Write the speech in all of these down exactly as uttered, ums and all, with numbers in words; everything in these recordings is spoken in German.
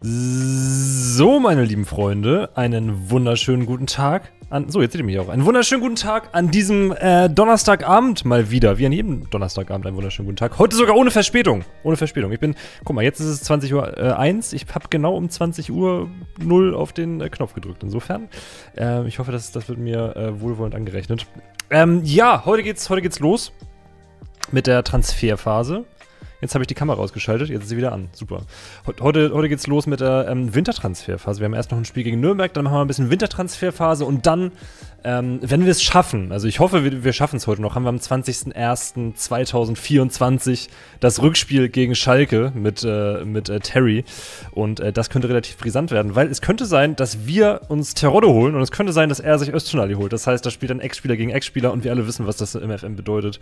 So, meine lieben Freunde, einen wunderschönen guten Tag an, so, jetzt seht ihr mich auch, einen wunderschönen guten Tag an diesem äh, Donnerstagabend mal wieder, wie an jedem Donnerstagabend einen wunderschönen guten Tag, heute sogar ohne Verspätung, ohne Verspätung, ich bin, guck mal, jetzt ist es zwanzig Uhr eins, ich habe genau um zwanzig Uhr null auf den äh, Knopf gedrückt, insofern, äh, ich hoffe, das, das wird mir äh, wohlwollend angerechnet. Ähm, ja, heute geht's, heute geht's los mit der Transferphase. Jetzt habe ich die Kamera ausgeschaltet, jetzt ist sie wieder an. Super. Heute, heute geht's los mit der ähm, Wintertransferphase. Wir haben erst noch ein Spiel gegen Nürnberg, dann machen wir ein bisschen Wintertransferphase und dann, ähm, wenn wir es schaffen, also ich hoffe, wir, wir schaffen es heute noch, haben wir am zwanzigsten ersten zweitausendvierundzwanzig das Rückspiel gegen Schalke mit, äh, mit äh, Terry. Und äh, das könnte relativ brisant werden, weil es könnte sein, dass wir uns Terodde holen und es könnte sein, dass er sich Öztunali holt. Das heißt, da spielt dann Ex-Spieler gegen Ex-Spieler und wir alle wissen, was das im F M bedeutet.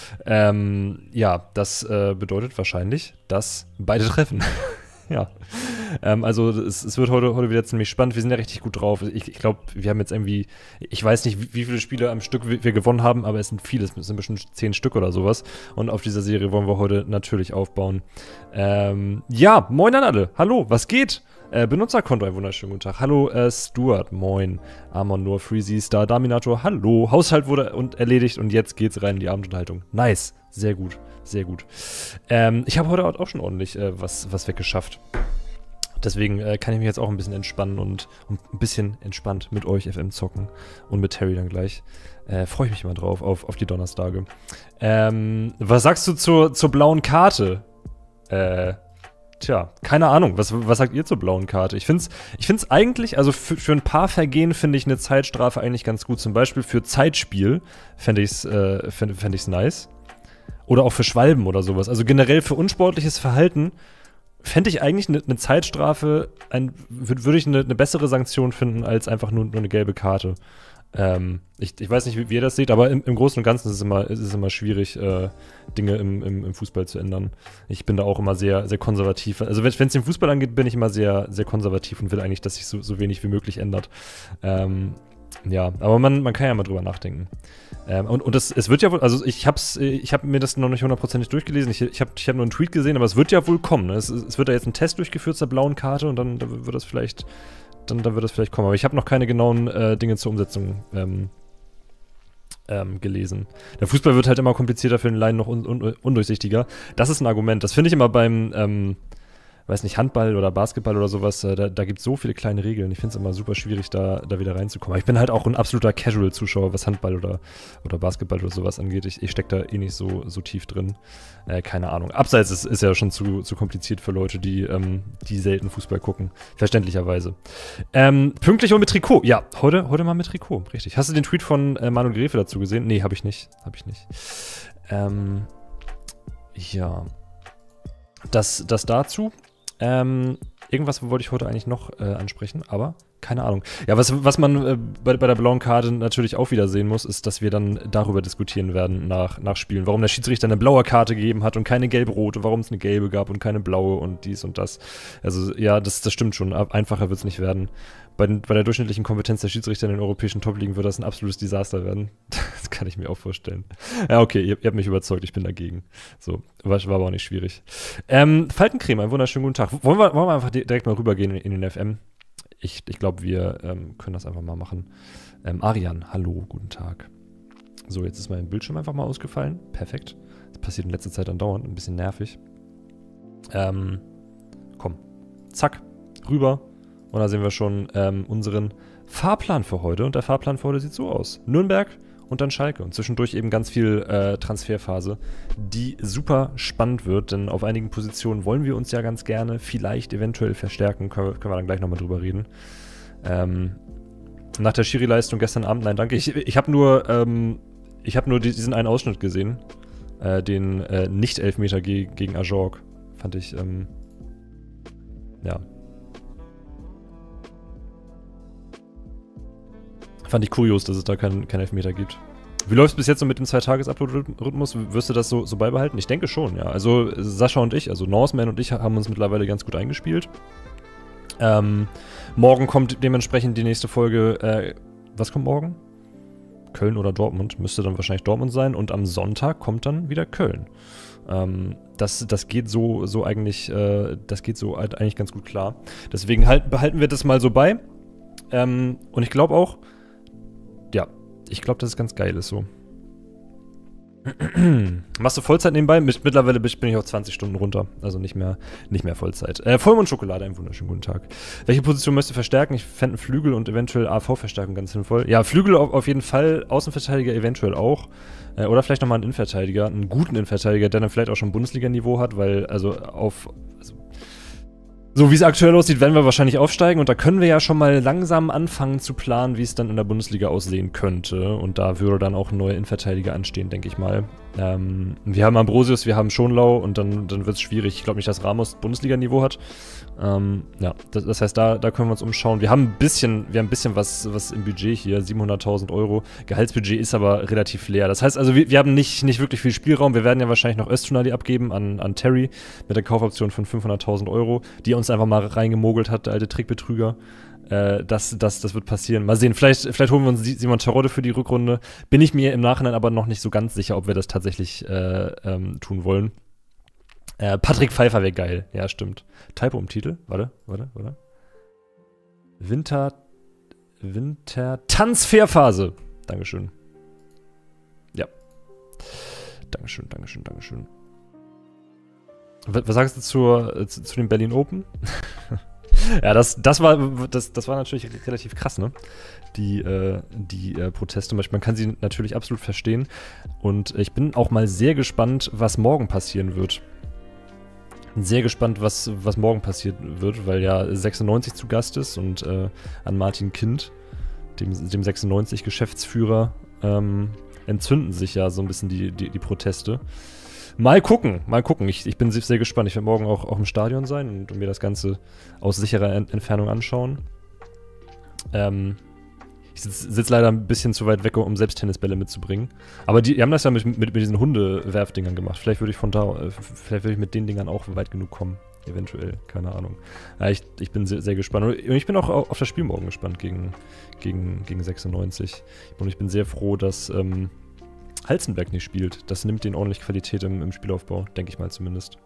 Ähm, ja, das äh, bedeutet wahrscheinlich, dass beide treffen. Ja. Ähm, also es, es wird heute, heute wieder ziemlich spannend. Wir sind ja richtig gut drauf. Ich, ich glaube, wir haben jetzt irgendwie, ich weiß nicht, wie, wie viele Spiele am Stück wir, wir gewonnen haben, aber es sind viele, es sind bestimmt zehn Stück oder sowas. Und auf dieser Serie wollen wir heute natürlich aufbauen. Ähm, ja, moin an alle. Hallo, was geht? Äh, Benutzerkonto, einen wunderschönen guten Tag. Hallo, äh, Stuart, moin. Amon Nur, Freezy, Star, Daminator, hallo. Haushalt wurde und erledigt und jetzt geht's rein in die Abendunterhaltung. Nice, sehr gut, sehr gut. Ähm, ich habe heute auch schon ordentlich äh, was, was weggeschafft. Deswegen äh, kann ich mich jetzt auch ein bisschen entspannen und, und ein bisschen entspannt mit euch F M zocken und mit Terry dann gleich. Äh, Freue ich mich mal drauf, auf, auf die Donnerstage. Ähm, was sagst du zur, zur blauen Karte? Äh, tja, keine Ahnung. Was, was sagt ihr zur blauen Karte? Ich finde es ich find's eigentlich, also für, für ein paar Vergehen finde ich eine Zeitstrafe eigentlich ganz gut. Zum Beispiel für Zeitspiel fände ich es äh, fänd, fänd ich's nice. Oder auch für Schwalben oder sowas. Also generell für unsportliches Verhalten fände ich eigentlich eine ne Zeitstrafe, würde würd ich eine ne bessere Sanktion finden, als einfach nur, nur eine gelbe Karte. Ähm, ich, ich weiß nicht, wie, wie ihr das seht, aber im, im Großen und Ganzen ist es immer, ist es immer schwierig, äh, Dinge im, im, im Fußball zu ändern. Ich bin da auch immer sehr, sehr konservativ. Also wenn es den Fußball angeht, bin ich immer sehr, sehr konservativ und will eigentlich, dass sich so, so wenig wie möglich ändert. Ähm, Ja, aber man, man kann ja mal drüber nachdenken. Ähm, und und das, es wird ja wohl, also ich hab's, ich habe mir das noch nicht hundertprozentig durchgelesen, ich, ich habe ich hab nur einen Tweet gesehen, aber es wird ja wohl kommen. Ne? Es, es wird da jetzt ein Test durchgeführt zur blauen Karte und dann, dann wird das vielleicht, dann, dann wird das vielleicht kommen. Aber ich habe noch keine genauen äh, Dinge zur Umsetzung ähm, ähm, gelesen. Der Fußball wird halt immer komplizierter, für den Laien noch un, un, undurchsichtiger. Das ist ein Argument. Das finde ich immer beim ähm, weiß nicht, Handball oder Basketball oder sowas, äh, da, da gibt es so viele kleine Regeln. Ich finde es immer super schwierig, da, da wieder reinzukommen. Aber ich bin halt auch ein absoluter Casual-Zuschauer, was Handball oder, oder Basketball oder sowas angeht. Ich, ich stecke da eh nicht so, so tief drin. Äh, keine Ahnung. Abseits ist, ist ja schon zu, zu kompliziert für Leute, die, ähm, die selten Fußball gucken. Verständlicherweise. Ähm, pünktlich und mit Trikot. Ja, heute, heute mal mit Trikot. Richtig. Hast du den Tweet von äh, Manuel Gräfe dazu gesehen? Nee, habe ich nicht. Habe ich nicht. Ähm, ja. Das, das dazu. Ähm, irgendwas wollte ich heute eigentlich noch äh, ansprechen, aber keine Ahnung. Ja, was, was man äh, bei, bei der blauen Karte natürlich auch wieder sehen muss, ist, dass wir dann darüber diskutieren werden nach, nach Spielen. Warum der Schiedsrichter eine blaue Karte gegeben hat und keine gelb-rote, warum es eine gelbe gab und keine blaue und dies und das. Also ja, das, das stimmt schon. Einfacher wird es nicht werden. Bei, den, bei der durchschnittlichen Kompetenz der Schiedsrichter in den europäischen Top-Ligen wird das ein absolutes Desaster werden. Das kann ich mir auch vorstellen. Ja, okay, ihr, ihr habt mich überzeugt, ich bin dagegen. So, war, war aber auch nicht schwierig. Ähm, Faltencreme, einen wunderschönen guten Tag. Wollen wir, wollen wir einfach direkt mal rübergehen in, in den F M? Ich, ich glaube, wir ähm, können das einfach mal machen. Ähm, Arian, hallo, guten Tag. So, jetzt ist mein Bildschirm einfach mal ausgefallen. Perfekt. Das passiert in letzter Zeit andauernd, ein bisschen nervig. Ähm, komm, zack, rüber. Und da sehen wir schon ähm, unseren Fahrplan für heute. Und der Fahrplan für heute sieht so aus. Nürnberg und dann Schalke. Und zwischendurch eben ganz viel äh, Transferphase, die super spannend wird. Denn auf einigen Positionen wollen wir uns ja ganz gerne vielleicht eventuell verstärken. Können, können wir dann gleich nochmal drüber reden. Ähm, nach der Schiri-Leistung gestern Abend, nein, danke. Ich, ich habe nur, ähm, ich hab nur diesen einen Ausschnitt gesehen. Äh, den äh, Nicht-Elfmeter ge gegen Ajorg. Fand ich, ähm, ja... Fand ich kurios, dass es da keinen kein Elfmeter gibt. Wie läuft es bis jetzt so mit dem zwei-Tages-Upload-Rhythmus? Wirst du das so, so beibehalten? Ich denke schon, ja. Also Sascha und ich, also Norseman und ich, haben uns mittlerweile ganz gut eingespielt. Ähm, morgen kommt dementsprechend die nächste Folge, äh, was kommt morgen? Köln oder Dortmund? Müsste dann wahrscheinlich Dortmund sein. Und am Sonntag kommt dann wieder Köln. Ähm, das, das geht so, so eigentlich, äh, das geht so halt eigentlich ganz gut klar. Deswegen halt, behalten wir das mal so bei. Ähm, und ich glaube auch, ja, ich glaube, dass es ganz geil ist so. Machst du Vollzeit nebenbei? Mit, mittlerweile bin ich auf zwanzig Stunden runter. Also nicht mehr, nicht mehr Vollzeit. Äh, Vollmondschokolade, einen wunderschönen guten Tag. Welche Position möchtest du verstärken? Ich fände Flügel und eventuell A V-Verstärkung ganz sinnvoll. Ja, Flügel auf, auf jeden Fall, Außenverteidiger eventuell auch. Äh, oder vielleicht nochmal einen Innenverteidiger, einen guten Innenverteidiger, der dann vielleicht auch schon Bundesliga-Niveau hat, weil also auf... Also, so wie es aktuell aussieht, werden wir wahrscheinlich aufsteigen und da können wir ja schon mal langsam anfangen zu planen, wie es dann in der Bundesliga aussehen könnte. Und da würde dann auch ein neuer Innenverteidiger anstehen, denke ich mal. Ähm, wir haben Ambrosius, wir haben Schonlau und dann, dann wird es schwierig. Ich glaube nicht, dass Ramos Bundesliga-Niveau hat. Ähm, ja, das, das heißt, da, da können wir uns umschauen. Wir haben ein bisschen, wir haben ein bisschen was, was im Budget hier, siebenhunderttausend Euro. Gehaltsbudget ist aber relativ leer. Das heißt also, wir, wir haben nicht, nicht wirklich viel Spielraum. Wir werden ja wahrscheinlich noch Öztunali abgeben an, an Terry mit der Kaufoption von fünfhunderttausend Euro, die er uns einfach mal reingemogelt hat, der alte Trickbetrüger. Äh, das, das, das wird passieren. Mal sehen, vielleicht, vielleicht holen wir uns Simon Terodde für die Rückrunde. Bin ich mir im Nachhinein aber noch nicht so ganz sicher, ob wir das tatsächlich äh, ähm, tun wollen. Äh, Patrick Pfeiffer wäre geil. Ja, stimmt. Typo im Titel. Warte, warte, warte. Winter, Winter, Transferphase. Dankeschön. Ja. Dankeschön, Dankeschön, Dankeschön. Was, was sagst du zur, zu, zu den Berlin Open? Ja, das, das, war, das, das war natürlich relativ krass, ne? Die, äh, die äh, Proteste. Man kann sie natürlich absolut verstehen. Und ich bin auch mal sehr gespannt, was morgen passieren wird. Sehr gespannt, was, was morgen passiert wird, weil ja sechsundneunzig zu Gast ist und äh, an Martin Kind, dem, dem sechsundneunzig-Geschäftsführer, ähm, entzünden sich ja so ein bisschen die, die, die Proteste. Mal gucken, mal gucken. Ich, ich bin sehr gespannt. Ich werde morgen auch, auch im Stadion sein und, und mir das Ganze aus sicherer Ent Entfernung anschauen. Ähm, ich sitze sitz leider ein bisschen zu weit weg, um selbst Tennisbälle mitzubringen. Aber die, die haben das ja mit, mit, mit diesen Hundewerfdingern gemacht. Vielleicht würde ich von da, äh, vielleicht würde ich mit den Dingern auch weit genug kommen. Eventuell, keine Ahnung. Ja, ich, ich bin sehr, sehr gespannt. Und ich bin auch auf das Spiel morgen gespannt gegen, gegen, gegen sechsundneunzig. Und ich bin sehr froh, dass ähm, Halzenberg nicht spielt. Das nimmt denen ordentlich Qualität im, im Spielaufbau, denke ich mal zumindest.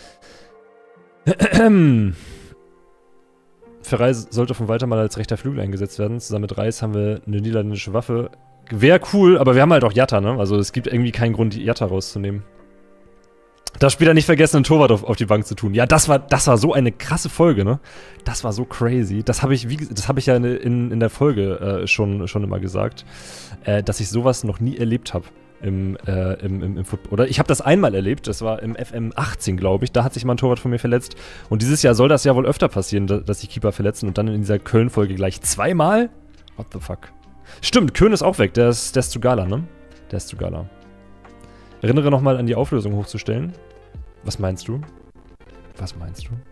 Für Reis sollte von Walter mal als rechter Flügel eingesetzt werden. Zusammen mit Reis haben wir eine niederländische Waffe. Wäre cool, aber wir haben halt auch Jatta, ne? Also es gibt irgendwie keinen Grund, Jatta rauszunehmen. Das Spieler nicht vergessen, einen Torwart auf, auf die Bank zu tun. Ja, das war, das war so eine krasse Folge, ne? Das war so crazy. Das habe ich, wie, das habe ich ja in, in der Folge äh, schon, schon immer gesagt, äh, dass ich sowas noch nie erlebt habe. Im, äh, im, im, im Football. Oder ich habe das einmal erlebt, das war im F M achtzehn, glaube ich. Da hat sich mal ein Torwart von mir verletzt. Und dieses Jahr soll das ja wohl öfter passieren, dass sich Keeper verletzen. Und dann in dieser Köln-Folge gleich zweimal? What the fuck? Stimmt, Köhn ist auch weg. Der ist, der ist zu Gala, ne? Der ist zu Gala. Erinnere nochmal an die Auflösung hochzustellen. Was meinst du? Was meinst du?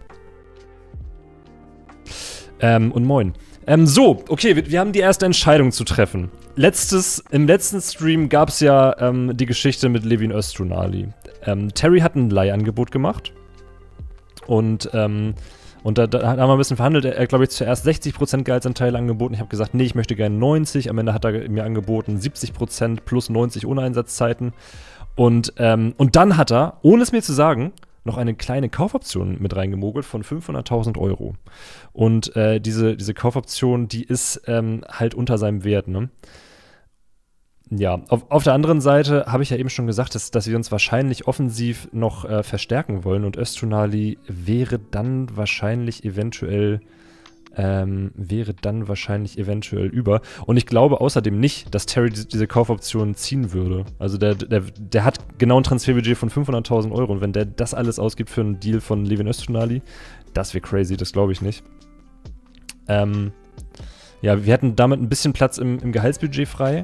Ähm, und moin. Ähm, so, okay, wir, wir haben die erste Entscheidung zu treffen. Letztes, im letzten Stream gab es ja ähm, die Geschichte mit Levin Öztunali. Ähm, Terry hat ein Leihangebot gemacht. Und, ähm, und da, da haben wir ein bisschen verhandelt. Er hat, glaube ich, zuerst sechzig Prozent Gehaltsanteil angeboten. Ich habe gesagt, nee, ich möchte gerne neunzig. Am Ende hat er mir angeboten siebzig Prozent plus neunzig ohne Einsatzzeiten. Und, ähm, und dann hat er, ohne es mir zu sagen, noch eine kleine Kaufoption mit reingemogelt von fünfhunderttausend Euro. Und äh, diese, diese Kaufoption, die ist ähm, halt unter seinem Wert, ne? Ja, auf, auf der anderen Seite habe ich ja eben schon gesagt, dass, dass wir uns wahrscheinlich offensiv noch äh, verstärken wollen und Öztunali wäre dann wahrscheinlich eventuell ähm, wäre dann wahrscheinlich eventuell über. Und ich glaube außerdem nicht, dass Terry die, diese Kaufoption ziehen würde. Also der, der, der hat genau ein Transferbudget von fünfhunderttausend Euro und wenn der das alles ausgibt für einen Deal von Levin Öztunali, das wäre crazy, das glaube ich nicht. Ähm, ja, wir hätten damit ein bisschen Platz im, im Gehaltsbudget frei.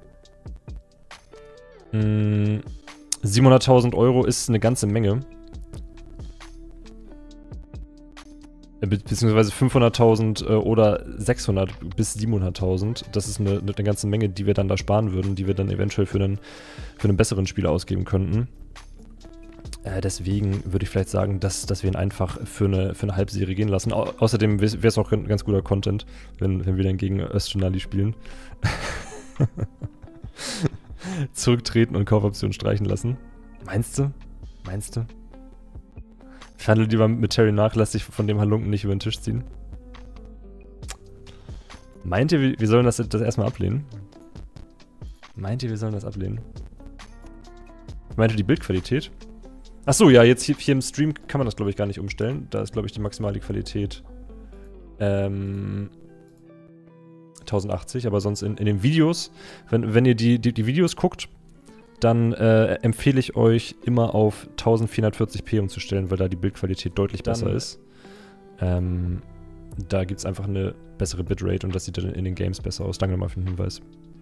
Hm, siebenhunderttausend Euro ist eine ganze Menge. Be beziehungsweise fünfhunderttausend äh, oder sechshundert bis siebenhunderttausend. Das ist eine, eine ganze Menge, die wir dann da sparen würden, die wir dann eventuell für einen, für einen besseren Spieler ausgeben könnten. Äh, deswegen würde ich vielleicht sagen, dass, dass wir ihn einfach für eine, für eine Halbserie gehen lassen. Au außerdem wäre es auch ganz guter Content, wenn, wenn wir dann gegen Öztunali spielen. Zurücktreten und Kaufoptionen streichen lassen. Meinst du? Meinst du? Ich handle lieber mit Terry nach, lass dich von dem Halunken nicht über den Tisch ziehen. Meint ihr, wir sollen das, das erstmal ablehnen? Meint ihr, wir sollen das ablehnen? Meint ihr die Bildqualität? Achso, ja, jetzt hier, hier im Stream kann man das, glaube ich, gar nicht umstellen. Da ist, glaube ich, die maximale Qualität ähm, tausendachtzig, aber sonst in, in den Videos, wenn, wenn ihr die, die, die Videos guckt, dann äh, empfehle ich euch immer auf vierzehnhundertvierzig p umzustellen, weil da die Bildqualität deutlich dann besser ist. Ähm, da gibt es einfach eine bessere Bitrate und das sieht dann in den Games besser aus. Danke nochmal für den Hinweis.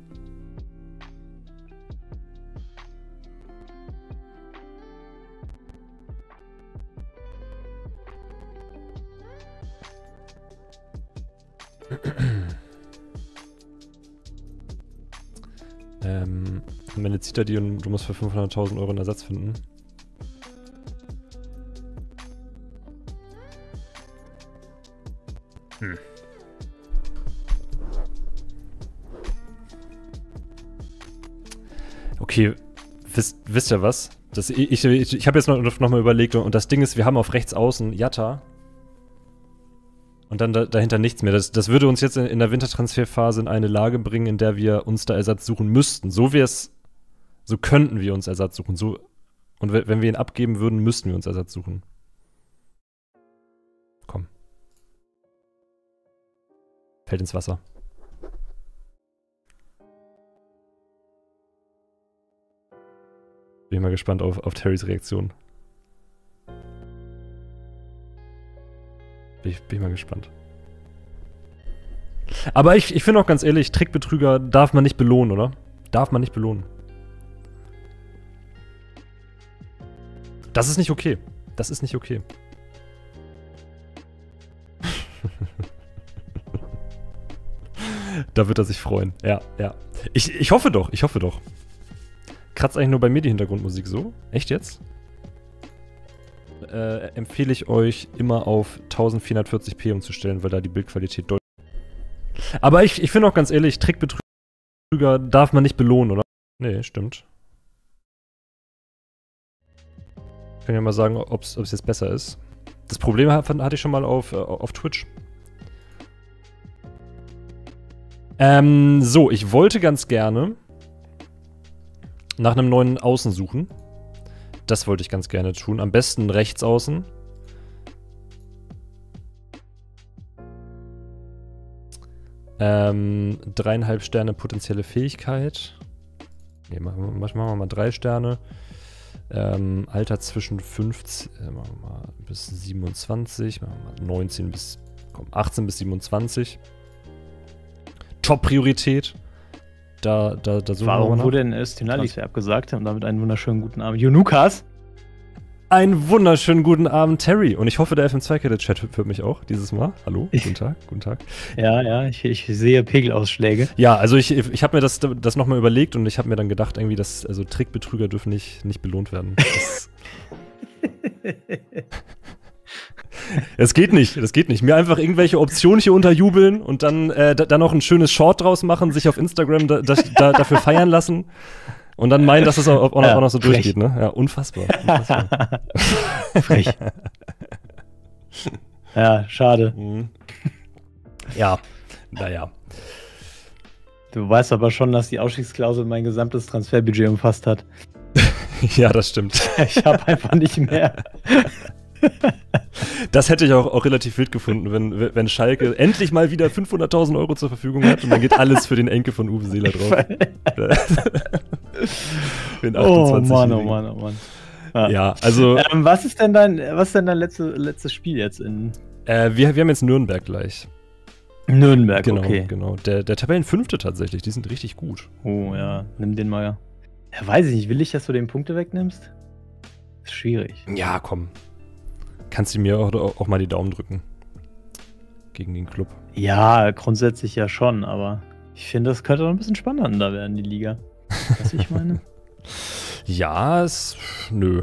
ähm, am Ende zieht er die und du musst für fünfhunderttausend Euro einen Ersatz finden. Hm. Okay, wisst, wisst ihr was? Das, ich ich, ich habe jetzt noch, noch mal überlegt und das Ding ist, wir haben auf rechts außen Jatta und dann da, dahinter nichts mehr. Das, das würde uns jetzt in, in der Wintertransferphase in eine Lage bringen, in der wir uns da Ersatz suchen müssten. So wär's, so könnten wir uns Ersatz suchen. So, und wenn wir ihn abgeben würden, müssten wir uns Ersatz suchen. Komm. Fällt ins Wasser. Bin ich mal gespannt auf, auf Terrys Reaktion. Bin ich, bin ich mal gespannt. Aber ich, ich finde auch ganz ehrlich, Trickbetrüger darf man nicht belohnen, oder? Darf man nicht belohnen. Das ist nicht okay. Das ist nicht okay. Da wird er sich freuen. Ja, ja. Ich, ich hoffe doch, ich hoffe doch. Kratzt eigentlich nur bei mir die Hintergrundmusik so? Echt jetzt? Äh, empfehle ich euch immer auf vierzehnhundertvierzig p umzustellen, weil da die Bildqualität deutlich... Aber ich, ich finde auch ganz ehrlich, Trickbetrüger darf man nicht belohnen, oder? Nee, stimmt. Ich kann ja mal sagen, ob es jetzt besser ist. Das Problem hatte ich schon mal auf, auf Twitch. Ähm, so, ich wollte ganz gerne nach einem neuen Außen suchen. Das wollte ich ganz gerne tun. Am besten rechts außen. Ähm, dreieinhalb Sterne potenzielle Fähigkeit. Ne, machen, machen wir mal drei Sterne. Ähm, Alter zwischen fünfzehn, äh, machen wir mal bis siebenundzwanzig, machen wir mal neunzehn bis, komm, achtzehn bis siebenundzwanzig. Top-Priorität. Da, da, da suchen Warum wir mal wurde denn Östinaliswär abgesagt? Und damit einen wunderschönen guten Abend. Junukas! Einen wunderschönen guten Abend, Terry. Und ich hoffe, der F M zwei Cadet-Chat hört mich auch dieses Mal. Hallo, guten Tag, guten Tag. Ja, ja, ich, ich sehe Pegelausschläge. Ja, also ich, ich habe mir das, das nochmal überlegt und ich habe mir dann gedacht, irgendwie, dass also Trickbetrüger dürfen nicht, nicht belohnt werden. Das Es geht nicht, das geht nicht. Mir einfach irgendwelche Optionen hier unterjubeln und dann, äh, da, dann noch ein schönes Short draus machen, sich auf Instagram da, da, da, dafür feiern lassen und dann meinen, dass es auch, auch, noch, ja, auch noch so frech. durchgeht, ne? Ja, unfassbar. unfassbar. Frech. Ja, schade. Mhm. Ja, naja. Du weißt aber schon, dass die Ausstiegsklausel mein gesamtes Transferbudget umfasst hat. Ja, das stimmt. Ich habe einfach nicht mehr. Das hätte ich auch, auch relativ wild gefunden, wenn, wenn Schalke endlich mal wieder fünfhunderttausend Euro zur Verfügung hat und dann geht alles für den Enkel von Uwe Seeler drauf. Den Oh Mann, oh Mann, oh Mann. Ja, ja also... Ähm, was ist denn dein, was ist denn dein letzte, letztes Spiel jetzt in... Äh, wir, wir haben jetzt Nürnberg gleich. Nürnberg, genau, okay. Genau, der, der Tabellenfünfte tatsächlich, die sind richtig gut. Oh ja, nimm den mal. Ja, weiß ich nicht, will ich, dass du den Punkte wegnimmst? Ist schwierig. Ja, komm. Kannst du mir auch, auch mal die Daumen drücken. Gegen den Club. Ja, grundsätzlich ja schon, aber ich finde, das könnte noch ein bisschen spannender werden, die Liga. Was ich meine? Ja, es... Nö.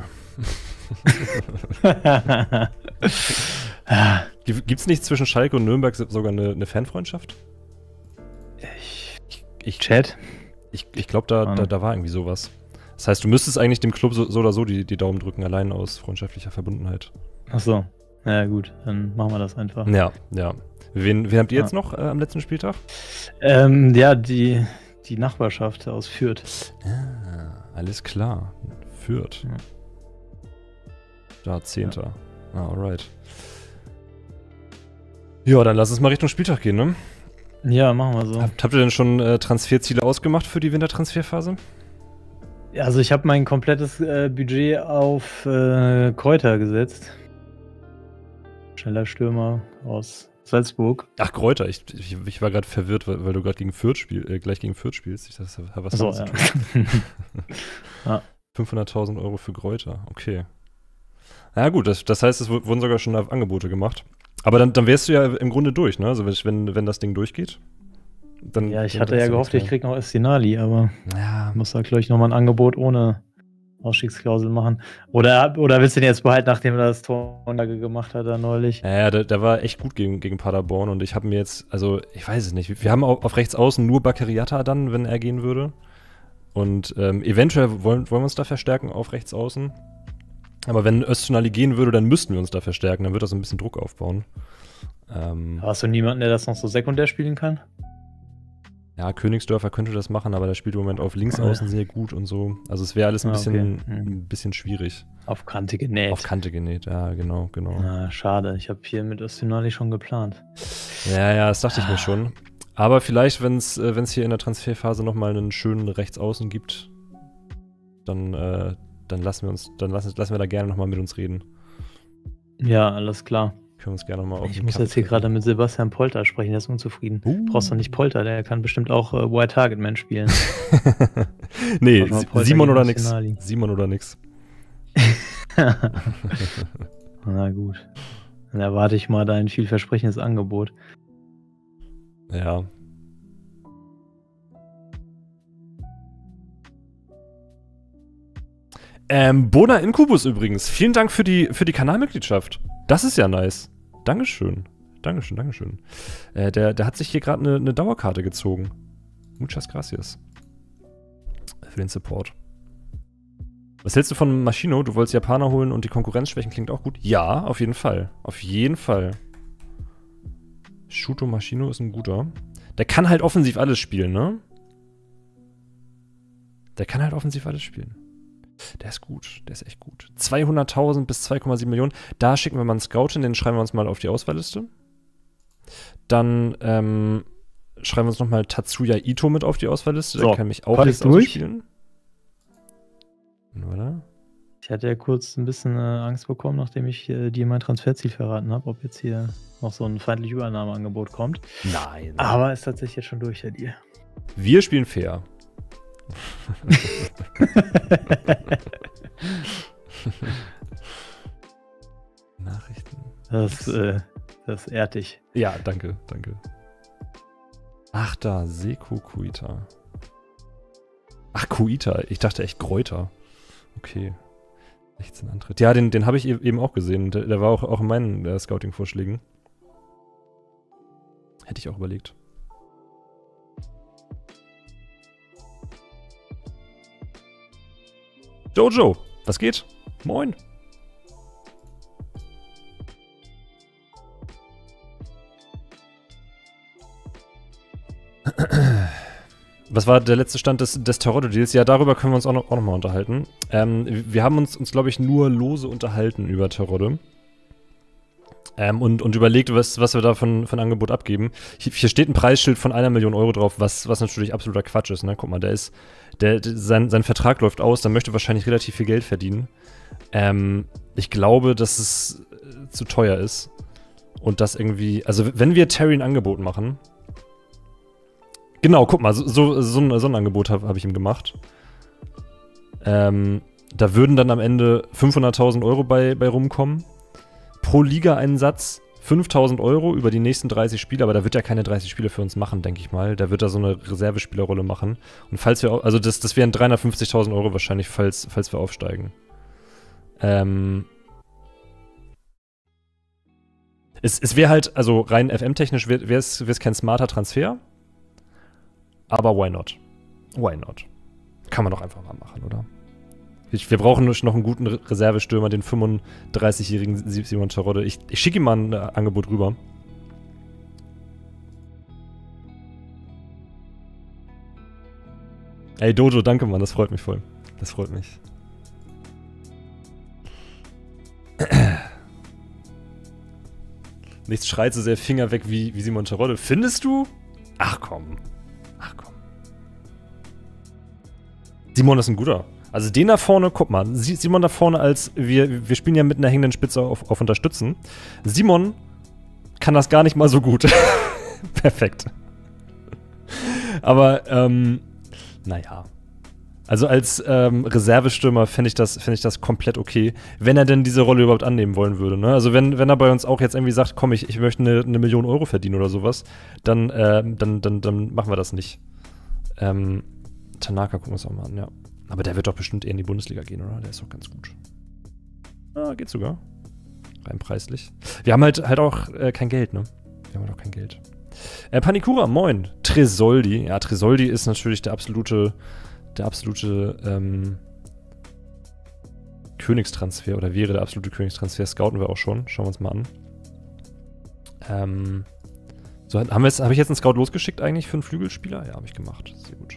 Gibt's nicht zwischen Schalke und Nürnberg sogar eine, eine Fanfreundschaft? Ich, ich Chat? Ich, ich glaube, da, da, da war irgendwie sowas. Das heißt, du müsstest eigentlich dem Club so, so oder so die, die Daumen drücken, allein aus freundschaftlicher Verbundenheit. Ach so. Na ja, gut, dann machen wir das einfach. Ja, ja. Wen, wen habt ihr Ja. jetzt noch äh, am letzten Spieltag? Ähm, ja, die, die Nachbarschaft aus Fürth. Ah, alles klar. Fürth. Ja. Da, Zehnter. Ah, alright. Ja, dann lass uns mal Richtung Spieltag gehen, ne? Ja, machen wir so. Habt, habt ihr denn schon äh, Transferziele ausgemacht für die Wintertransferphase? Ja, also ich habe mein komplettes äh, Budget auf äh, Kräuter gesetzt. Schneller Stürmer aus Salzburg. Ach, Kräuter. Ich, ich, ich war gerade verwirrt, weil, weil du gerade gegen Fürth spiel, äh, gleich gegen Fürth spielst. Ich dachte, das hat was So, damit ja. zu tun. Ja. fünfhunderttausend Euro für Kräuter. Okay. Na gut, das, das heißt, es wu- wurden sogar schon Angebote gemacht. Aber dann, dann wärst du ja im Grunde durch, ne? Also wenn, wenn das Ding durchgeht. Dann, Ja, ich dann hatte ja darfst du gehofft, nichts ich krieg noch Estinali, aber mehr. Ja, ich muss da gleich nochmal ein Angebot ohne Ausstiegsklausel machen. Oder, oder willst du den jetzt behalten, nachdem er das Tor gemacht hat, da neulich? Ja, ja, der, der war echt gut gegen, gegen Paderborn und ich habe mir jetzt, also ich weiß es nicht, wir haben auf, auf rechts außen nur Bakariata dann, wenn er gehen würde. Und ähm, eventuell wollen, wollen wir uns da verstärken auf rechts außen. Aber wenn Öztunali gehen würde, dann müssten wir uns da verstärken, dann wird das ein bisschen Druck aufbauen. Ähm, Hast du niemanden, der das noch so sekundär spielen kann? ja, Königsdörfer könnte das machen, aber der spielt im Moment auf links außen sehr gut und so. Also es wäre alles ein Ah, bisschen, okay. Mhm. ein bisschen schwierig. Auf Kante genäht. Auf Kante genäht, ja, genau, genau. Ah, schade, ich habe hier mit Estinali schon geplant. Ja, ja, das dachte ich Ah. mir schon. Aber vielleicht, wenn es äh, wenn's hier in der Transferphase nochmal einen schönen Rechtsaußen gibt, dann, äh, dann lassen wir uns, dann lassen, lassen wir da gerne nochmal mit uns reden. Ja, alles klar. Können wir uns gerne nochmal auf Ich den muss Kaffee jetzt hier treffen. gerade mit Sebastian Polter sprechen, der ist unzufrieden. Uh. Brauchst du nicht Polter, der kann bestimmt auch äh, White Target Man spielen. Nee, Warte mal, Si- Polter Simon gegen oder nix. Arsenali. Simon oder nix. Na gut. Dann erwarte ich mal dein vielversprechendes Angebot. Ja. Ähm, Bona Incubus übrigens. Vielen Dank für die, für die Kanalmitgliedschaft. Das ist ja nice. Dankeschön. Dankeschön, Dankeschön. Äh, der, der hat sich hier gerade eine ne Dauerkarte gezogen. Muchas gracias. Für den Support. Was hältst du von Maschino? Du wolltest Japaner holen und die Konkurrenz schwächen, klingt auch gut. Ja, auf jeden Fall. Auf jeden Fall. Shuto Maschino ist ein guter. Der kann halt offensiv alles spielen, ne? Der kann halt offensiv alles spielen. Der ist gut, der ist echt gut. zweihunderttausend bis zwei Komma sieben Millionen. Da schicken wir mal einen Scout hin, den schreiben wir uns mal auf die Auswahlliste. Dann ähm, schreiben wir uns nochmal Tatsuya Ito mit auf die Auswahlliste. Der So, kann mich auch war rechts ich durch? ausspielen. Oder? Ich hatte ja kurz ein bisschen äh, Angst bekommen, nachdem ich äh, dir mein Transferziel verraten habe, ob jetzt hier noch so ein feindliches Übernahmeangebot kommt. Nein. Aber ist tatsächlich jetzt schon durch, der Deal. Wir spielen fair. Nachrichten. Das, äh, das ehrt dich. Ja, danke, danke. Ach da, Seko Kuita. Ach, Kuita. Ich dachte echt Kräuter. Okay. sechzehn Antritt. Ja, den, den habe ich e- eben auch gesehen. Der, der war auch, auch in meinen äh, Scouting-Vorschlägen. Hätte ich auch überlegt. Jojo, was geht? Moin. Was war der letzte Stand des, des Terodde-Deals? Ja, darüber können wir uns auch noch, auch noch mal unterhalten. Ähm, wir haben uns, uns glaube ich, nur lose unterhalten über Terodde. Ähm, und, und überlegt, was, was wir da von, von Angebot abgeben. Hier, hier steht ein Preisschild von einer Million Euro drauf, was, was natürlich absoluter Quatsch ist. Ne? Guck mal, der ist, der, der, sein, sein Vertrag läuft aus, der möchte wahrscheinlich relativ viel Geld verdienen. Ähm, ich glaube, dass es äh, zu teuer ist. Und das irgendwie, also wenn wir Terry ein Angebot machen, genau, guck mal, so, so, so, ein, so ein Angebot habe hab ich ihm gemacht. Ähm, da würden dann am Ende fünfhunderttausend Euro bei, bei rumkommen. Pro Liga-Einsatz fünftausend Euro über die nächsten dreißig Spiele, aber da wird er keine dreißig Spiele für uns machen, denke ich mal. Da wird er so eine Reservespielerrolle machen. Und falls wir, au- also das, das wären dreihundertfünfzigtausend Euro wahrscheinlich, falls, falls wir aufsteigen. Ähm. Es, es wäre halt, also rein F M-technisch wäre es kein smarter Transfer. Aber why not? Why not? Kann man doch einfach mal machen, oder? Ich, wir brauchen noch einen guten Re- Reservestürmer, den fünfunddreißigjährigen Simon Terodde. Ich, ich schicke ihm mal ein äh, Angebot rüber. Ey, Dojo, danke, Mann. Das freut mich voll. Das freut mich. Nichts schreit so sehr Finger weg wie, wie Simon Terodde. Findest du? Ach komm. Ach komm. Simon ist ein guter. Also den da vorne, guck mal, Simon da vorne als, wir, wir spielen ja mit einer hängenden Spitze auf, auf Unterstützen. Simon kann das gar nicht mal so gut. Perfekt. Aber, ähm, naja. Also als ähm, Reservestürmer fände ich, das, fänd ich das komplett okay, wenn er denn diese Rolle überhaupt annehmen wollen würde. Ne? Also wenn, wenn er bei uns auch jetzt irgendwie sagt, komm, ich, ich möchte eine, eine Million Euro verdienen oder sowas, dann, äh, dann, dann, dann machen wir das nicht. Ähm, Tanaka gucken wir uns auch mal an, ja. Aber der wird doch bestimmt eher in die Bundesliga gehen, oder? Der ist doch ganz gut. Ah, geht sogar. Rein preislich. Wir haben halt, halt auch äh, kein Geld, ne? Wir haben halt auch kein Geld. Äh, Panikura, moin. Tresoldi. Ja, Tresoldi ist natürlich der absolute, der absolute ähm, Königstransfer oder wäre der absolute Königstransfer. Scouten wir auch schon. Schauen wir uns mal an. Ähm, so, haben wir jetzt, habe ich jetzt einen Scout losgeschickt eigentlich für einen Flügelspieler? Ja, habe ich gemacht. Sehr gut.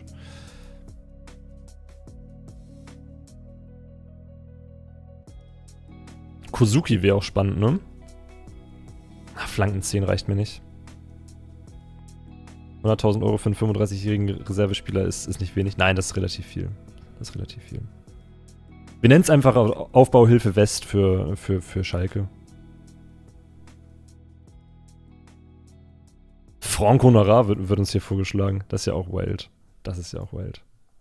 Kozuki wäre auch spannend, ne? Ach, Flanken zehn reicht mir nicht. hunderttausend Euro für einen fünfunddreißigjährigen Reservespieler ist, ist nicht wenig. Nein, das ist relativ viel. Das ist relativ viel. Wir nennen es einfach Aufbauhilfe West für, für, für Schalke. Franco Nara wird, wird uns hier vorgeschlagen. Das ist ja auch wild. Das ist ja auch wild.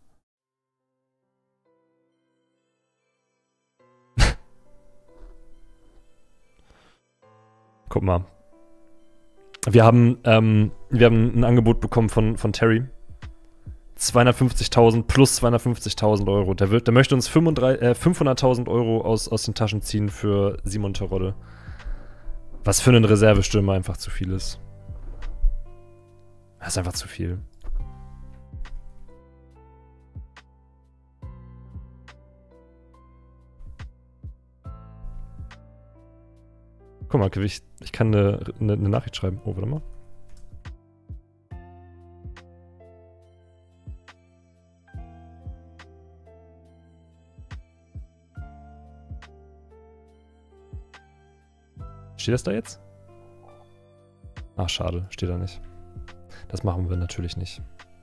Guck mal. Wir haben, ähm, wir haben ein Angebot bekommen von, von Terry. zweihundertfünfzigtausend plus zweihundertfünfzigtausend Euro. Der, wird, der möchte uns äh, fünfhunderttausend Euro aus, aus den Taschen ziehen für Simon Terodde. Was für einen Reservestürmer einfach zu viel ist. Das ist einfach zu viel. Guck mal, ich, ich kann eine, eine, eine Nachricht schreiben. Oh, warte mal. Steht das da jetzt? Ach, schade. Steht da nicht. Das machen wir natürlich nicht.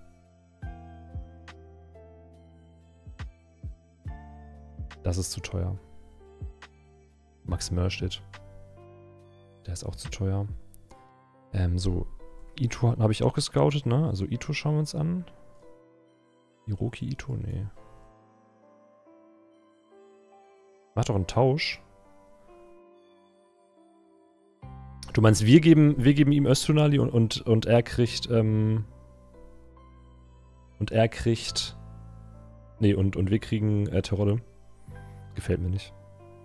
Das ist zu teuer. Max Möller steht. Der ist auch zu teuer. Ähm, so. Ito habe ich auch gescoutet, ne? Also Ito schauen wir uns an. Hiroki Ito? Nee. Mach doch einen Tausch. Du meinst, wir geben, wir geben ihm Öztunali und, und, und er kriegt, ähm... Und er kriegt... Nee, und, und wir kriegen äh, Terodde. Gefällt mir nicht.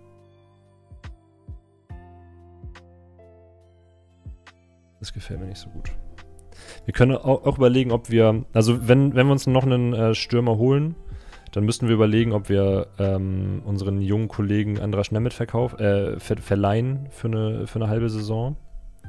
Das gefällt mir nicht so gut. Wir können auch, auch überlegen, ob wir... Also, wenn, wenn wir uns noch einen äh, Stürmer holen, dann müssten wir überlegen, ob wir ähm, unseren jungen Kollegen Andras Nemeth verkauf, äh, ver verleihen für eine, für eine halbe Saison.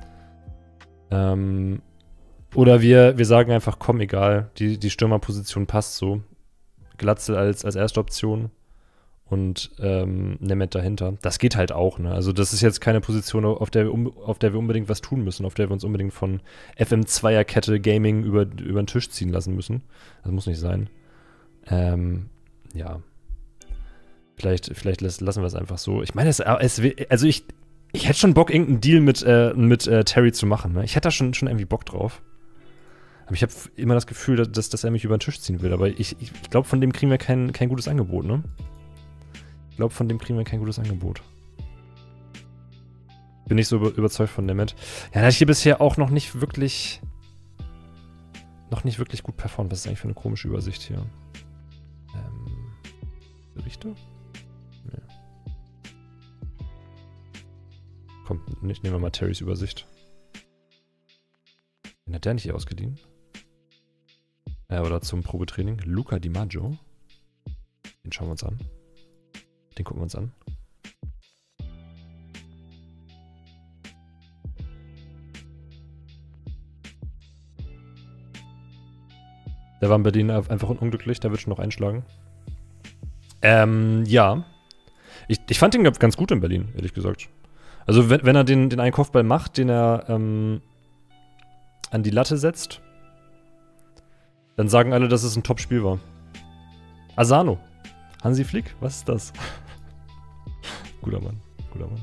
Ähm, oder wir, wir sagen einfach, komm, egal, die, die Stürmerposition passt so. Glatzel als, als erste Option und ähm, Nemeth dahinter. Das geht halt auch, ne? Also das ist jetzt keine Position, auf der, wir um, auf der wir unbedingt was tun müssen, auf der wir uns unbedingt von F M Zweierkette Gaming über, über den Tisch ziehen lassen müssen. Das muss nicht sein. Ähm, ja. Vielleicht, vielleicht lassen wir es einfach so. Ich meine, es, es, also ich, ich hätte schon Bock, irgendeinen Deal mit, äh, mit äh, Terry zu machen. Ne? Ich hätte da schon, schon irgendwie Bock drauf. Aber ich habe immer das Gefühl, dass, dass er mich über den Tisch ziehen will. Aber ich, ich, ich glaube, von dem kriegen wir kein, kein gutes Angebot, ne? Ich glaube, von dem kriegen wir kein gutes Angebot. Bin nicht so über, überzeugt von Nemeth. Ja, da hat hier bisher auch noch nicht wirklich noch nicht wirklich gut performt. Was ist eigentlich für eine komische Übersicht hier? Ähm, Berichte? Nee. Komm, nehmen wir mal Terrys Übersicht. Wen hat der nicht hier ausgeliehen? Ja, oder zum Probetraining. Luca Di Maggio. Den schauen wir uns an. Den gucken wir uns an. Der war in Berlin einfach unglücklich, der wird schon noch einschlagen. Ähm, ja. Ich, ich fand ihn ganz gut in Berlin, ehrlich gesagt. Also wenn, wenn er den, den einen Kopfball macht, den er ähm, an die Latte setzt, dann sagen alle, dass es ein Top-Spiel war. Asano. Hansi Flick, was ist das? Guter Mann, guter Mann.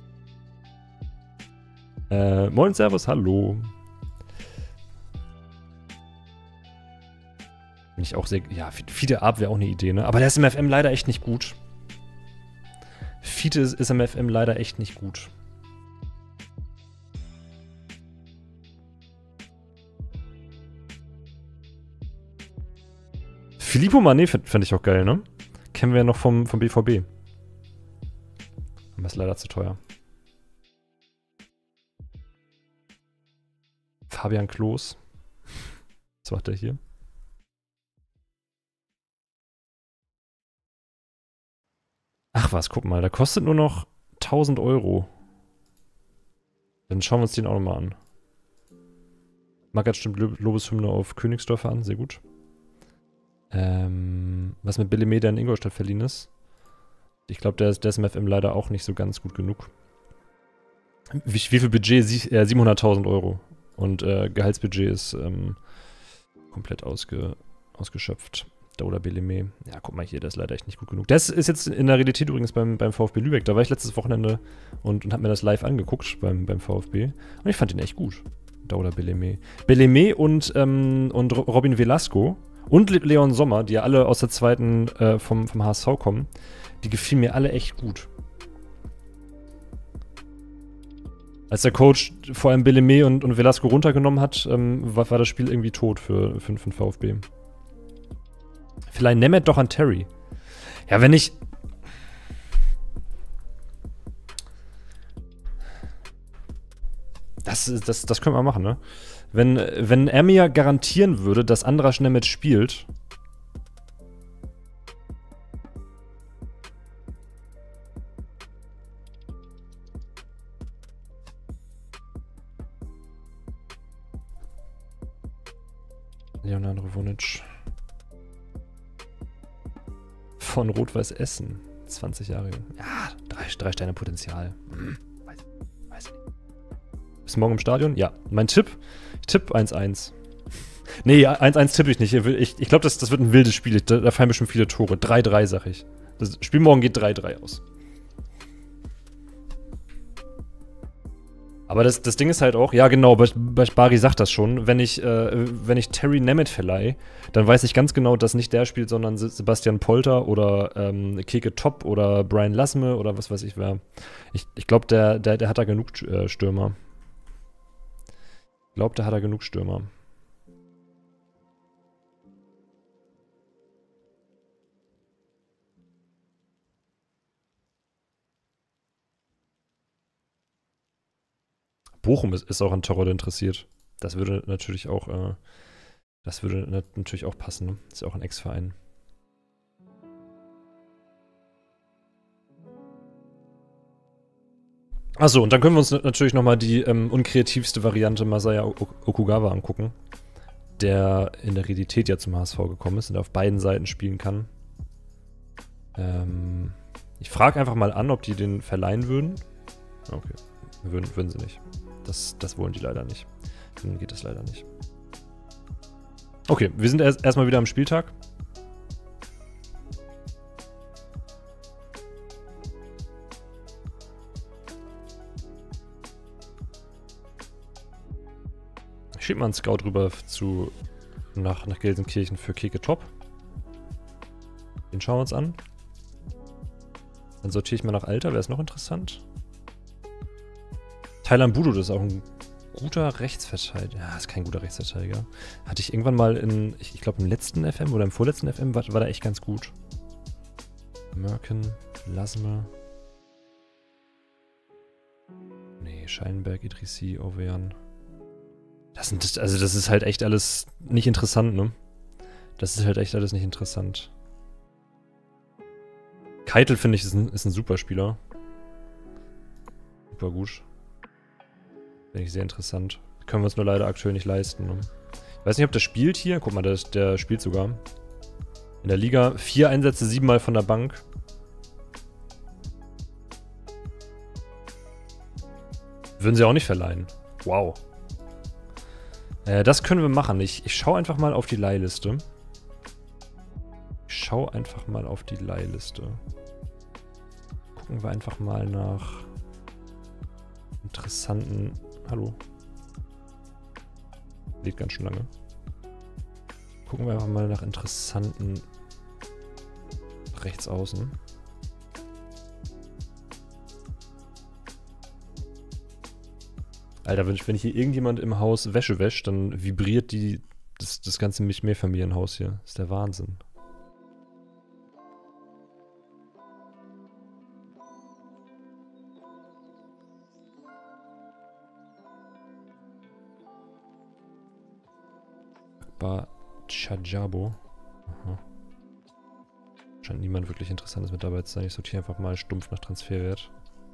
Äh, moin, servus, hallo. Bin ich auch sehr, ja, Fiete Ab wäre auch eine Idee, ne? Aber der ist im F M leider echt nicht gut. Fiete ist, ist im F M leider echt nicht gut. Filippo Mané fände fänd ich auch geil, ne? Kennen wir ja noch vom, vom B V B. Aber ist leider zu teuer. Fabian Klos. Was macht der hier? Ach was, guck mal, der kostet nur noch tausend Euro. Dann schauen wir uns den auch nochmal an. Magath stimmt Lobeshymne auf Königsdörfer an, sehr gut. Ähm, was mit Billy Meder in Ingolstadt verliehen ist. Ich glaube, der ist, der ist im F M leider auch nicht so ganz gut genug. Wie, wie viel Budget? Sie, äh, siebenhunderttausend Euro. Und äh, Gehaltsbudget ist ähm, komplett ausge, ausgeschöpft. Oder Beleme. Ja, guck mal hier, der ist leider echt nicht gut genug. Der ist, ist jetzt in der Realität übrigens beim, beim VfB Lübeck. Da war ich letztes Wochenende und, und hab mir das live angeguckt beim, beim VfB. Und ich fand ihn echt gut. Dauda Beleme. Beleme und, ähm, und Robin Velasco und Leon Sommer, die ja alle aus der zweiten äh, vom, vom H S V kommen, die gefielen mir alle echt gut. Als der Coach vor allem Beleme und, und Velasco runtergenommen hat, ähm, war, war das Spiel irgendwie tot für, für, für den VfB. Vielleicht Nemeth doch an Terry. Ja, wenn ich... Das, das, das können wir machen, ne? Wenn, wenn er mir garantieren würde, dass Andras Nemeth spielt... Leonardo Vonic... Von Rot-Weiß Essen. zwanzig Jahre jung. Ja, drei, drei Sterne Potenzial. Hm, weiß, weiß nicht. Bist du morgen im Stadion? Ja. Mein Tipp? Ich tippe eins eins. Nee, eins eins tippe ich nicht. Ich, ich glaube, das, das wird ein wildes Spiel. Da, da fallen bestimmt viele Tore. drei drei, sag ich. Das Spiel morgen geht drei drei aus. Aber das, das Ding ist halt auch, ja genau, Bari sagt das schon, wenn ich, äh, wenn ich Terry Nemeth verleihe, dann weiß ich ganz genau, dass nicht der spielt, sondern Sebastian Polter oder ähm, Keke Top oder Brian Lassme oder was weiß ich wer. Ich, ich glaube, der, der, der hat da genug äh, Stürmer. Ich glaube, der hat da genug Stürmer. Bochum ist, ist auch an Terodde interessiert. Das würde natürlich auch, äh, das würde nat natürlich auch passen, ne? Ist ja auch ein Ex-Verein. Achso, und dann können wir uns natürlich nochmal die ähm, unkreativste Variante Masaya Okugawa angucken, der in der Realität ja zum H S V gekommen ist und der auf beiden Seiten spielen kann. Ähm, ich frage einfach mal an, ob die den verleihen würden. Okay, würden, würden sie nicht. Das, das wollen die leider nicht. Dann geht das leider nicht. Okay, wir sind erst erstmal wieder am Spieltag. Ich schiebe mal einen Scout rüber zu, nach, nach Gelsenkirchen für Keke Top. Den schauen wir uns an. Dann sortiere ich mal nach Alter. Wäre es noch interessant? Thailand Budo, das ist auch ein guter Rechtsverteidiger. Ja, ist kein guter Rechtsverteidiger. Hatte ich irgendwann mal in, ich, ich glaube im letzten F M oder im vorletzten F M war, war der echt ganz gut. Merken, Lasme. Nee, Scheinberg, Idrissi, Ovean. Das sind, also das ist halt echt alles nicht interessant, ne? Das ist halt echt alles nicht interessant. Keitel, finde ich, ist ein, ist ein super Spieler. Super gut. Finde ich sehr interessant. Können wir uns nur leider aktuell nicht leisten. Ne? Ich weiß nicht, ob der spielt hier. Guck mal, der, der spielt sogar. In der Liga. Vier Einsätze, siebenmal von der Bank. Würden sie auch nicht verleihen. Wow. Äh, das können wir machen. Ich, ich schaue einfach mal auf die Leihliste. Ich schaue einfach mal auf die Leihliste. Gucken wir einfach mal nach interessanten... Hallo. Lädt ganz schön lange. Gucken wir einfach mal nach interessanten Rechtsaußen. Alter, wenn, wenn hier irgendjemand im Haus Wäsche wäscht, dann vibriert die das, das ganze Mehrfamilienhaus hier. Das ist der Wahnsinn. Akbar Chajabo. Aha. Scheint niemand wirklich Interessantes mit dabei zu sein. Ich sortiere einfach mal stumpf nach Transferwert.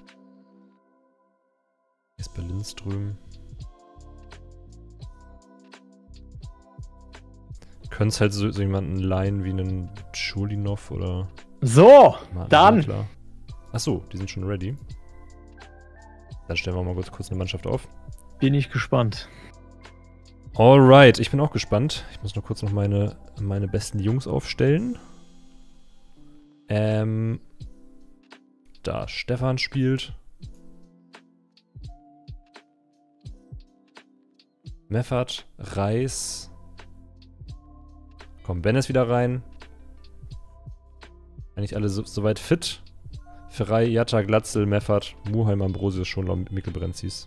Hier ist Berlinström. Können es halt so, so jemanden leihen wie einen Schulinov oder... So, dann! Achso, die sind schon ready. Dann stellen wir mal kurz, kurz eine Mannschaft auf. Bin ich gespannt. Alright, ich bin auch gespannt. Ich muss noch kurz noch meine, meine besten Jungs aufstellen. Ähm... Da Stefan spielt. Meffert, Reis. Komm, Ben ist wieder rein. Eigentlich alle so, soweit fit. Ferrei, Jatta, Glatzel, Meffert, Muheim, Ambrosius, Schonlau, Mikkel-Brenzis.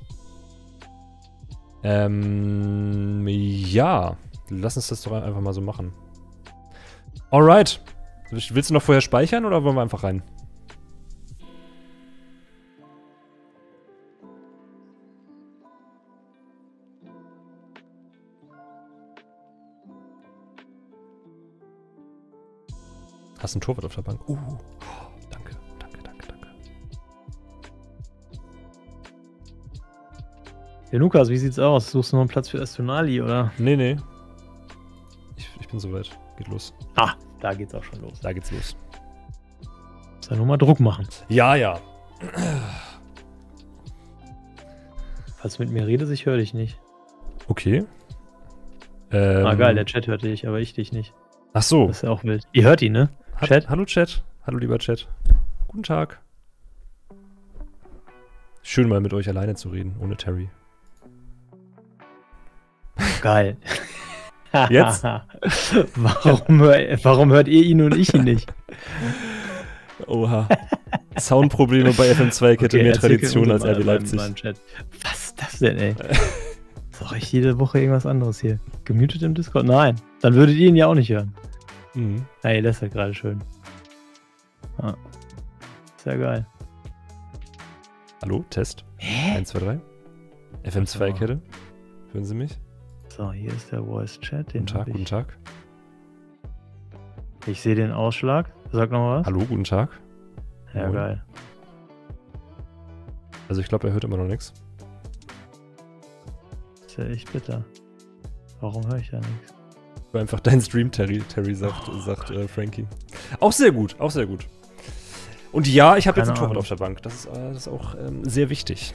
Ähm, ja. Lass uns das doch einfach mal so machen. Alright. Willst du noch vorher speichern oder wollen wir einfach rein? Hast du ein Torwart auf der Bank? Uh, oh, danke, danke, danke, danke. Ja, Lukas, wie sieht's aus? Suchst du noch einen Platz für Astonali, oder? Nee, nee. Ich, ich bin soweit. Geht los. Ah, da geht's auch schon los. Da geht's los. Muss ja nur mal Druck machen. Ja, ja. Falls du mit mir redest, ich höre dich nicht. Okay. Ähm, ah, geil, der Chat hört dich, aber ich dich nicht. Ach so. Das ist ja auch wild. Ihr hört ihn, ne? Hat, Chat? Hallo Chat. Hallo lieber Chat. Guten Tag. Schön mal mit euch alleine zu reden, ohne Terry. Geil. Jetzt? warum, hör, warum hört ihr ihn und ich ihn nicht? Oha. Soundprobleme bei F M zwei Kette, Okay, mehr Tradition als R B mal Leipzig. beim Chat. Was ist das denn, ey? Sag ich jede Woche irgendwas anderes hier. Gemutet im Discord? Nein. Dann würdet ihr ihn ja auch nicht hören. Mhm. Ey, das ist ja gerade schön. Ah. Sehr geil. Hallo, Test. Hä? eins, zwei, drei. F M zwei Kette. Hören Sie mich? So, hier ist der Voice Chat. Guten Tag, ich. guten Tag. Ich sehe den Ausschlag. Sag noch mal was. Hallo, guten Tag. Ja, Moin. geil. Also ich glaube, er hört immer noch nichts. Ist ja echt bitter. Warum höre ich da nichts? War einfach dein Stream, Terry, Terry sagt, oh, sagt äh, Frankie. Auch sehr gut, auch sehr gut. Und ja, ich habe jetzt einen Torwart auf der Bank. Das ist, äh, das ist auch ähm, sehr wichtig.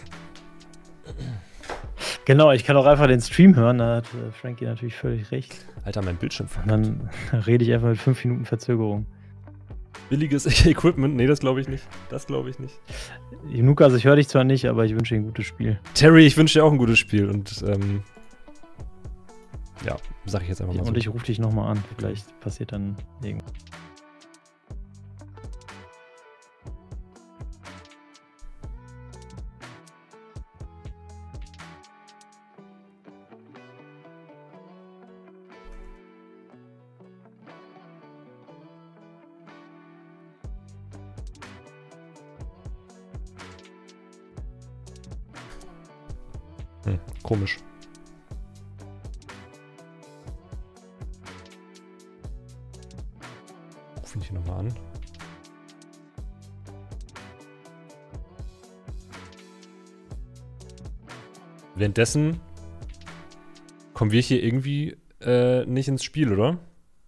Genau, ich kann auch einfach den Stream hören. Da hat äh, Frankie natürlich völlig recht. Alter, mein Bildschirm. Und dann rede ich einfach mit fünf Minuten Verzögerung. Billiges Equipment? Nee, das glaube ich nicht. Das glaube ich nicht. Lukas, ich höre dich zwar nicht, aber ich wünsche dir ein gutes Spiel. Terry, ich wünsche dir auch ein gutes Spiel. Und ähm, ja, sag ich jetzt einfach mal so. Und ich rufe dich nochmal an. Vielleicht passiert dann irgendwas. Hm, komisch. Ruf ihn hier nochmal an. Währenddessen kommen wir hier irgendwie äh, nicht ins Spiel, oder?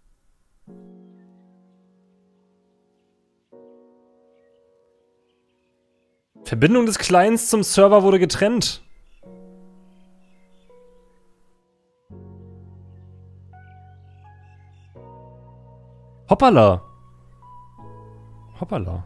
Verbindung des Clients zum Server wurde getrennt. Hoppala. Hoppala.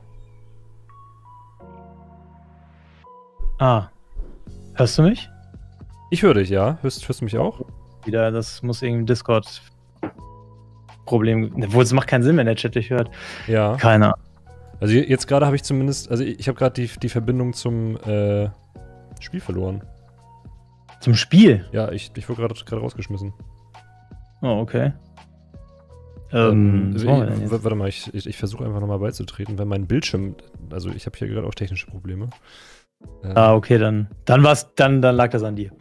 Ah. Hörst du mich? Ich höre dich, ja. Hörst, hörst du mich auch? Wieder, das muss irgendwie Discord-Problem. Obwohl, es macht keinen Sinn, wenn der Chat dich hört. Ja. Keiner. Also jetzt gerade habe ich zumindest, also ich habe gerade die, die Verbindung zum äh, Spiel verloren. Zum Spiel? Ja, ich, ich wurde gerade gerade rausgeschmissen. Oh, okay. Ähm, Ähm, was machen wir denn jetzt? Warte mal, ich, ich, ich versuche einfach nochmal beizutreten, wenn mein Bildschirm, also ich habe hier gerade auch technische Probleme. Ähm, Ah, okay, dann, dann war's, dann, dann lag das an dir.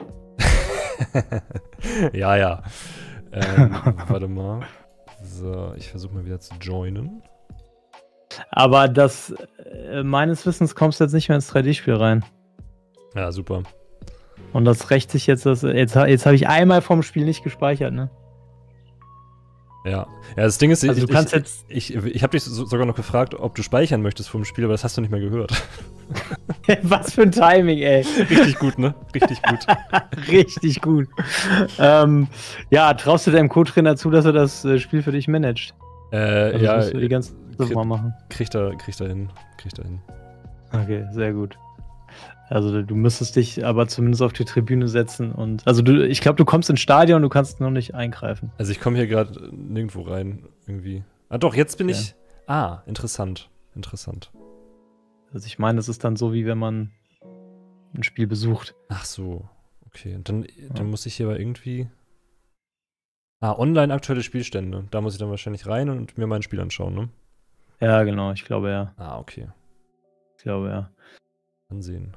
ja, ja. Ähm, warte mal. So, ich versuche mal wieder zu joinen. Aber das, äh, meines Wissens kommst du jetzt nicht mehr ins drei D-Spiel rein. Ja, super. Und das rächt sich jetzt, das, jetzt, jetzt habe ich einmal vom Spiel nicht gespeichert, ne? Ja. Ja, das Ding ist, Also ich, du kannst ich, jetzt ich, ich, ich habe dich so, sogar noch gefragt, ob du speichern möchtest vom Spiel, aber das hast du nicht mehr gehört. Was für ein Timing, ey. Richtig gut, ne? Richtig gut. Richtig gut. ähm, ja, traust du deinem Co-Trainer zu, dass er das äh, Spiel für dich managt? Äh, Also ja. Das musst du die ganze Sache mal machen. Kriegt er, kriegt er hin. Kriegt er hin. Okay, sehr gut. Also du müsstest dich aber zumindest auf die Tribüne setzen und also du, ich glaube, du kommst ins Stadion, du kannst noch nicht eingreifen. Also ich komme hier gerade nirgendwo rein, irgendwie. Ah doch, jetzt bin Okay. ich. Ah, interessant. Interessant. Also ich meine, das ist dann so, wie wenn man ein Spiel besucht. Ach so. Okay. Und dann, dann Ja. muss ich hier aber irgendwie. Ah, online aktuelle Spielstände. Da muss ich dann wahrscheinlich rein und mir mein Spiel anschauen, ne? Ja, genau, ich glaube ja. Ah, okay. Ich glaube ja. Ansehen.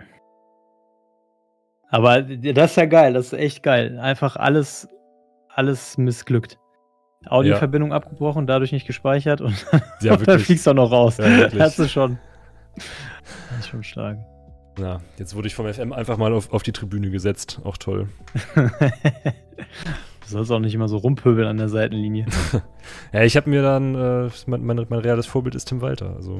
Aber das ist ja geil, das ist echt geil. Einfach alles, alles missglückt. Audioverbindung abgebrochen, dadurch nicht gespeichert und, Ja, und dann wirklich. fliegst du auch noch raus. Ja, wirklich. Das ist schon. Das ist schon stark. Ja, jetzt wurde ich vom F M einfach mal auf, auf die Tribüne gesetzt. Auch toll. Du sollst auch nicht immer so rumpöbeln an der Seitenlinie. Ja, ich habe mir dann, äh, mein, mein, mein reales Vorbild ist Tim Walter, also.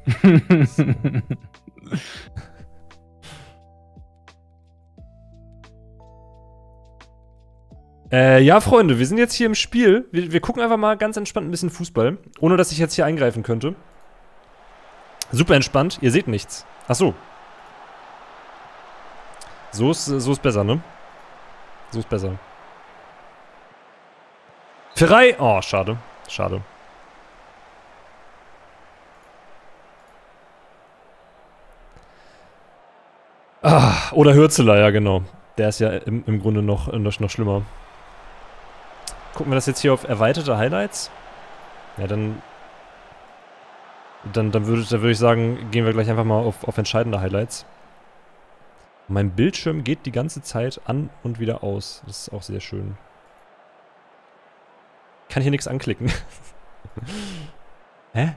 Äh, ja, Freunde, wir sind jetzt hier im Spiel. Wir, wir gucken einfach mal ganz entspannt ein bisschen Fußball, ohne dass ich jetzt hier eingreifen könnte. Super entspannt, ihr seht nichts. Ach so. So ist, so ist besser, ne? So ist besser. Ferrei! Oh, schade. Schade. Ah, oder Hürzeler, ja genau. Der ist ja im, im Grunde noch, noch, noch schlimmer. Gucken wir das jetzt hier auf erweiterte Highlights? Ja, dann... Dann, dann würde dann würd ich sagen, gehen wir gleich einfach mal auf, auf entscheidende Highlights. Mein Bildschirm geht die ganze Zeit an und wieder aus. Das ist auch sehr schön. Ich kann hier nichts anklicken. Hä?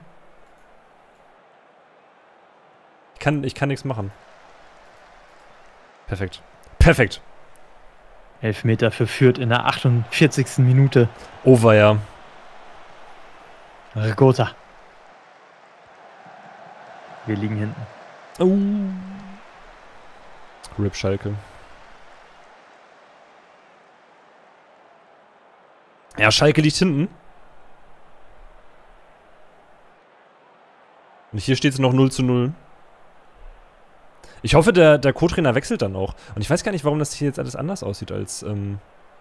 Ich kann, ich kann nichts machen. Perfekt. Perfekt. Elfmeter für Fürth in der achtundvierzigsten Minute. Over, ja. Gotha. Wir liegen hinten. Oh. Rip Schalke. Ja, Schalke liegt hinten. Und hier steht es noch null zu null. Ich hoffe, der, der Co-Trainer wechselt dann auch. Und ich weiß gar nicht, warum das hier jetzt alles anders aussieht als, ähm,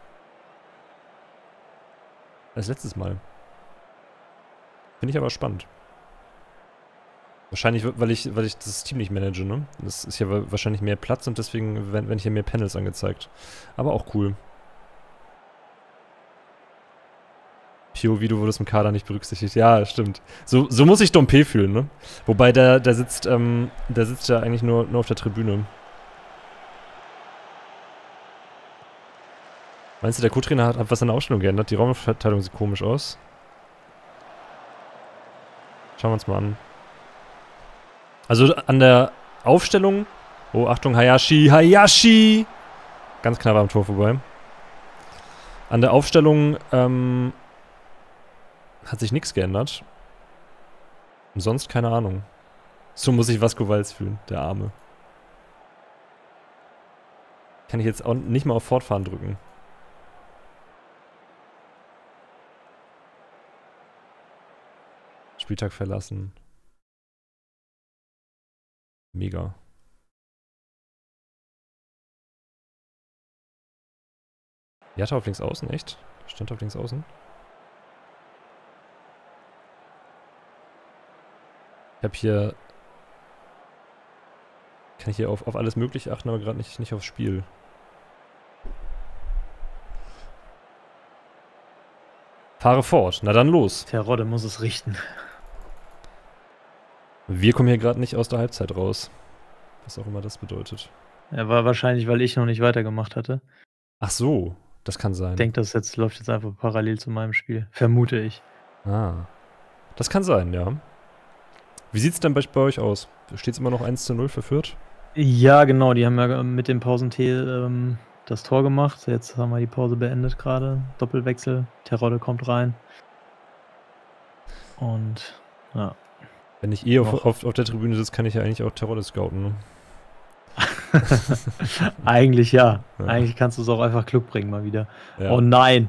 als letztes Mal. Finde ich aber spannend. Wahrscheinlich, weil ich, weil ich das Team nicht manage, ne? Das ist ja wahrscheinlich mehr Platz und deswegen werden, werden hier mehr Panels angezeigt. Aber auch cool. P O V, du wurdest im Kader nicht berücksichtigt. Ja, stimmt. So, so muss sich Dompe fühlen, ne? Wobei der, der sitzt, ähm, der sitzt ja eigentlich nur, nur auf der Tribüne. Meinst du, der Co-Trainer hat, hat was an der Ausstellung geändert? Die Raumverteilung sieht komisch aus. Schauen wir uns mal an. Also an der Aufstellung... Oh, Achtung, Hayashi, Hayashi! ganz knapp am Tor vorbei. An der Aufstellung ähm, hat sich nichts geändert. Und sonst keine Ahnung. So muss sich Vasco Valls fühlen, der Arme. Kann ich jetzt auch nicht mal auf Fortfahren drücken. Spieltag verlassen. Mega. Jatta auf links außen, echt? Stand auf links außen? Ich habe hier... Kann ich hier auf, auf alles Mögliche achten, aber gerade nicht, nicht aufs Spiel. Fahre fort. Na dann los. Terodde muss es richten. Wir kommen hier gerade nicht aus der Halbzeit raus. Was auch immer das bedeutet. Er war wahrscheinlich, weil ich noch nicht weitergemacht hatte. Ach so, das kann sein. Ich denke, das jetzt, läuft jetzt einfach parallel zu meinem Spiel. Vermute ich. Ah. Das kann sein, ja. Wie sieht es denn bei, bei euch aus? Steht es immer noch eins zu null für Fürth? Ja, genau. Die haben ja mit dem Pausentee ähm, das Tor gemacht. Jetzt haben wir die Pause beendet gerade. Doppelwechsel. Terodde kommt rein. Und, ja. Wenn ich eh auf, auf, auf der Tribüne sitze, kann ich ja eigentlich auch Terodde scouten, ne? Eigentlich ja. ja. Eigentlich kannst du es auch einfach Glück bringen mal wieder. Ja. Oh nein!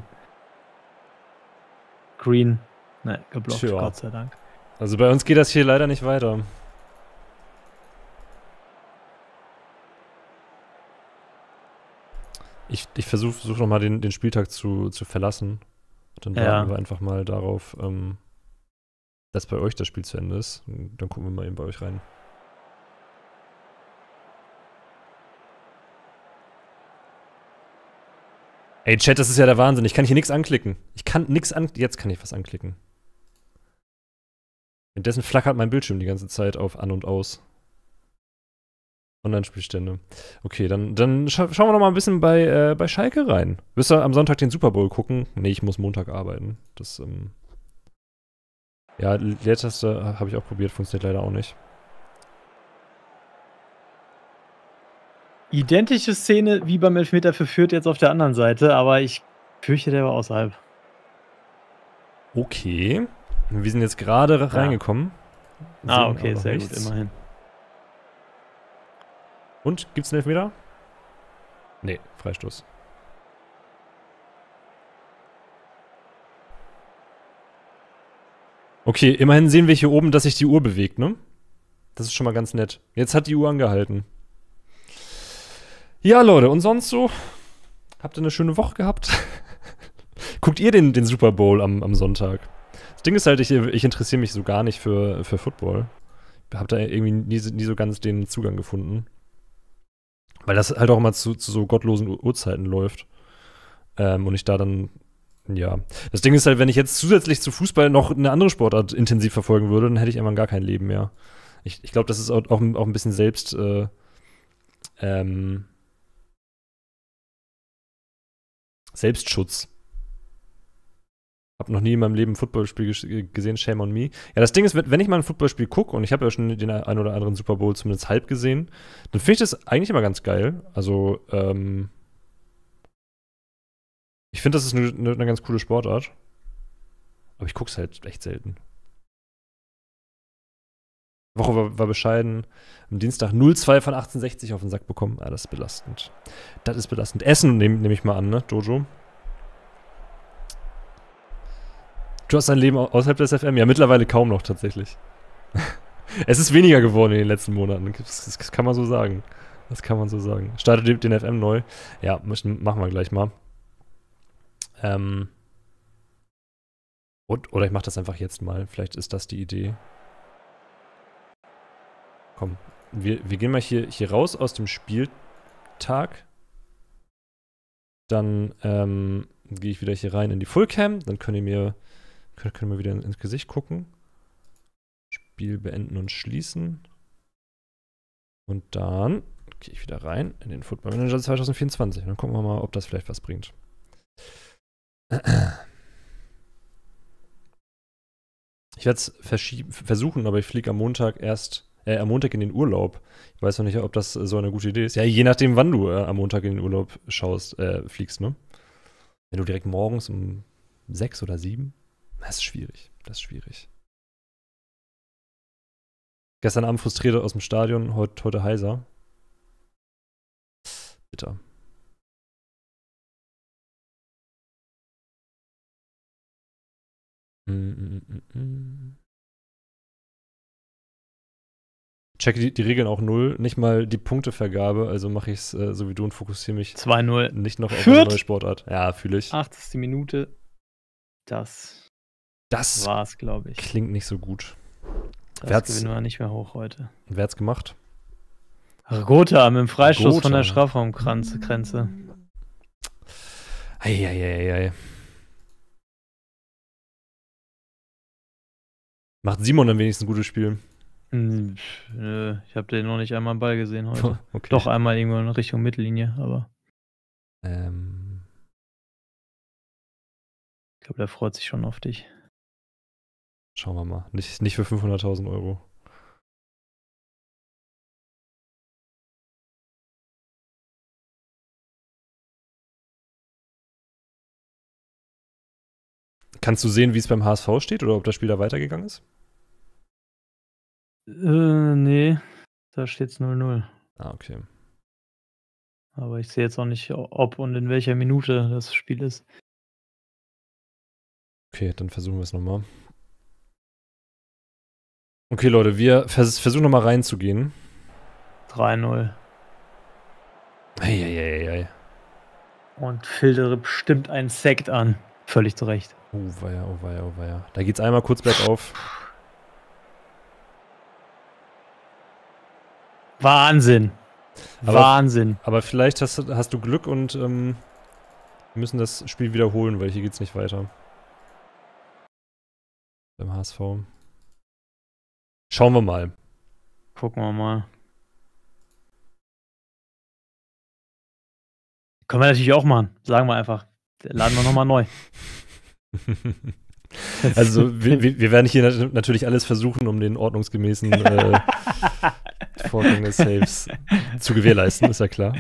Green. Ne, geblockt, Tja. Gott sei Dank. Also bei uns geht das hier leider nicht weiter. Ich, ich versuche versuch nochmal den, den Spieltag zu, zu verlassen. Dann warten ja. wir einfach mal darauf, ähm, dass bei euch das Spiel zu Ende ist. Dann gucken wir mal eben bei euch rein. Ey, Chat, das ist ja der Wahnsinn. Ich kann hier nichts anklicken. Ich kann nichts an... Jetzt kann ich was anklicken. Währenddessen flackert mein Bildschirm die ganze Zeit auf An und Aus. Online-Spielstände. Okay, dann, dann scha schauen wir noch mal ein bisschen bei, äh, bei Schalke rein. Willst du am Sonntag den Super Bowl gucken? Nee, ich muss Montag arbeiten. Das, ähm... Ja, Leertaste habe ich auch probiert, funktioniert leider auch nicht. Identische Szene wie beim Elfmeter für Fürth jetzt auf der anderen Seite, aber ich fürchte, der war außerhalb. Okay. Wir sind jetzt gerade ja. reingekommen. Ah, okay, sehr nichts. Gut, immerhin. Und, gibt's einen Elfmeter? Nee, Freistoß. Okay, immerhin sehen wir hier oben, dass sich die Uhr bewegt, ne? Das ist schon mal ganz nett. Jetzt hat die Uhr angehalten. Ja, Leute, und sonst so? Habt ihr eine schöne Woche gehabt? Guckt ihr den, den Super Bowl am, am Sonntag? Das Ding ist halt, ich, ich interessiere mich so gar nicht für, für Football. Ich habe da irgendwie nie, nie so ganz den Zugang gefunden. Weil das halt auch immer zu, zu so gottlosen Uhrzeiten läuft. Ähm, und ich da dann, ja. Das Ding ist halt, wenn ich jetzt zusätzlich zu Fußball noch eine andere Sportart intensiv verfolgen würde, dann hätte ich irgendwann gar kein Leben mehr. Ich, ich glaube, das ist auch, auch, auch ein bisschen selbst, äh, ähm, Selbstschutz. Hab noch nie in meinem Leben ein Footballspiel gesehen, shame on me. Ja, das Ding ist, wenn ich mal ein Footballspiel gucke, und ich habe ja schon den ein oder anderen Super Bowl zumindest halb gesehen, dann finde ich das eigentlich immer ganz geil. Also, ähm ich finde, das ist eine, eine, eine ganz coole Sportart. Aber ich gucke es halt echt selten. Die Woche war, war bescheiden. Am Dienstag null zwei von achtundsechzig auf den Sack bekommen. Ah, das ist belastend. Das ist belastend. Essen nehme nehm ich mal an, ne, Jojo? Du hast dein Leben außerhalb des F M? Ja, mittlerweile kaum noch, tatsächlich. Es ist weniger geworden in den letzten Monaten. Das, das kann man so sagen. Das kann man so sagen. Startet den F M neu. Ja, machen wir gleich mal. Ähm. Und, oder ich mache das einfach jetzt mal. Vielleicht ist das die Idee. Komm, wir, wir gehen mal hier, hier raus aus dem Spieltag. Dann ähm, gehe ich wieder hier rein in die Fullcam. Dann könnt ihr mir, könnt, könnt ihr mir wieder ins Gesicht gucken. Spiel beenden und schließen. Und dann gehe ich wieder rein in den Football Manager zwanzig vierundzwanzig. Dann gucken wir mal, ob das vielleicht was bringt. Ich werde es versuchen, aber ich fliege am Montag erst äh, am Montag in den Urlaub. Ich weiß noch nicht, ob das so eine gute Idee ist. Ja, je nachdem, wann du äh, am Montag in den Urlaub schaust, äh, fliegst, ne? Wenn du direkt morgens um sechs oder sieben, das ist schwierig. Das ist schwierig. Gestern Abend frustriert aus dem Stadion, heute, heute heiser. Bitter. Mm, mm, mm, mm. Checke die, die Regeln auch null, nicht mal die Punktevergabe, also mache ich es äh, so wie du und fokussiere mich zwei null. nicht noch auf Fürth. eine neue Sportart. Ja, fühle ich. achtzigste Minute. Das, Das war's, glaube ich. klingt nicht so gut. Das Wer hat's- gewinnen wir nicht mehr hoch heute. Wer hat's gemacht? Gotha mit dem Freistoß Gotha. von der Strafraumgrenze. Eieieiei. Macht Simon dann wenigstens ein gutes Spiel? Hm, pff, nö, ich habe den noch nicht einmal am Ball gesehen heute. Okay. Doch einmal irgendwo in Richtung Mittellinie, aber Ähm, ich glaube, der freut sich schon auf dich. schauen wir mal. Nicht, nicht für fünfhunderttausend Euro. Kannst du sehen, wie es beim H S V steht oder ob das Spiel da weitergegangen ist? Äh, nee, da steht's null null. Ah, okay. Aber ich sehe jetzt auch nicht, ob und in welcher Minute das Spiel ist. Okay, dann versuchen wir es nochmal. Okay, Leute, wir vers versuchen nochmal reinzugehen. drei null. Eieieiei. Und filtere bestimmt einen Sekt an. Völlig zu Recht. Oh weia, oh weia, oh weia. Da geht's einmal kurz bergauf. Wahnsinn. Aber- Wahnsinn. Aber vielleicht hast, du- hast du Glück und ähm, wir müssen das Spiel wiederholen, weil hier geht's nicht weiter. Beim H S V. Schauen wir mal. Gucken wir mal. Können wir natürlich auch machen. Sagen wir einfach. Laden wir nochmal neu. Also wir, wir wir werden hier nat- natürlich alles versuchen, um den ordnungsgemäßen äh, Vorgang des Saves zu gewährleisten, ist ja klar.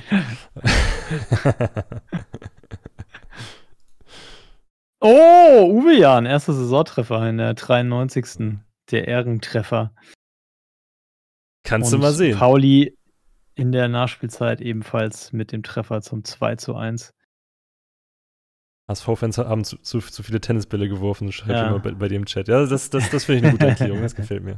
Oh, Uwe Jan, erster Saisontreffer in der dreiundneunzigsten Der Ehrentreffer. Kannst du Und mal sehen. Pauli in der Nachspielzeit ebenfalls mit dem Treffer zum zwei zu eins. H S V-Fans haben zu, zu, zu viele Tennisbälle geworfen, schreibt Ja. immer bei, bei dir im Chat. Ja, das, das, das finde ich eine gute Erklärung, das gefällt mir.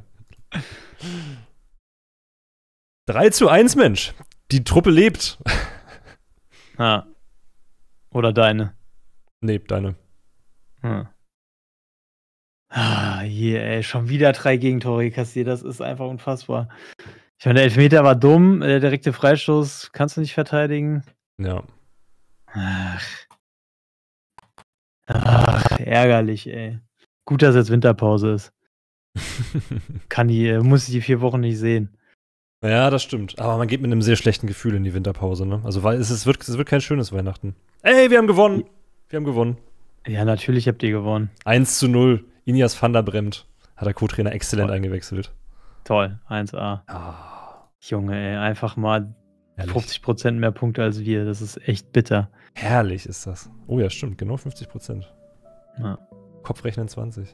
drei zu eins, Mensch. Die Truppe lebt. Ja. Oder deine. Nee, deine. Hm. Ah, je, ey, schon wieder drei Gegentore kassiert. Das ist einfach unfassbar. Ich meine, der Elfmeter war dumm. Der direkte Freistoß kannst du nicht verteidigen. Ja. Ach. Ach, ärgerlich, ey. Gut, dass jetzt Winterpause ist. Kann die, äh, muss ich die vier Wochen nicht sehen. Ja, das stimmt. Aber man geht mit einem sehr schlechten Gefühl in die Winterpause, ne? Also, weil es, ist, es, wird, es wird kein schönes Weihnachten. Ey, wir haben gewonnen! Wir haben gewonnen. Ja, natürlich habt ihr gewonnen. eins zu null. Inias van der Bremt hat der Co-Trainer exzellent Toll. eingewechselt. Toll, eins A. Ah, Junge, ey, einfach mal herrlich. fünfzig Prozent mehr Punkte als wir. Das ist echt bitter. Herrlich ist das. Oh ja, stimmt. Genau fünfzig Prozent. Ja. Kopfrechnen zwanzig.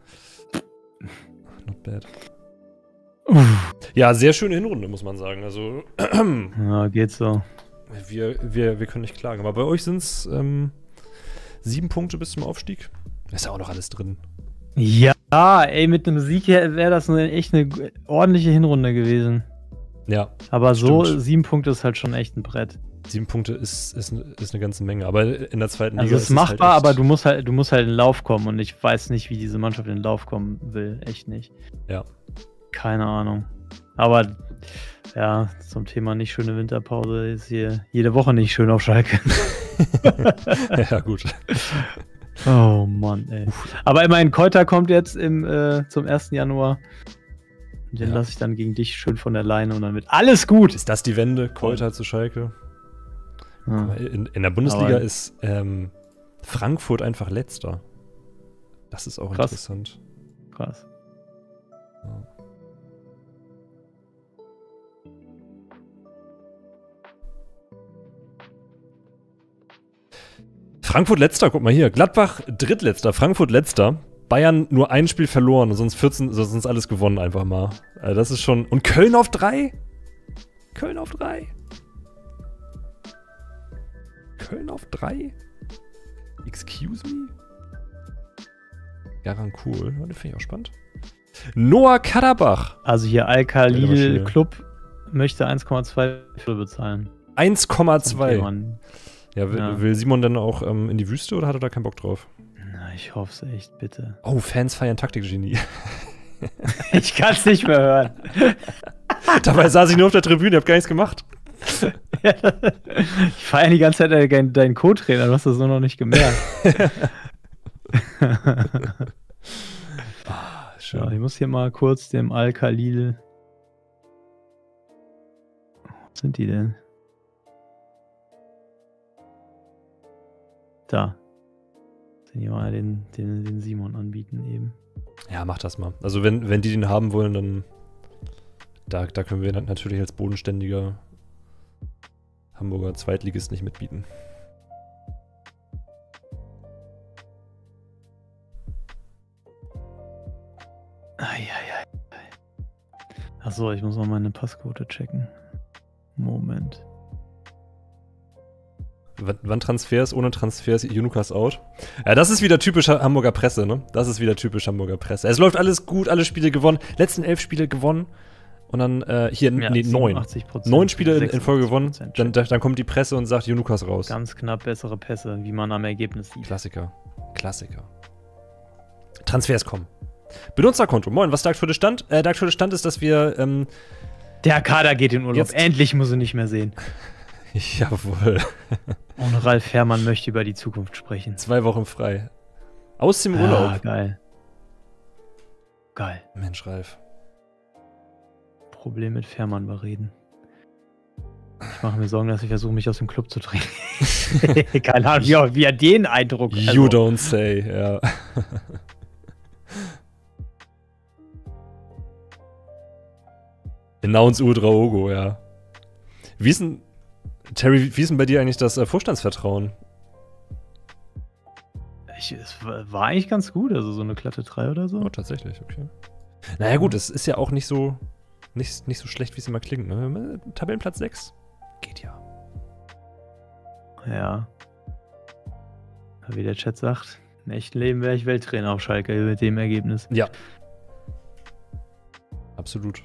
Not bad. Uff. Ja, sehr schöne Hinrunde, muss man sagen. Also, Ja, geht so. wir, wir, wir können nicht klagen. Aber bei euch sind es ähm, sieben Punkte bis zum Aufstieg. Ist ja auch noch alles drin. Ja, ey, mit einem Sieg wäre das eine, echt eine g- ordentliche Hinrunde gewesen. Ja, Aber so Stimmt. sieben Punkte ist halt schon echt ein Brett. sieben Punkte ist, ist, ist eine ganze Menge. Aber in der zweiten Also Liga es ist es machbar, halt echt- aber du musst halt, du musst halt in den Lauf kommen und ich weiß nicht, wie diese Mannschaft in den Lauf kommen will. Echt nicht. Ja. Keine Ahnung. Aber ja, zum Thema nicht schöne Winterpause ist hier jede Woche nicht schön auf Schalke. Ja, gut. Oh Mann, ey. Aber immerhin, Keuter kommt jetzt im, äh, zum ersten Januar. Den Ja. lasse ich dann gegen dich schön von der Leine und dann wird alles gut. Ist das die Wende? Keuter zu Schalke? Ja. In, in der Bundesliga Aber- ist ähm, Frankfurt einfach letzter. Das ist auch Krass. interessant. Krass. Frankfurt letzter, guck mal hier. Gladbach drittletzter, Frankfurt letzter. Bayern nur ein Spiel verloren und sonst vierzehn, sonst alles gewonnen einfach mal. Also das ist schon. Und Köln auf drei? Köln auf drei? Köln auf drei? Excuse me? Garan cool. Den finde ich auch spannend. Noah Karabach. Also hier Al-Khalil Club möchte eins Komma zwei bezahlen. eins Komma zwei. Okay, ja, will, ja. will Simon denn auch ähm, in die Wüste oder hat er da keinen Bock drauf? Na, ich hoffe es echt, bitte. Oh, Fans feiern Taktikgenie. Ich kann es nicht mehr hören. Dabei saß ich nur auf der Tribüne, hab gar nichts gemacht. Ich feiere die ganze Zeit deinen, deinen Co-Trainer, du hast das nur noch nicht gemerkt. Ah, schön. Ja, ich muss hier mal kurz dem Al-Khalil. Wo sind die denn? Da. Den hier mal den, den, den Simon anbieten eben. Ja, mach das mal. Also wenn, wenn die den haben wollen, dann da, da können wir natürlich als bodenständiger Hamburger Zweitligist nicht mitbieten. Eieiei. Achso, ich muss mal meine Passquote checken. Moment. W wann Transfers? Ohne Transfers, Junukas out. Ja, das ist wieder typisch Hamburger Presse, ne? Das ist wieder typisch Hamburger Presse. Es läuft alles gut, alle Spiele gewonnen. Letzten elf Spiele gewonnen. Und dann äh, hier, ja, nee, neun. Neun Spiele in, in Folge gewonnen. Dann, dann kommt die Presse und sagt Junukas raus. Ganz knapp bessere Pässe, wie man am Ergebnis sieht. Klassiker. Klassiker. Transfers kommen. Benutzerkonto. Moin, was ist der aktuelle Stand? Äh, der aktuelle Stand ist, dass wir ähm, der Kader geht in Urlaub. Jetzt endlich muss er nicht mehr sehen. Jawohl. Und Ralf Fährmann möchte über die Zukunft sprechen. Zwei Wochen frei. Aus dem Urlaub. Ah, geil. Geil. Mensch, Ralf. Problem mit Fährmann bereden. Ich mache mir Sorgen, dass ich versuche, mich aus dem Club zu drängen. Keine Ahnung, wie, wie er den Eindruck hat. You also. Don't say, ja. Announce Udraogo, ja. Wie ist denn, Terry, wie ist denn bei dir eigentlich das äh, Vorstandsvertrauen? Ich, es war eigentlich ganz gut, also so eine glatte drei oder so. Oh, tatsächlich, okay. Naja gut, es ist ja auch nicht so, nicht, nicht so schlecht, wie es immer klingt. Ne? Tabellenplatz sechs geht ja. Ja. Wie der Chat sagt, im echten Leben wäre ich Welttrainer auf Schalke mit dem Ergebnis. Ja. Absolut.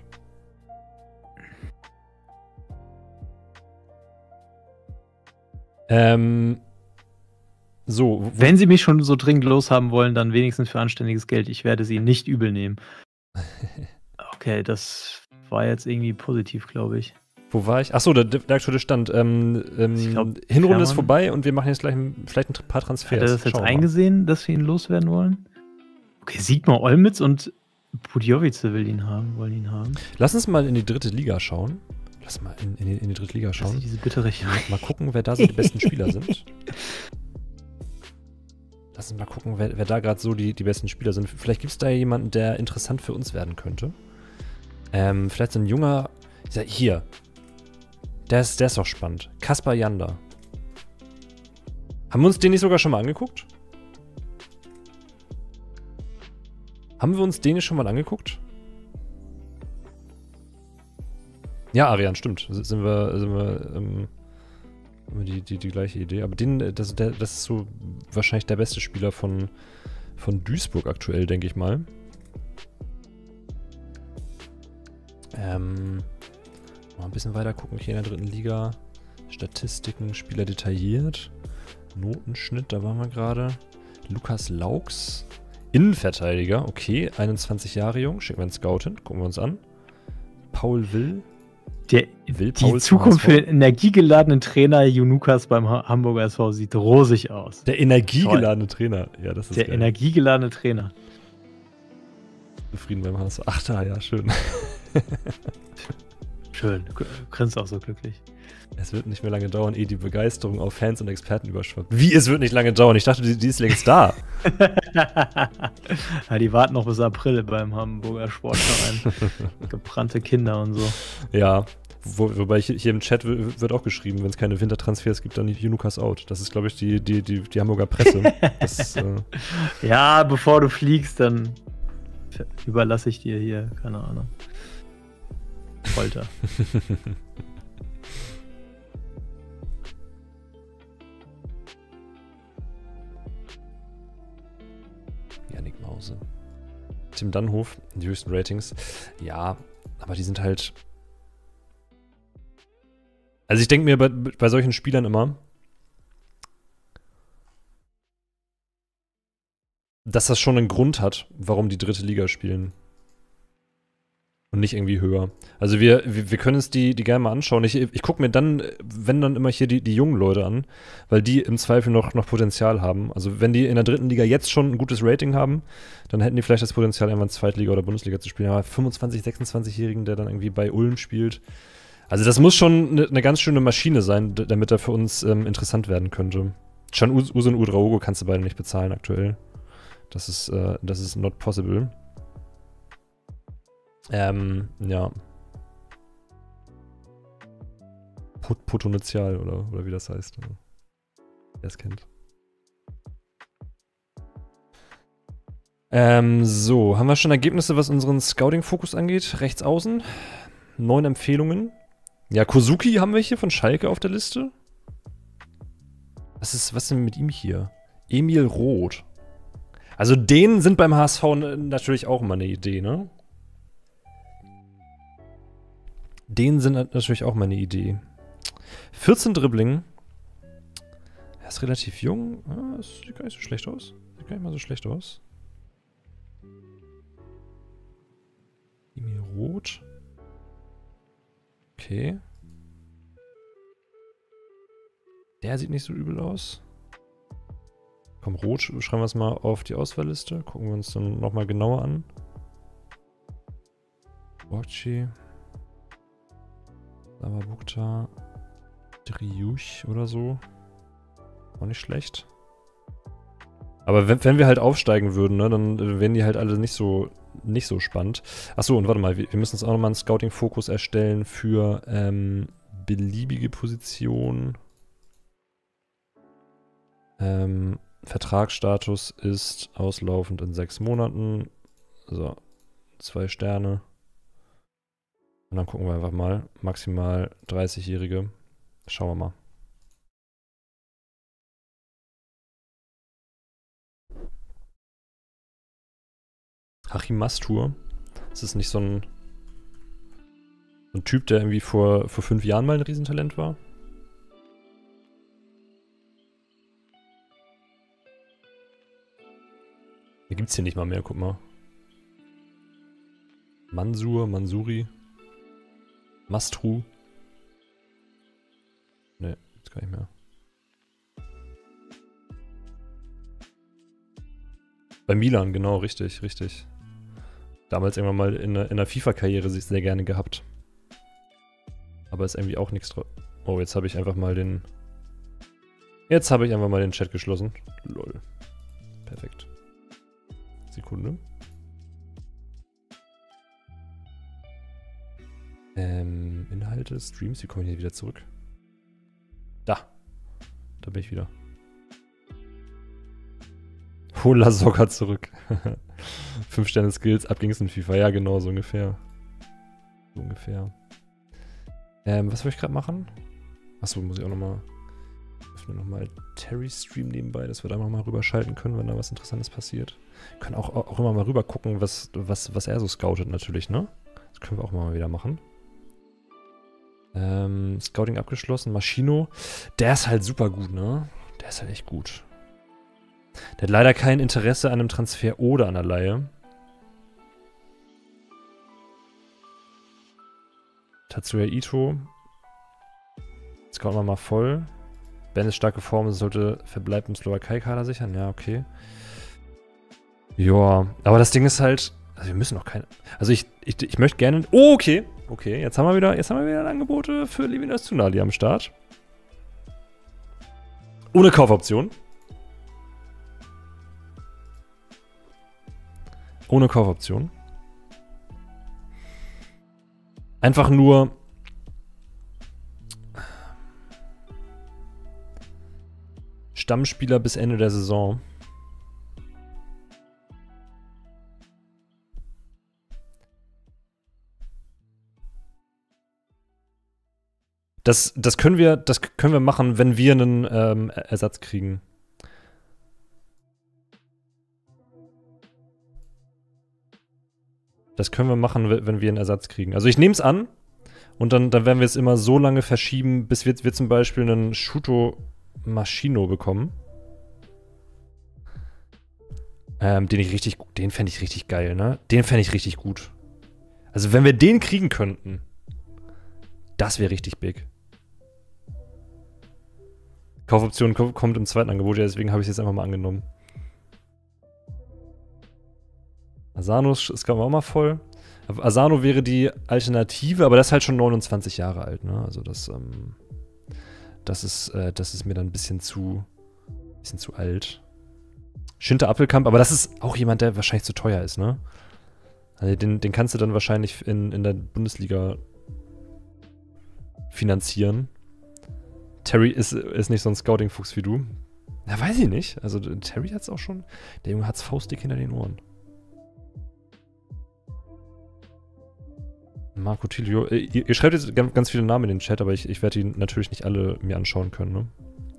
Ähm, so. Wenn Sie mich schon so dringend loshaben wollen, dann wenigstens für anständiges Geld. Ich werde Sie nicht übel nehmen. Okay, das war jetzt irgendwie positiv, glaube ich. Wo war ich? Achso, der, der aktuelle Stand. Ähm, ähm, glaub, Hinrunde Fährmann ist vorbei und wir machen jetzt gleich ein, vielleicht ein paar Transfers. Hat er das jetzt eingesehen, dass wir ihn loswerden wollen? Okay, Sigmar Olmitz und Budjovice will ihn haben, wollen ihn haben. Lass uns mal in die dritte Liga schauen. Lass mal in, in, die, in die dritte Liga schauen. Diese bittere Mal gucken, wer da so die besten Spieler sind. Lass uns mal gucken, wer, wer da gerade so die, die besten Spieler sind. Vielleicht gibt es da jemanden, der interessant für uns werden könnte. Ähm, vielleicht so ein junger. Hier. Der ist, der ist doch spannend. Kaspar Janda. Haben wir uns den nicht sogar schon mal angeguckt? Haben wir uns den nicht schon mal angeguckt? Ja, Arian, stimmt. Sind wir, sind wir, ähm, haben wir die, die, die gleiche Idee. Aber den, das, der, das ist so wahrscheinlich der beste Spieler von, von Duisburg aktuell, denke ich mal. Ähm, mal ein bisschen weiter gucken hier in der dritten Liga. Statistiken, Spieler detailliert. Notenschnitt, da waren wir gerade. Lukas Laux. Innenverteidiger, okay. einundzwanzig Jahre jung. Schicken wir einen Scout hin. Gucken wir uns an. Paul Will. Der, Will die Zukunft für den energiegeladenen Trainer Junukas beim ha Hamburger S V sieht rosig aus. Der energiegeladene Toll. Trainer. Ja, das ist Der geil. energiegeladene Trainer. Zufrieden beim H S V. Ach da, ja, schön. Schön, du grinst auch so glücklich. Es wird nicht mehr lange dauern, ehe die Begeisterung auf Fans und Experten überschwappt. Wie, es wird nicht lange dauern? Ich dachte, die, die ist längst da. Ja, die warten noch bis April beim Hamburger Sportverein. Gebrannte Kinder und so. Ja. Wo, wobei hier, hier im Chat wird auch geschrieben, wenn es keine Wintertransfers gibt, dann nicht Junukas out. Das ist, glaube ich, die, die, die, die Hamburger Presse. Das, äh ja, bevor du fliegst, dann überlasse ich dir hier, keine Ahnung. Folter. Yannick Mause. Tim Dannhof, die höchsten Ratings. Ja, aber die sind halt... Also ich denke mir bei, bei solchen Spielern immer, dass das schon einen Grund hat, warum die dritte Liga spielen. Und nicht irgendwie höher. Also wir, wir, wir können uns die, die gerne mal anschauen. Ich, ich gucke mir dann, wenn dann immer hier die, die jungen Leute an, weil die im Zweifel noch, noch Potenzial haben. Also wenn die in der dritten Liga jetzt schon ein gutes Rating haben, dann hätten die vielleicht das Potenzial, irgendwann Zweitliga oder Bundesliga zu spielen. Aber fünfundzwanzig-, sechsundzwanzig-Jährigen, der dann irgendwie bei Ulm spielt. Also das muss schon eine, eine ganz schöne Maschine sein, damit er für uns ähm, interessant werden könnte. Can Uso und Udraogo kannst du beide nicht bezahlen aktuell. Das ist, äh, das ist not possible. Ähm, ja. Pot Potenzial oder, oder wie das heißt. Wer es kennt. Ähm, so, haben wir schon Ergebnisse, was unseren Scouting-Fokus angeht? Rechts außen. Neun Empfehlungen. Ja, Kozuki haben wir hier von Schalke auf der Liste. Was ist, was ist denn mit ihm hier? Emil Roth. Also den sind beim H S V natürlich auch mal eine Idee, ne? Den sind natürlich auch mal eine Idee. vierzehn Dribbling. Er ist relativ jung. Ah, das sieht gar nicht so schlecht aus. Sieht gar nicht mal so schlecht aus. Emil Roth. Okay. Der sieht nicht so übel aus. Komm, Rot, schreiben wir es mal auf die Auswahlliste. Gucken wir uns dann nochmal genauer an. Borci. Lavabukta. Driuch oder so. Auch nicht schlecht. Aber wenn, wenn wir halt aufsteigen würden, ne, dann wären die halt alle nicht so, nicht so spannend. Achso, und warte mal, wir, wir müssen uns auch nochmal einen Scouting-Fokus erstellen für ähm, beliebige Positionen. Ähm, Vertragsstatus ist auslaufend in sechs Monaten. So, zwei Sterne. Und dann gucken wir einfach mal. Maximal dreißigjährige. Schauen wir mal. Achim Mastur. Das ist nicht so ein, so ein Typ, der irgendwie vor, vor fünf Jahren mal ein Riesentalent war. Hier gibt's hier nicht mal mehr, guck mal. Mansur, Mansuri. Mastru. Ne, gibt's gar nicht mehr. Bei Milan, genau, richtig, richtig. Damals irgendwann mal in der, in der FIFA-Karriere sich sehr gerne gehabt. Aber ist irgendwie auch nichts drauf. Oh, jetzt habe ich einfach mal den... Jetzt habe ich einfach mal den Chat geschlossen. Lol. Perfekt. Sekunde. Ähm, Inhalte, Streams, wie komme ich hier wieder zurück? Da. Da bin ich wieder. Hola Socker zurück. fünf Sterne Skills, ab ging's in FIFA. Ja, genau, so ungefähr. So ungefähr. Ähm, was wollte ich gerade machen? Achso, muss ich auch nochmal... Öffne nochmal Terry Stream nebenbei, dass wir da nochmal rüberschalten können, wenn da was Interessantes passiert. Wir können auch, auch immer mal rüber gucken, was, was, was er so scoutet natürlich, ne? Das können wir auch mal wieder machen. Ähm, Scouting abgeschlossen. Maschino. Der ist halt super gut, ne? Der ist halt echt gut. Der hat leider kein Interesse an einem Transfer oder an der Leihe. Tatsuya Ito. Scouten wir mal voll. Ben ist starke Form, sollte Verbleib im Slowakei-Kader sichern. Ja, okay. Ja, aber das Ding ist halt... Also wir müssen noch keine... Also ich, ich, ich möchte gerne... Oh, okay. Okay, jetzt haben wir wieder, jetzt haben wir wieder Angebote für Livinas Tsunali am Start. Ohne Kaufoption. Ohne Kaufoption. Einfach nur... Stammspieler bis Ende der Saison. Das, das, können wir, das können wir machen, wenn wir einen ähm, Ersatz kriegen. Das können wir machen, wenn wir einen Ersatz kriegen. Also ich nehme es an und dann, dann werden wir es immer so lange verschieben, bis wir, wir zum Beispiel einen Shuto Maschino bekommen. Ähm, den ich richtig, den fände ich richtig geil, ne? Den fände ich richtig gut. Also wenn wir den kriegen könnten, das wäre richtig big. Kaufoption kommt im zweiten Angebot, ja, deswegen habe ich es jetzt einfach mal angenommen. Asano ist gerade auch mal voll. Asano wäre die Alternative, aber das ist halt schon neunundzwanzig Jahre alt, ne? Also das, ähm, das ist, äh, das ist mir dann ein bisschen zu, bisschen zu alt. Shinta Appelkamp, aber das ist auch jemand, der wahrscheinlich zu teuer ist, ne? Also den, den kannst du dann wahrscheinlich in, in der Bundesliga finanzieren. Terry ist, ist nicht so ein Scouting-Fuchs wie du. Ja, weiß ich nicht. Also Terry hat's auch schon. Der Junge hat's faustdick hinter den Ohren. Marco Tilio. Äh, ihr, ihr schreibt jetzt ganz, ganz viele Namen in den Chat, aber ich, ich werde die natürlich nicht alle mir anschauen können, ne?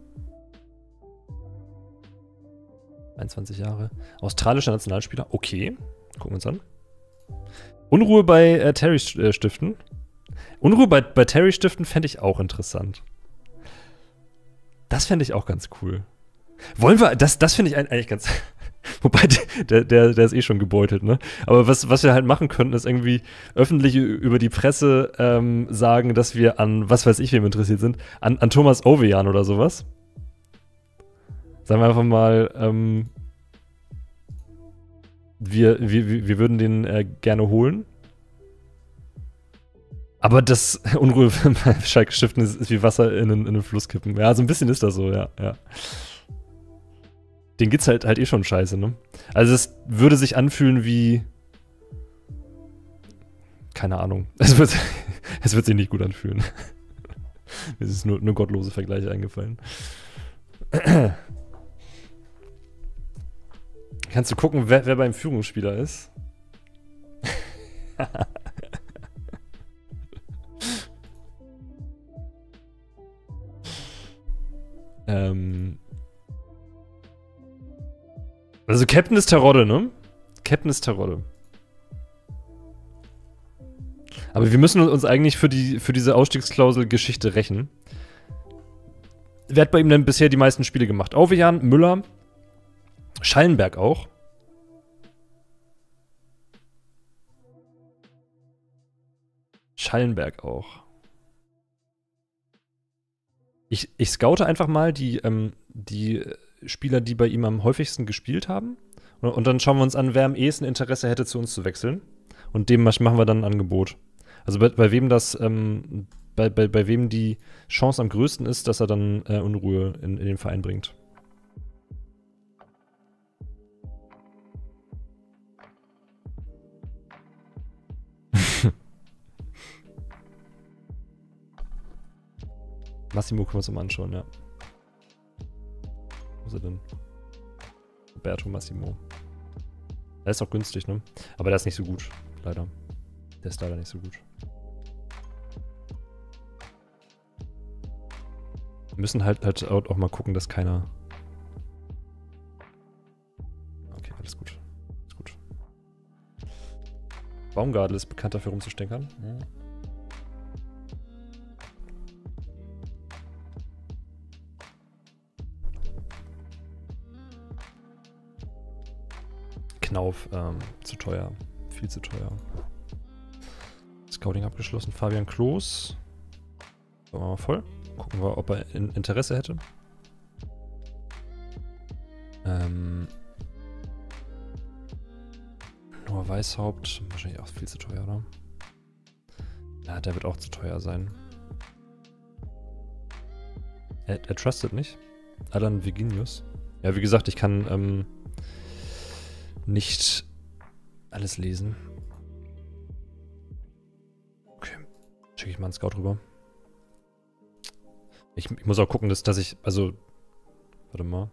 einundzwanzig Jahre. Australischer Nationalspieler. Okay. Gucken wir uns an. Unruhe bei äh, Terry äh, stiften. Unruhe bei, bei Terry stiften fände ich auch interessant. Das fände ich auch ganz cool. Wollen wir, das, das finde ich eigentlich ganz, wobei der, der, der ist eh schon gebeutelt, ne? Aber was, was wir halt machen könnten, ist irgendwie öffentlich über die Presse ähm, sagen, dass wir an, was weiß ich, wem interessiert sind, an, an Thomas Ovejan oder sowas. Sagen wir einfach mal, ähm, wir, wir, wir würden den äh, gerne holen. Aber das Unruhe bei Schalke stiften ist, ist wie Wasser in einen, in einen Fluss kippen. Ja, so ein bisschen ist das so, ja. ja. Den geht's halt, halt eh schon scheiße, ne? Also es würde sich anfühlen wie... Keine Ahnung. Es wird, es wird sich nicht gut anfühlen. Mir ist nur, nur gottlose Vergleiche eingefallen. Kannst du gucken, wer, wer beim Führungsspieler ist? ähm... Also Captain ist Terodde, ne? Captain ist Terodde. Aber wir müssen uns eigentlich für, die, für diese Ausstiegsklausel-Geschichte rächen. Wer hat bei ihm denn bisher die meisten Spiele gemacht? Ovejan, Müller, Schallenberg auch. Schallenberg auch. Ich, ich scoute einfach mal die, ähm, die Spieler, die bei ihm am häufigsten gespielt haben. Und, und dann schauen wir uns an, wer am ehesten Interesse hätte, zu uns zu wechseln. Und dem machen wir dann ein Angebot. Also bei, bei wem das, ähm, bei, bei, bei wem die Chance am größten ist, dass er dann äh, Unruhe in, in den Verein bringt. Massimo können wir uns mal anschauen, ja. Wo ist er denn? Roberto Massimo. Der ist auch günstig, ne? Aber der ist nicht so gut, leider. Der ist leider nicht so gut. Wir müssen halt, halt auch mal gucken, dass keiner... Okay, alles gut. Alles gut. Baumgartel ist bekannt dafür rumzustänkern. Ja. Knauf, ähm, zu teuer. Viel zu teuer. Scouting abgeschlossen. Fabian Klos. Machen wir mal voll. Gucken wir, ob er in Interesse hätte. Ähm. Noah Weishaupt. Wahrscheinlich auch viel zu teuer, oder? Ja, der wird auch zu teuer sein. Er, er trustet nicht. Alan Viginius. Ja, wie gesagt, ich kann, ähm, nicht alles lesen. Okay. Schicke ich mal einen Scout rüber. Ich, ich muss auch gucken, dass, dass ich, also Warte mal.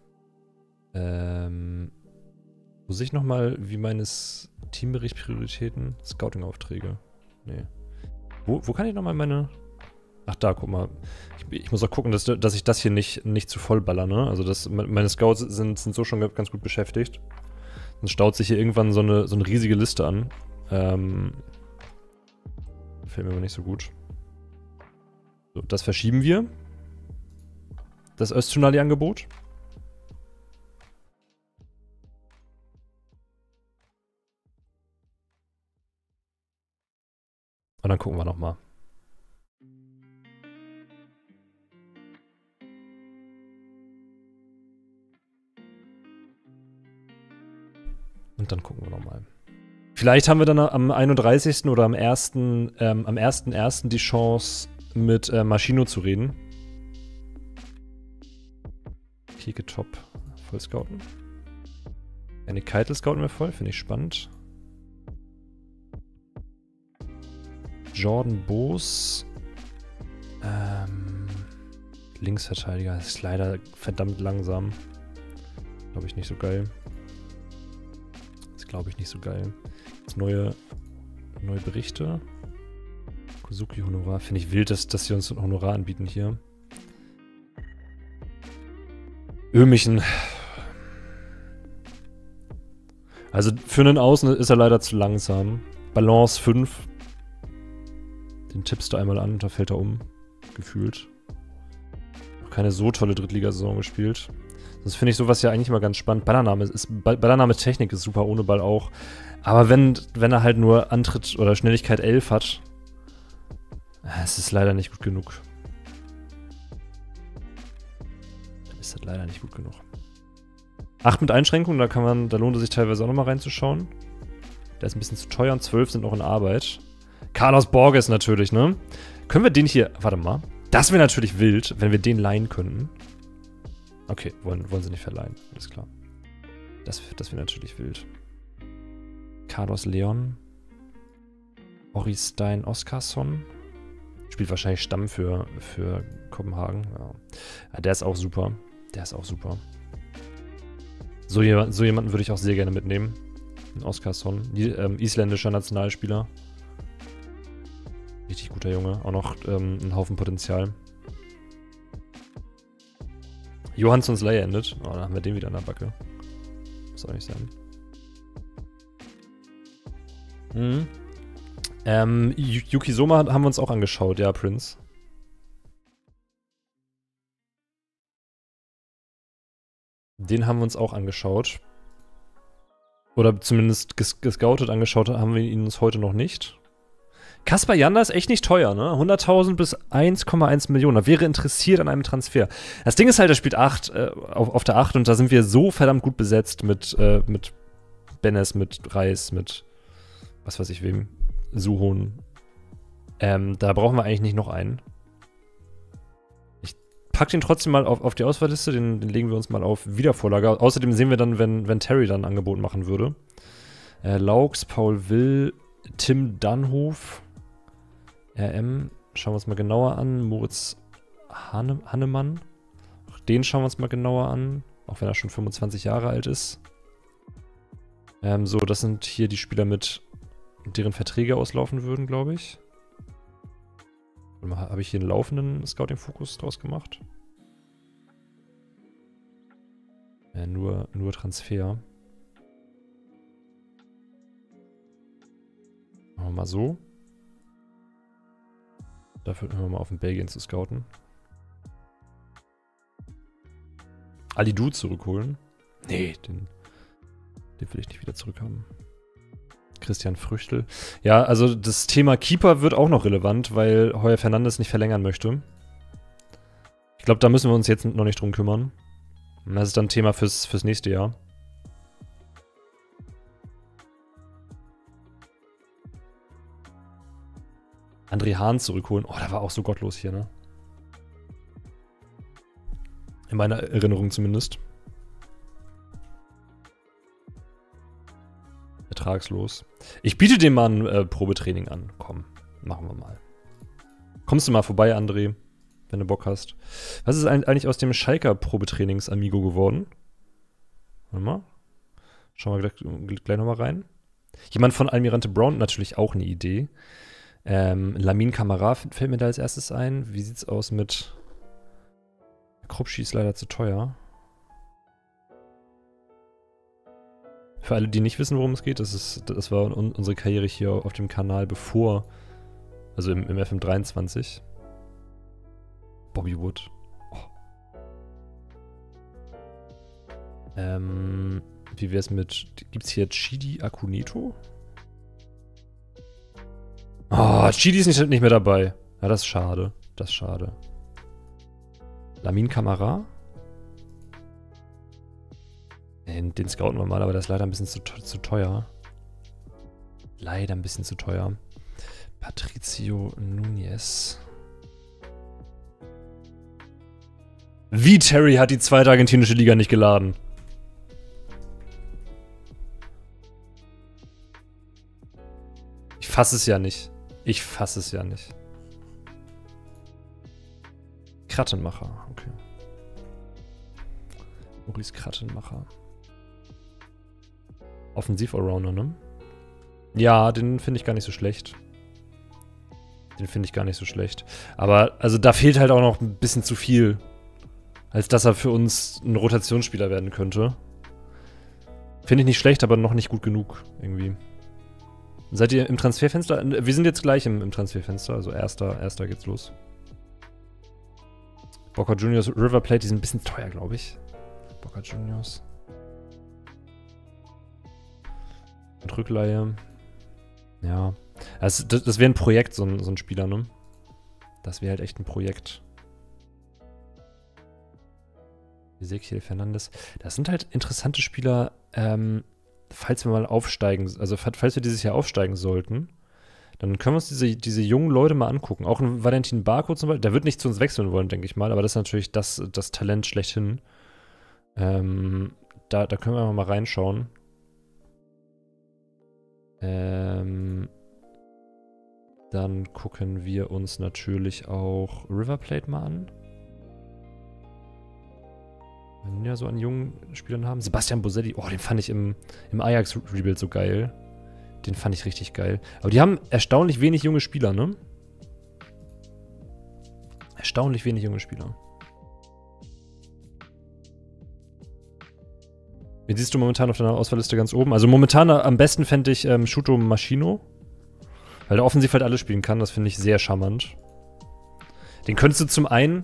Ähm. Muss ich nochmal, wie meines Teambericht-Prioritäten? Scouting-Aufträge. Nee. Wo, wo kann ich nochmal meine... Ach da, guck mal. Ich, ich muss auch gucken, dass, dass ich das hier nicht, nicht zu voll baller, ne? Also das, meine Scouts sind, sind so schon ganz gut beschäftigt. Dann staut sich hier irgendwann so eine, so eine riesige Liste an. Ähm... Gefällt mir aber nicht so gut. So, das verschieben wir. Das Öztunali-Angebot. Und dann gucken wir nochmal. Und dann gucken wir nochmal. Vielleicht haben wir dann am einunddreißigsten oder am ersten Ähm, am ersten ersten die Chance, mit äh, Maschino zu reden. Kike Top voll scouten. Eine Keitel scouten wir voll, finde ich spannend. Jordan Boos. Ähm, Linksverteidiger ist leider verdammt langsam. Glaube ich nicht so geil. Ist glaube ich nicht so geil. Jetzt neue, neue Berichte. Kozuki Honorar. Finde ich wild, dass, dass sie uns ein Honorar anbieten hier. Ömichen. Also für einen Außen ist er leider zu langsam. Balance fünf. Den tippst du einmal an und da fällt er um. Gefühlt. Noch keine so tolle Drittligasaison gespielt. Sonst finde ich sowas ja eigentlich immer ganz spannend. Ballannahme ist, Ballannahme Technik ist super, ohne Ball auch. Aber wenn, wenn er halt nur Antritt oder Schnelligkeit elf hat, es ist leider nicht gut genug. Ist das leider nicht gut genug. acht mit Einschränkungen, da kann man, da lohnt es sich teilweise auch nochmal reinzuschauen. Der ist ein bisschen zu teuer und zwölf sind noch in Arbeit. Carlos Borges natürlich, ne? Können wir den hier... Warte mal. Das wäre natürlich wild, wenn wir den leihen könnten. Okay, wollen, wollen sie nicht verleihen. Alles klar. Das, das wäre natürlich wild. Carlos Leon. Ori Stein Oskarsson. Spielt wahrscheinlich Stamm für, für Kopenhagen. Ja. Ja, der ist auch super. Der ist auch super. So, jemand, so jemanden würde ich auch sehr gerne mitnehmen. Ein Oskarsson. Die, ähm, isländischer Nationalspieler. Richtig guter Junge. Auch noch ähm, ein Haufen Potenzial. Johanssons Leihe endet. Oh, dann haben wir den wieder an der Backe. Muss auch nicht sein. Mhm. Ähm, Yuki Soma haben wir uns auch angeschaut, ja, Prince. Den haben wir uns auch angeschaut. Oder zumindest ges gescoutet angeschaut haben wir ihn uns heute noch nicht. Kaspar Janda ist echt nicht teuer, ne? hunderttausend bis eins Komma eins Millionen. Er wäre interessiert an einem Transfer. Das Ding ist halt, er spielt acht, äh, auf, auf der acht und da sind wir so verdammt gut besetzt mit, äh, mit Benes, mit Reis, mit was weiß ich wem, Suhon. Ähm, da brauchen wir eigentlich nicht noch einen. Ich pack den trotzdem mal auf, auf die Auswahlliste, den, den legen wir uns mal auf Wiedervorlage. Außerdem sehen wir dann, wenn, wenn Terry dann ein Angebot machen würde. Äh, Laux, Paul Will, Tim Dannhof, R M, schauen wir uns mal genauer an. Moritz Hanne Hannemann, auch den schauen wir uns mal genauer an, auch wenn er schon fünfundzwanzig Jahre alt ist. Ähm, so, das sind hier die Spieler mit, deren Verträge auslaufen würden, glaube ich. Habe ich hier einen laufenden Scouting-Fokus draus gemacht? Äh, nur, nur Transfer. Machen wir mal so. Dafür hören wir mal auf, in Belgien zu scouten. Ali Du zurückholen. Nee, den, den will ich nicht wieder zurückhaben. Christian Früchtel. Ja, also das Thema Keeper wird auch noch relevant, weil Heuer Fernandes nicht verlängern möchte. Ich glaube, da müssen wir uns jetzt noch nicht drum kümmern. Und das ist dann Thema fürs, fürs nächste Jahr. André Hahn zurückholen. Oh, der war auch so gottlos hier, ne? In meiner Erinnerung zumindest. Ertragslos. Ich biete dem mal ein äh, Probetraining an. Komm, machen wir mal. Kommst du mal vorbei, André? wenn du Bock hast. Was ist eigentlich aus dem Schalker Probetrainings-Amigo geworden? Warte mal. Schauen wir gleich, gleich nochmal rein. Jemand von Almirante Brown, natürlich auch eine Idee. Ähm, Lamin Camara fällt mir da als erstes ein. Wie sieht's aus mit Krupschi ist leider zu teuer. Für alle, die nicht wissen, worum es geht, das, ist, das war un unsere Karriere hier auf dem Kanal bevor, also im, im F M dreiundzwanzig. Bobby Wood. Oh. Ähm, wie wär's mit, gibt's hier Chidi Akuneto? Oh, Chidi ist nicht, nicht mehr dabei. Ja, das ist schade. Das ist schade. Lamin Camara? Den, den scouten wir mal, aber das ist leider ein bisschen zu, zu teuer. Leider ein bisschen zu teuer. Patricio Núñez. Wie Terry hat die zweite argentinische Liga nicht geladen? Ich fasse es ja nicht. Ich fasse es ja nicht. Krattenmacher, okay. Maurice Krattenmacher. Offensiv-Allrounder, ne? Ja, den finde ich gar nicht so schlecht. Den finde ich gar nicht so schlecht. Aber, also da fehlt halt auch noch ein bisschen zu viel, als dass er für uns ein Rotationsspieler werden könnte. Finde ich nicht schlecht, aber noch nicht gut genug, irgendwie. Seid ihr im Transferfenster? Wir sind jetzt gleich im, im Transferfenster, also erster, erster geht's los. Boca Juniors, River Plate, die sind ein bisschen teuer, glaube ich. Boca Juniors. Und Rückleihe. Ja. Also das, das wäre ein Projekt, so ein, so ein Spieler, ne? Das wäre halt echt ein Projekt. Ezequiel Fernandes. Das sind halt interessante Spieler, ähm, falls wir mal aufsteigen, also falls wir dieses Jahr aufsteigen sollten, dann können wir uns diese, diese jungen Leute mal angucken. Auch ein Valentin Barco zum Beispiel, der wird nicht zu uns wechseln wollen, denke ich mal, aber das ist natürlich das, das Talent schlechthin. Ähm, da, da können wir mal reinschauen. Ähm, dann gucken wir uns natürlich auch River Plate mal an. Wenn wir ja so an jungen Spielern haben. Sebastian Boselli, oh, den fand ich im, im Ajax-Rebuild so geil. Den fand ich richtig geil. Aber die haben erstaunlich wenig junge Spieler, ne? Erstaunlich wenig junge Spieler. Wen siehst du momentan auf deiner Auswahlliste ganz oben? Also momentan am besten fände ich ähm, Shuto Maschino. Weil der offensiv halt alles spielen kann. Das finde ich sehr charmant. Den könntest du zum einen...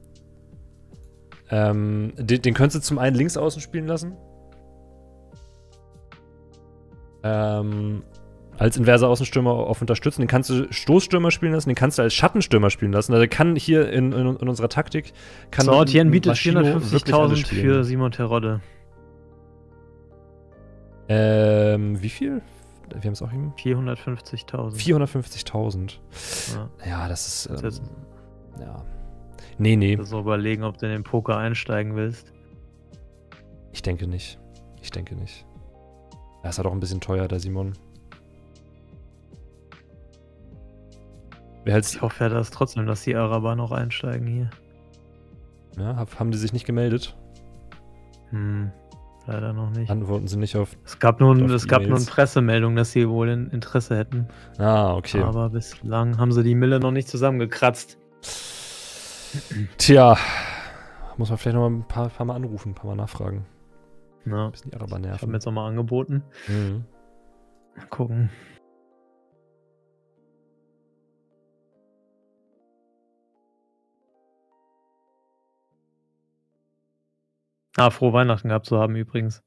Ähm, den, den könntest du zum einen links außen spielen lassen. Ähm, als inverser Außenstürmer auf unterstützen. Den kannst du Stoßstürmer spielen lassen, den kannst du als Schattenstürmer spielen lassen. Also der kann hier in, in, in unserer Taktik... Kann so, Tien bietet vierhundertfünfzigtausend für Simon Terodde. Ähm, wie viel? Wir haben es auch eben. vierhundertfünfzigtausend. vierhundertfünfzigtausend. Ja. Ja, das ist. Ähm, das ja. Nee, nee. Du so überlegen, ob du in den Poker einsteigen willst. Ich denke nicht. Ich denke nicht. Er ist halt auch ein bisschen teuer, der Simon. Ich hoffe ja, dass trotzdem, dass die Araber noch einsteigen hier. Ja, hab, haben die sich nicht gemeldet? Hm. Leider noch nicht. Antworten sie nicht auf. Es gab nun, es gab nun Pressemeldungen, dass sie wohl Interesse hätten. Ah, okay. Aber bislang haben sie die Mille noch nicht zusammengekratzt. Tja, muss man vielleicht noch mal ein paar, paar Mal anrufen, ein paar Mal nachfragen. Ja. Ein bisschen die Araber nerven. Ich habe mir jetzt nochmal angeboten. Mhm. Mal gucken. Ah, frohe Weihnachten gehabt zu haben übrigens.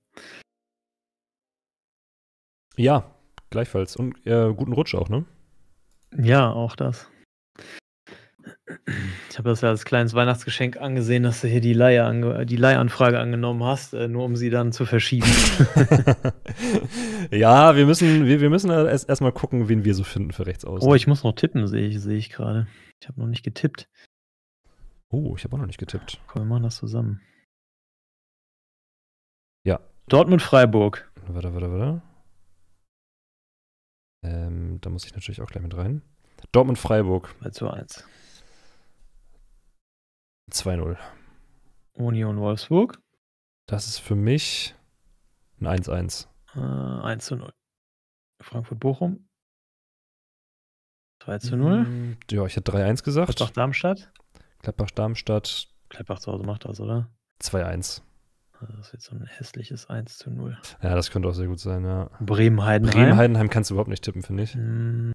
Ja, gleichfalls. Und äh, guten Rutsch auch, ne? Ja, auch das. Ich habe das ja als kleines Weihnachtsgeschenk angesehen, dass du hier die, Leihe ange die Leihanfrage angenommen hast, äh, nur um sie dann zu verschieben. Ja, wir müssen, wir, wir müssen erst erstmal gucken, wen wir so finden für rechts außen. Oh, ich muss noch tippen, sehe ich, sehe ich gerade. Ich habe noch nicht getippt. Oh, ich habe auch noch nicht getippt. Komm, wir machen das zusammen. Ja. Dortmund-Freiburg. Warte, warte, warte. Ähm, da muss ich natürlich auch gleich mit rein. Dortmund-Freiburg. zwei zu eins. zwei null. Union Wolfsburg. Das ist für mich ein eins eins. Äh, eins zu null. Frankfurt Bochum. zwei zu null. Mm, Ja, ich hätte drei eins gesagt. Gladbach Darmstadt. Gladbach Darmstadt Gladbach zu Hause macht das, oder? zwei eins. Das wird so ein hässliches eins zu null. Ja, das könnte auch sehr gut sein, ja. Bremen-Heidenheim. Bremen-Heidenheim kannst du überhaupt nicht tippen, finde ich. Hm,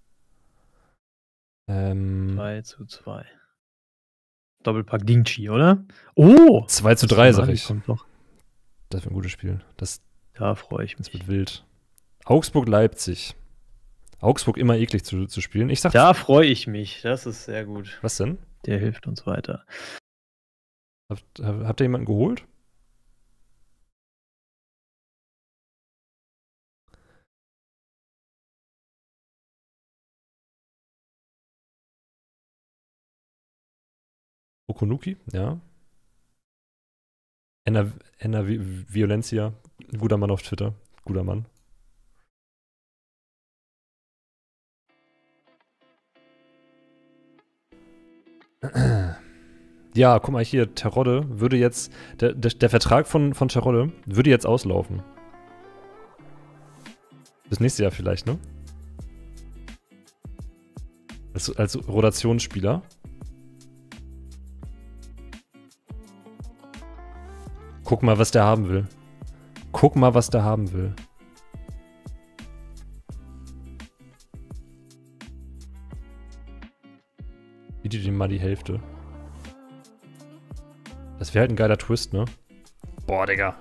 Ähm, zwei zu zwei. Doppelpack Dingchi, oder? Oh! zwei zu drei, sag Mali ich. kommt noch. Das wird ein gutes Spiel. Das, Da freue ich das mich. wird wild. Augsburg-Leipzig. Augsburg immer eklig zu, zu spielen. Ich sag, Da freue ich mich. Das ist sehr gut. was denn? Der hilft uns weiter. Habt, hab- habt ihr jemanden geholt? Okunuki, ja. Enna, Enna Vi- Violencia, guter Mann auf Twitter. Guter Mann. Ja, guck mal hier, Terodde würde jetzt, der, der, der Vertrag von, von Terodde würde jetzt auslaufen. Bis nächstes Jahr vielleicht, ne? Als, als Rotationsspieler. Guck mal, was der haben will. Guck mal, was der haben will. Bietet ihm mal die Hälfte. Das wäre halt ein geiler Twist, ne? Boah, Digga.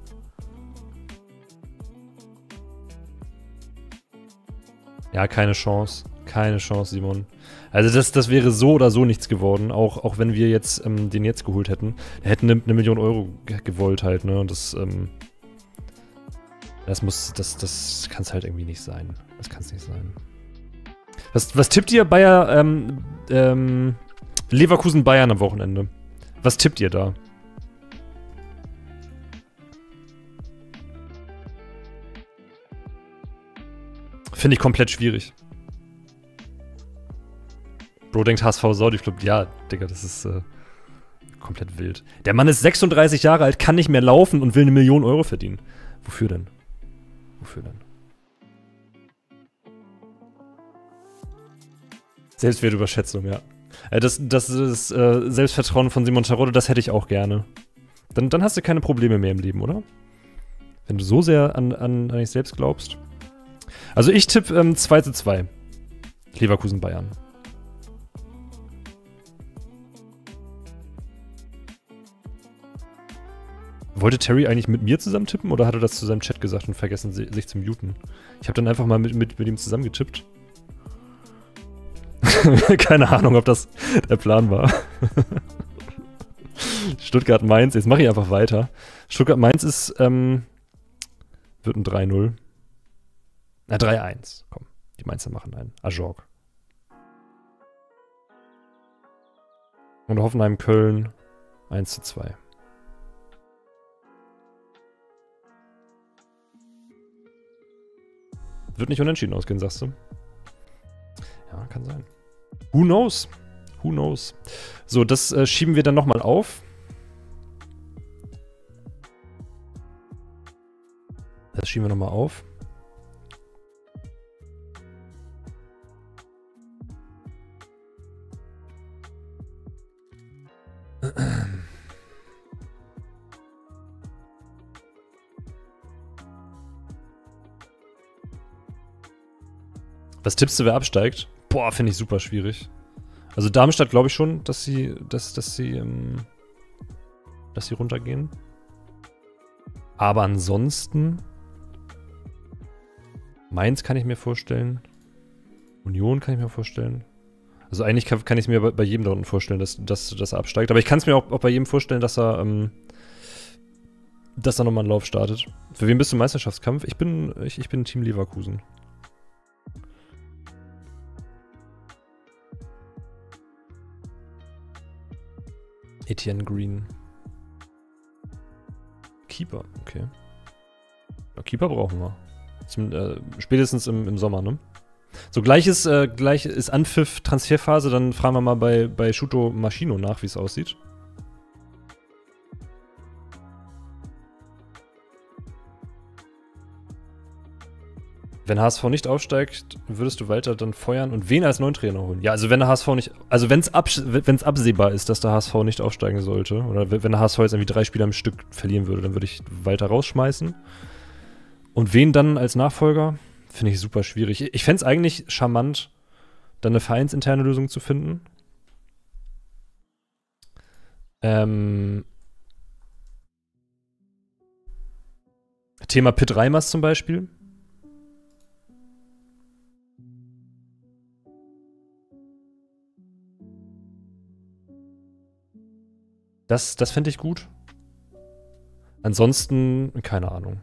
Ja, keine Chance. Keine Chance, Simon. Also das, das wäre so oder so nichts geworden, auch, auch wenn wir jetzt ähm, den jetzt geholt hätten. Wir hätten eine, eine Million Euro ge- gewollt halt, ne? Und das, ähm, das muss, das, das kann es halt irgendwie nicht sein. Das kann es nicht sein. Was, was tippt ihr Bayer, ähm, ähm, Leverkusen-Bayern am Wochenende? Was tippt ihr da? Finde ich komplett schwierig. Bro denkt H S V Saudi Club. Ja, Digga, das ist äh, komplett wild. Der Mann ist sechsunddreißig Jahre alt, kann nicht mehr laufen und will eine Million Euro verdienen. Wofür denn? Wofür denn? Selbstwertüberschätzung, ja. Äh, das, das ist äh, Selbstvertrauen von Simon Terodde, das hätte ich auch gerne. Dann, dann hast du keine Probleme mehr im Leben, oder? Wenn du so sehr an, an, an dich selbst glaubst. Also ich tippe ähm, zwei zu zwei. Leverkusen Bayern. Wollte Terry eigentlich mit mir zusammen tippen oder hat er das zu seinem Chat gesagt und vergessen, si- sich zu muten? Ich habe dann einfach mal mit, mit, mit ihm zusammen getippt. Keine Ahnung, ob das der Plan war. Stuttgart-Mainz, jetzt mache ich einfach weiter. Stuttgart-Mainz ist, ähm, wird ein drei null. Na, drei eins. Komm, die Mainzer machen einen. Ajorg. Und Hoffenheim-Köln eins zu zwei. Wird nicht unentschieden ausgehen, sagst du? Ja, kann sein. Who knows? Who knows? So, das äh, schieben wir dann nochmal auf. Das schieben wir nochmal auf. Was tippst du, wer absteigt? Boah, finde ich super schwierig. Also Darmstadt glaube ich schon, dass sie, dass, dass sie, ähm, dass sie runtergehen. Aber ansonsten Mainz kann ich mir vorstellen. Union kann ich mir vorstellen. Also eigentlich kann, kann ich es mir bei, bei jedem da unten vorstellen, dass, dass, dass er absteigt. Aber ich kann es mir auch, auch bei jedem vorstellen, dass er, ähm, dass er nochmal einen Lauf startet. Für wen bist du im Meisterschaftskampf? Ich bin, ich, ich bin Team Leverkusen. Etienne Green. Keeper, okay. Ja, Keeper brauchen wir. Zum, äh, spätestens im, im Sommer, ne? So, gleich ist, äh, gleich ist Anpfiff, Transferphase, dann fragen wir mal bei, bei Shuto Maschino nach, wie es aussieht. Wenn H S V nicht aufsteigt, würdest du Walter dann feuern und wen als neuen Trainer holen? Ja, also wenn der H S V nicht, also wenn es absehbar ist, dass der H S V nicht aufsteigen sollte, oder wenn der H S V jetzt irgendwie drei Spieler am Stück verlieren würde, dann würde ich Walter rausschmeißen. Und wen dann als Nachfolger? Finde ich super schwierig. Ich fände es eigentlich charmant, dann eine vereinsinterne Lösung zu finden. Ähm, Thema Pitt Reimers zum Beispiel. Das, das fände ich gut. Ansonsten, keine Ahnung.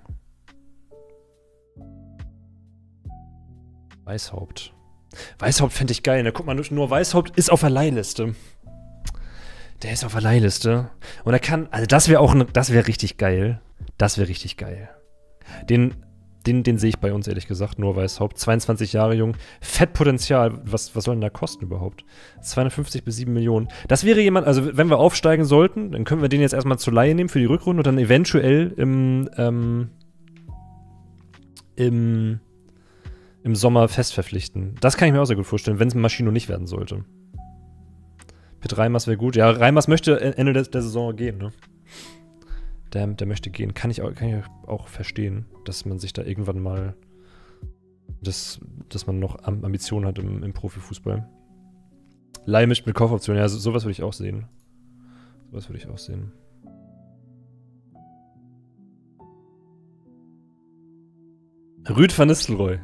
Weishaupt. Weishaupt fände ich geil, ne? Guck mal, nur Weishaupt ist auf der Leihliste. Der ist auf der Leihliste. Und er kann, also das wäre auch, ne, das wäre richtig geil. Das wäre richtig geil. Den, den, den sehe ich bei uns, ehrlich gesagt, nur Weishaupt. zweiundzwanzig Jahre jung. Fettpotenzial. Was, was soll denn da kosten überhaupt? zweihundertfünfzig bis sieben Millionen. Das wäre jemand, also wenn wir aufsteigen sollten, dann können wir den jetzt erstmal zur Leihe nehmen für die Rückrunde und dann eventuell im, ähm, im, im Sommer fest verpflichten. Das kann ich mir auch sehr gut vorstellen, wenn es ein Maschino nicht werden sollte. Pitt Reimers wäre gut. Ja, Reimers möchte Ende der, der Saison gehen, ne? Der, der möchte gehen. Kann ich, auch, kann ich auch verstehen, dass man sich da irgendwann mal, das, dass man noch Ambitionen hat im, im Profifußball. Leih mit, mit Kaufoption, ja, so, sowas würde ich auch sehen. Sowas würde ich auch sehen. Ruud van Nistelrooy.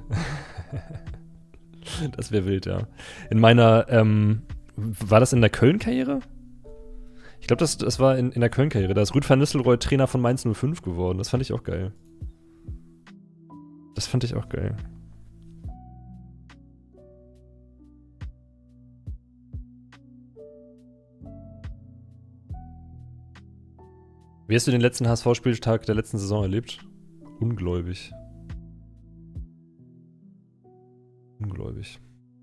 Das wäre wild, ja. In meiner, ähm, war das in der Köln-Karriere? Ich glaube, das, das war in, in der Köln-Karriere. Da ist Ruud van Nistelrooy Trainer von Mainz null fünf geworden. Das fand ich auch geil. Das fand ich auch geil. Wie hast du den letzten H S V-Spieltag der letzten Saison erlebt? Ungläubig. Ungläubig.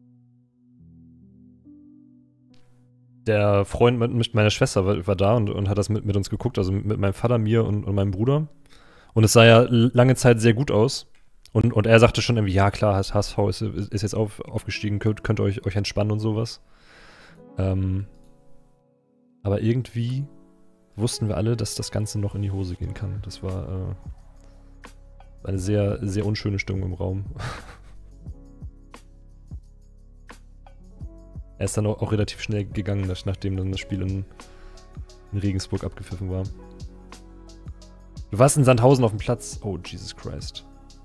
Der Freund mit meiner Schwester war, war da und, und hat das mit, mit uns geguckt, also mit, mit meinem Vater, mir und, und meinem Bruder. Und es sah ja lange Zeit sehr gut aus. Und, und er sagte schon irgendwie, ja klar, H S V ist, ist jetzt auf, aufgestiegen, könnt, könnt ihr euch, euch entspannen und sowas. Ähm, aber irgendwie wussten wir alle, dass das Ganze noch in die Hose gehen kann. Das war äh, eine sehr, sehr unschöne Stimmung im Raum. Er ist dann auch, auch relativ schnell gegangen, nachdem dann das Spiel in, in Regensburg abgepfiffen war. Du warst in Sandhausen auf dem Platz. Oh, Jesus Christ.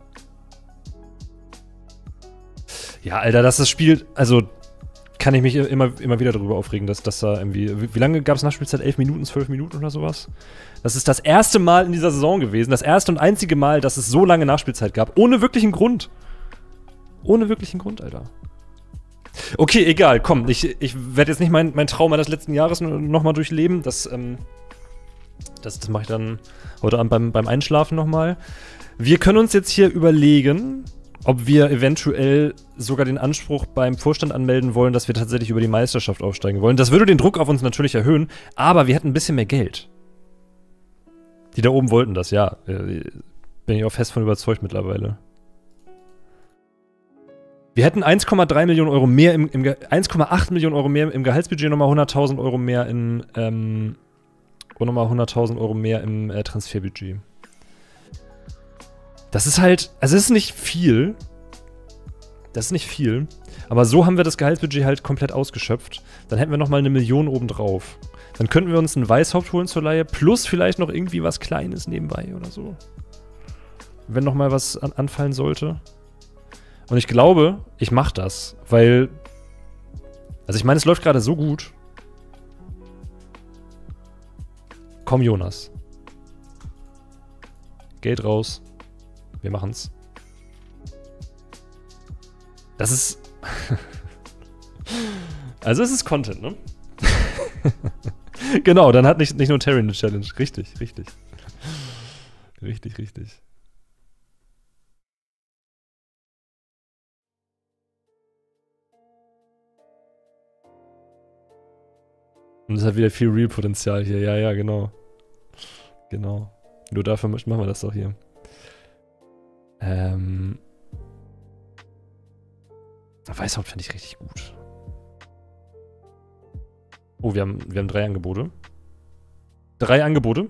Ja, Alter, dass das Spiel, also kann ich mich immer, immer wieder darüber aufregen, dass, dass da irgendwie, wie, wie lange gab es Nachspielzeit? elf Minuten, zwölf Minuten oder sowas? Das ist das erste Mal in dieser Saison gewesen, das erste und einzige Mal, dass es so lange Nachspielzeit gab, ohne wirklichen Grund. Ohne wirklichen Grund, Alter. Okay, egal, komm, ich, ich werde jetzt nicht mein, mein Trauma des letzten Jahres nochmal durchleben. Das, ähm, das, das mache ich dann heute Abend beim, beim Einschlafen nochmal. Wir können uns jetzt hier überlegen, ob wir eventuell sogar den Anspruch beim Vorstand anmelden wollen, dass wir tatsächlich über die Meisterschaft aufsteigen wollen. Das würde den Druck auf uns natürlich erhöhen, aber wir hätten ein bisschen mehr Geld. Die da oben wollten das, ja. Bin ich auch fest von überzeugt mittlerweile. Wir hätten eins Komma drei Millionen Euro mehr im, im eins Komma acht Millionen Euro mehr im Gehaltsbudget, nochmal hunderttausend Euro mehr in, ähm, und nochmal hunderttausend Euro mehr im äh, Transferbudget. Das ist halt, also es ist nicht viel. Das ist nicht viel. Aber so haben wir das Gehaltsbudget halt komplett ausgeschöpft. Dann hätten wir nochmal eine Million obendrauf. Dann könnten wir uns einen Weishaupt holen zur Leihe, plus vielleicht noch irgendwie was Kleines nebenbei oder so. Wenn nochmal was an, anfallen sollte. Und ich glaube, ich mache das, weil, also ich meine, es läuft gerade so gut. Komm, Jonas. Geld raus. Wir machen's. Das ist, also es ist Content, ne? Genau, dann hat nicht, nicht nur Terry eine Challenge. Richtig, richtig. Richtig, richtig. Und es hat wieder viel Real-Potenzial hier. Ja, ja, genau. Genau. Nur dafür machen wir das doch hier. Ähm. Weishaupt finde ich richtig gut. Oh, wir haben, wir haben drei Angebote. Drei Angebote.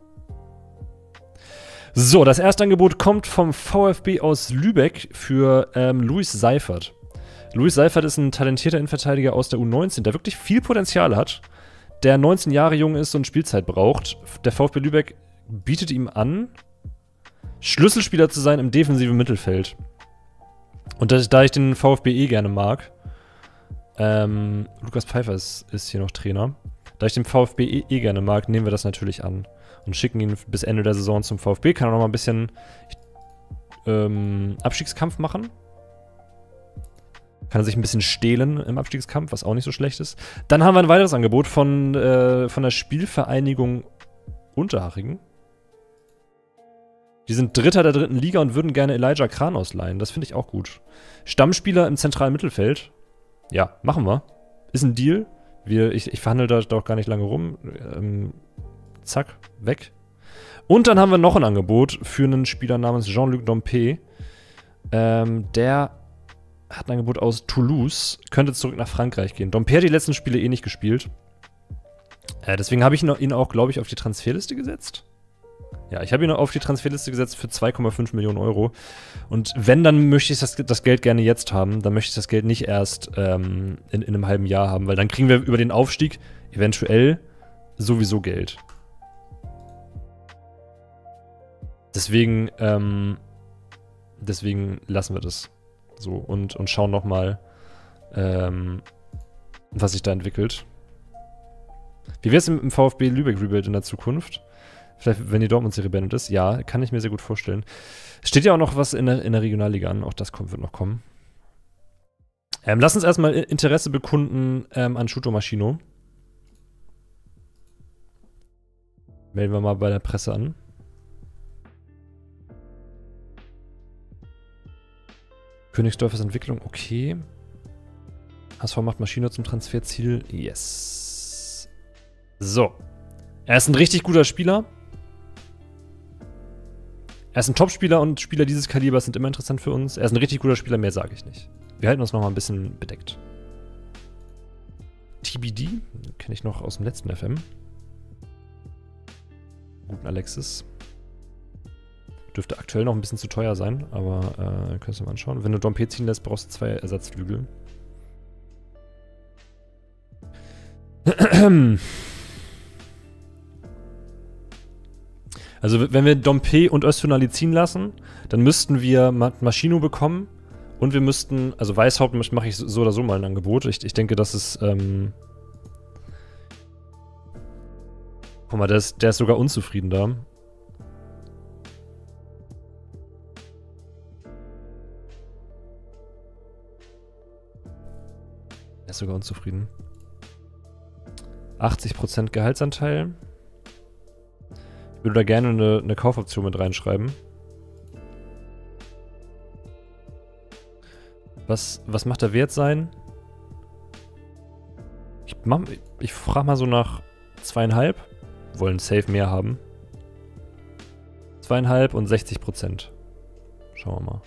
So, das erste Angebot kommt vom VfB aus Lübeck für ähm, Luis Seifert. Luis Seifert ist ein talentierter Innenverteidiger aus der U neunzehn, der wirklich viel Potenzial hat, der neunzehn Jahre jung ist und Spielzeit braucht. Der VfB Lübeck bietet ihm an, Schlüsselspieler zu sein im defensiven Mittelfeld. Und das, da ich den VfB eh gerne mag, ähm, Lukas Pfeiffer ist, ist hier noch Trainer, da ich den VfB eh, eh gerne mag, nehmen wir das natürlich an und schicken ihn bis Ende der Saison zum VfB. Kann er noch mal ein bisschen ähm, Abstiegskampf machen. Kann er sich ein bisschen stehlen im Abstiegskampf, was auch nicht so schlecht ist. Dann haben wir ein weiteres Angebot von, äh, von der Spielvereinigung Unterhaching. Die sind Dritter der dritten Liga und würden gerne Elijah Kran ausleihen. Das finde ich auch gut. Stammspieler im zentralen Mittelfeld. Ja, machen wir. Ist ein Deal. Wir, ich, ich verhandle da doch gar nicht lange rum. Ähm, zack, weg. Und dann haben wir noch ein Angebot für einen Spieler namens Jean-Luc Dompe. Ähm, der hat ein Angebot aus Toulouse, könnte zurück nach Frankreich gehen. Dompe hat die letzten Spiele eh nicht gespielt. Äh, deswegen habe ich ihn, ihn auch, glaube ich, auf die Transferliste gesetzt. Ja, ich habe ihn auf die Transferliste gesetzt für zwei Komma fünf Millionen Euro. Und wenn, dann möchte ich das, das Geld gerne jetzt haben. Dann möchte ich das Geld nicht erst ähm, in, in einem halben Jahr haben, weil dann kriegen wir über den Aufstieg eventuell sowieso Geld. Deswegen, ähm, deswegen lassen wir das so und, und schauen nochmal, ähm, was sich da entwickelt. Wie wäre es im, im VfB Lübeck Rebuild in der Zukunft? Vielleicht, wenn die Dortmund-Serie beendet ist. Ja, kann ich mir sehr gut vorstellen. Steht ja auch noch was in der, in der Regionalliga an. Auch das kommt, wird noch kommen. Ähm, lass uns erstmal Interesse bekunden ähm, an Shuto Maschino. Melden wir mal bei der Presse an. Königsdorfers Entwicklung, okay. H S V macht Maschino zum Transferziel. Yes. So. Er ist ein richtig guter Spieler. Er ist ein Top-Spieler und Spieler dieses Kalibers sind immer interessant für uns. Er ist ein richtig guter Spieler, mehr sage ich nicht. Wir halten uns noch mal ein bisschen bedeckt. T B D, kenne ich noch aus dem letzten F M. Guten Alexis. Dürfte aktuell noch ein bisschen zu teuer sein, aber äh, kannst du mal anschauen. Wenn du Dompe ziehen lässt, brauchst du zwei Ersatzflügel. Also wenn wir Dompe und Öztunali ziehen lassen, dann müssten wir Ma Maschino bekommen und wir müssten, also Weishaupt mache ich so oder so mal ein Angebot. Ich, ich denke, das ist, ähm guck mal, der ist, der ist sogar unzufrieden da. Er ist sogar unzufrieden. achtzig Prozent Gehaltsanteil. Ich würde da gerne eine, eine Kaufoption mit reinschreiben. Was, was macht der Wert sein? Ich, ich, ich frage mal so nach zweieinhalb. Wollen safe mehr haben. Zweieinhalb und sechzig Prozent. Schauen wir mal.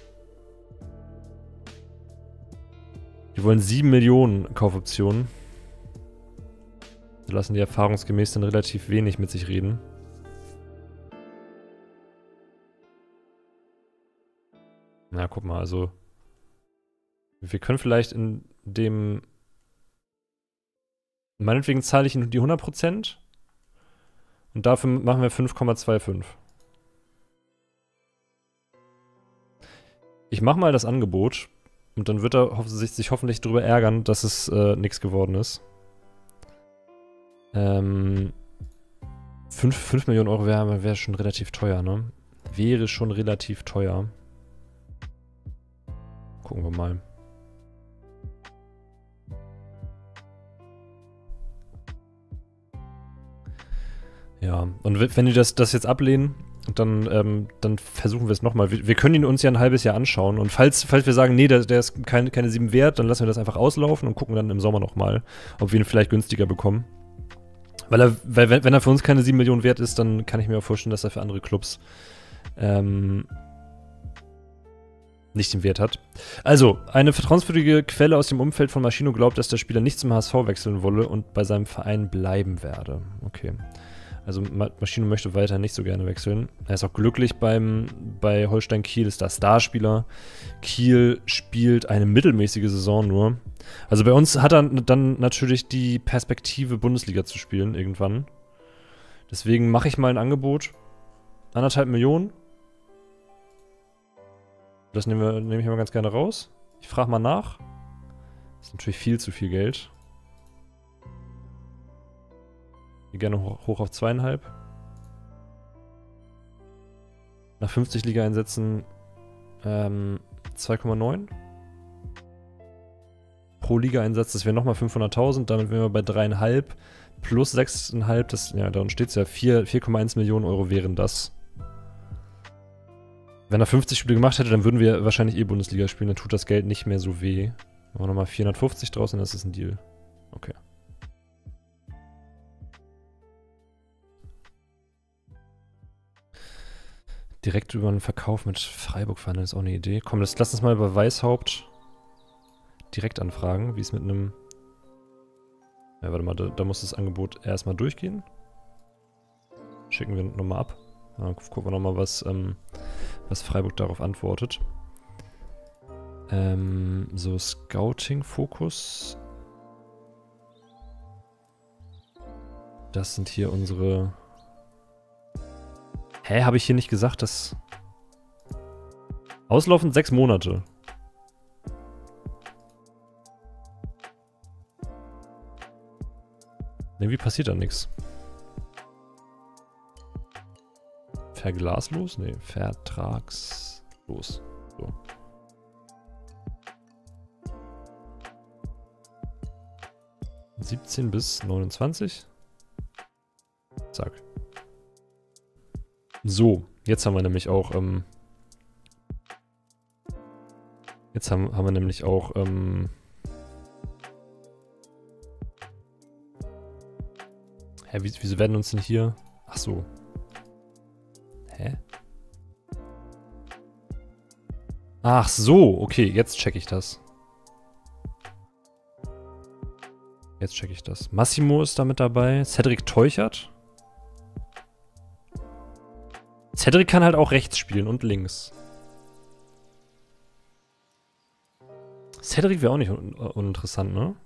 Die wollen sieben Millionen Kaufoptionen. Da lassen die erfahrungsgemäß dann relativ wenig mit sich reden. Na, guck mal, also wir können vielleicht in dem meinetwegen zahle ich Ihnen die hundert Prozent und dafür machen wir fünf Komma fünfundzwanzig. Ich mache mal das Angebot und dann wird er ho sich, sich hoffentlich darüber ärgern, dass es äh, nichts geworden ist. Ähm, fünf Millionen Euro wäre wär schon relativ teuer, ne? Wäre schon relativ teuer. Gucken wir mal. Ja, und wenn die das, das jetzt ablehnen, dann, ähm, dann versuchen wir es nochmal. Wir, wir können ihn uns ja ein halbes Jahr anschauen. Und falls, falls wir sagen, nee, der, der ist kein, keine sieben wert, dann lassen wir das einfach auslaufen und gucken dann im Sommer nochmal, ob wir ihn vielleicht günstiger bekommen. Weil er, weil, wenn er für uns keine sieben Millionen wert ist, dann kann ich mir auch vorstellen, dass er für andere Clubs ähm, nicht den Wert hat. Also, eine vertrauenswürdige Quelle aus dem Umfeld von Maschino glaubt, dass der Spieler nicht zum H S V wechseln wolle und bei seinem Verein bleiben werde. Okay. Also Maschino möchte weiter nicht so gerne wechseln. Er ist auch glücklich beim, bei Holstein Kiel, ist da Starspieler. Kiel spielt eine mittelmäßige Saison nur. Also bei uns hat er dann natürlich die Perspektive, Bundesliga zu spielen irgendwann. Deswegen mache ich mal ein Angebot. Anderthalb Millionen. Das nehmen wir, nehme ich mal ganz gerne raus. Ich frage mal nach. Das ist natürlich viel zu viel Geld. Gerne hoch auf zweieinhalb. Nach fünfzig Liga-Einsätzen ähm, zwei Komma neun. Pro Liga-Einsatz, das wäre nochmal fünfhunderttausend. Damit wären wir bei dreieinhalb plus sechs Komma fünf. Das, ja, da steht es ja, vier Komma eins Millionen Euro wären das. Wenn er fünfzig Spiele gemacht hätte, dann würden wir wahrscheinlich eh Bundesliga spielen. Dann tut das Geld nicht mehr so weh. Machen wir nochmal vierhundertfünfzig draus und das ist ein Deal. Okay. Direkt über einen Verkauf mit Freiburg verhandeln ist auch eine Idee. Komm, das, lass uns mal über Weishaupt direkt anfragen, wie es mit einem... Ja, warte mal, da, da muss das Angebot erstmal durchgehen. Schicken wir nochmal ab. Ja, gucken wir nochmal, was, ähm, was Freiburg darauf antwortet. Ähm, so, Scouting-Fokus. Das sind hier unsere... Hä, habe ich hier nicht gesagt, dass... Auslaufend sechs Monate. Irgendwie passiert da nichts. Verglaslos? Nee, vertragslos. So. siebzehn bis neunundzwanzig. Zack. So, jetzt haben wir nämlich auch, ähm, jetzt haben, haben wir nämlich auch, ähm, hä, wieso werden uns denn hier, ach so, hä? Ach so, okay, jetzt check ich das. Jetzt check ich das. Massimo ist da mit dabei, Cedric Teuchert. Cedric kann halt auch rechts spielen und links. Cedric wäre auch nicht un uninteressant, ne?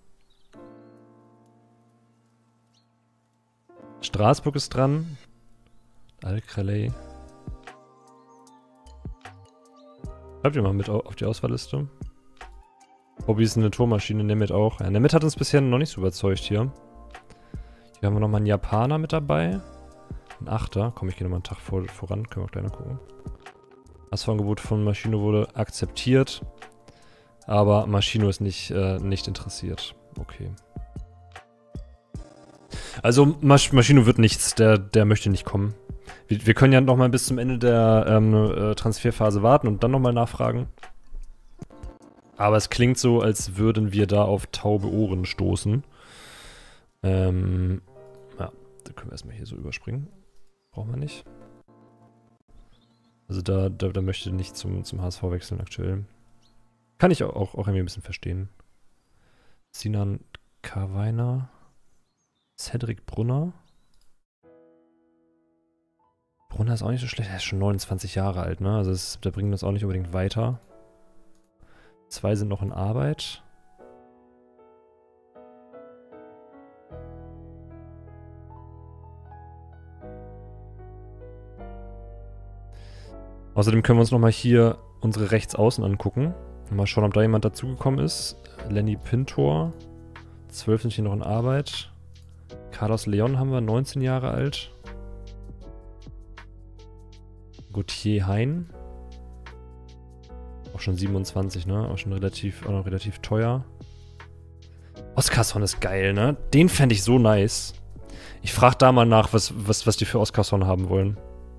Straßburg ist dran. Al-Khalei. Schreibt ihr mal mit auf die Auswahlliste. Bobby ist eine Tormaschine, Nemeth auch. Ja, Nemeth hat uns bisher noch nicht so überzeugt hier. Hier haben wir nochmal einen Japaner mit dabei. Ein Achter. Komm, ich gehe nochmal einen Tag vor, voran. Können wir auch gleich noch gucken. Das Angebot von Maschino wurde akzeptiert. Aber Maschino ist nicht, äh, nicht interessiert. Okay. Also Masch Maschino wird nichts. Der, der möchte nicht kommen. Wir, wir können ja nochmal bis zum Ende der ähm, äh, Transferphase warten und dann nochmal nachfragen. Aber es klingt so, als würden wir da auf taube Ohren stoßen. Ähm, ja, da können wir erstmal hier so überspringen. Brauchen wir nicht. Also da, da, da möchte nicht zum, zum H S V wechseln aktuell. Kann ich auch, auch, auch irgendwie ein bisschen verstehen. Sinan Karweiner. Cedric Brunner. Brunner ist auch nicht so schlecht. Er ist schon neunundzwanzig Jahre alt, ne? Also das, der bringt uns auch nicht unbedingt weiter. Zwei sind noch in Arbeit. Außerdem können wir uns nochmal hier unsere Rechtsaußen angucken. Mal schauen, ob da jemand dazugekommen ist. Lenny Pintor. zwölf sind hier noch in Arbeit. Carlos Leon haben wir, neunzehn Jahre alt. Gauthier Hein. Auch schon siebenundzwanzig, ne? Auch schon relativ, auch noch relativ teuer. Oskarsson ist geil, ne? Den fände ich so nice. Ich frage da mal nach, was, was, was die für Oskarsson haben wollen.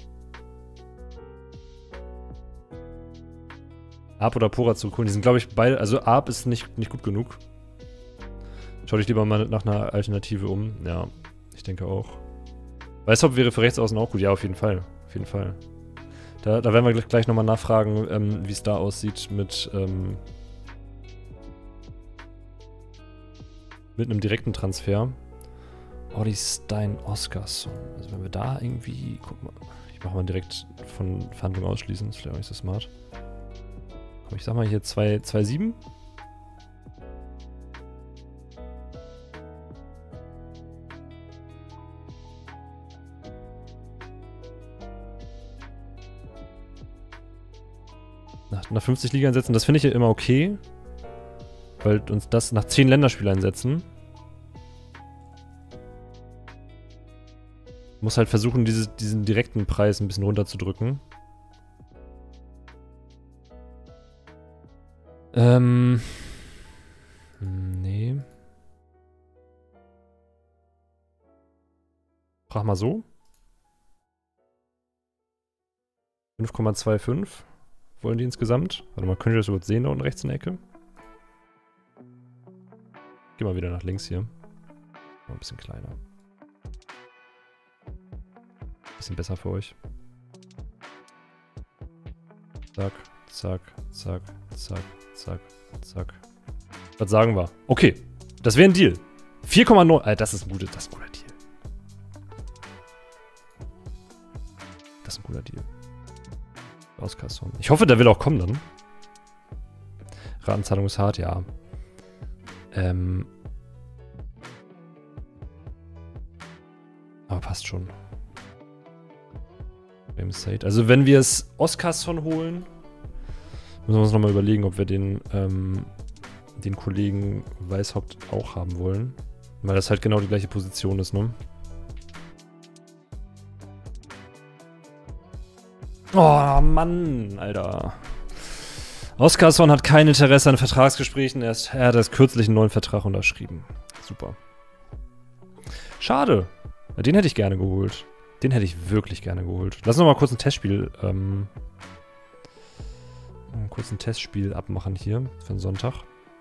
Arp oder Pora zu holen, die sind, glaube ich, beide. Also Arp ist nicht, nicht gut genug. Schau dich lieber mal nach einer Alternative um. Ja, ich denke auch. Weishaupt wäre für Rechtsaußen auch gut. Ja, auf jeden Fall. Auf jeden Fall. Da, da werden wir gleich, gleich nochmal nachfragen, ähm, wie es da aussieht mit, ähm, mit einem direkten Transfer. Olli Stein Oscarsson. Also wenn wir da irgendwie, guck mal, ich mache mal direkt von Verhandlungen ausschließen, das ist vielleicht auch nicht so smart. Komm, ich sag mal hier zwei Komma sieben. Nach, nach fünfzig Liga-Einsätzen, das finde ich ja immer okay. Weil uns das nach zehn Länderspieleinsätzen. Muss halt versuchen, diese, diesen direkten Preis ein bisschen runterzudrücken. Ähm. Nee. Frag mal so. fünf Komma fünfundzwanzig wollen die insgesamt. Warte mal, könnt ihr das überhaupt sehen da unten rechts in der Ecke? Geh mal wieder nach links hier. Mal ein bisschen kleiner. Bisschen besser für euch. Zack, zack, zack, zack, zack, zack. Was sagen wir? Okay, das wäre ein Deal. vier Komma neun. Äh, das ist ein guter, das ist ein guter Deal. Das ist ein guter Deal. Auskassung. Ich hoffe, der will auch kommen dann. Ratenzahlung ist hart, ja. Ähm. Aber passt schon. Also wenn wir es Oscarsson holen, müssen wir uns nochmal überlegen, ob wir den, ähm, den Kollegen Weishaupt auch haben wollen. Weil das halt genau die gleiche Position ist, ne? Oh, Mann, Alter. Oscarsson hat kein Interesse an Vertragsgesprächen. Er, ist, er hat erst kürzlich einen neuen Vertrag unterschrieben. Super. Schade. Den hätte ich gerne geholt. Den hätte ich wirklich gerne geholt. Lass uns noch mal kurz ein Testspiel, ähm, kurz ein Testspiel abmachen hier für den Sonntag.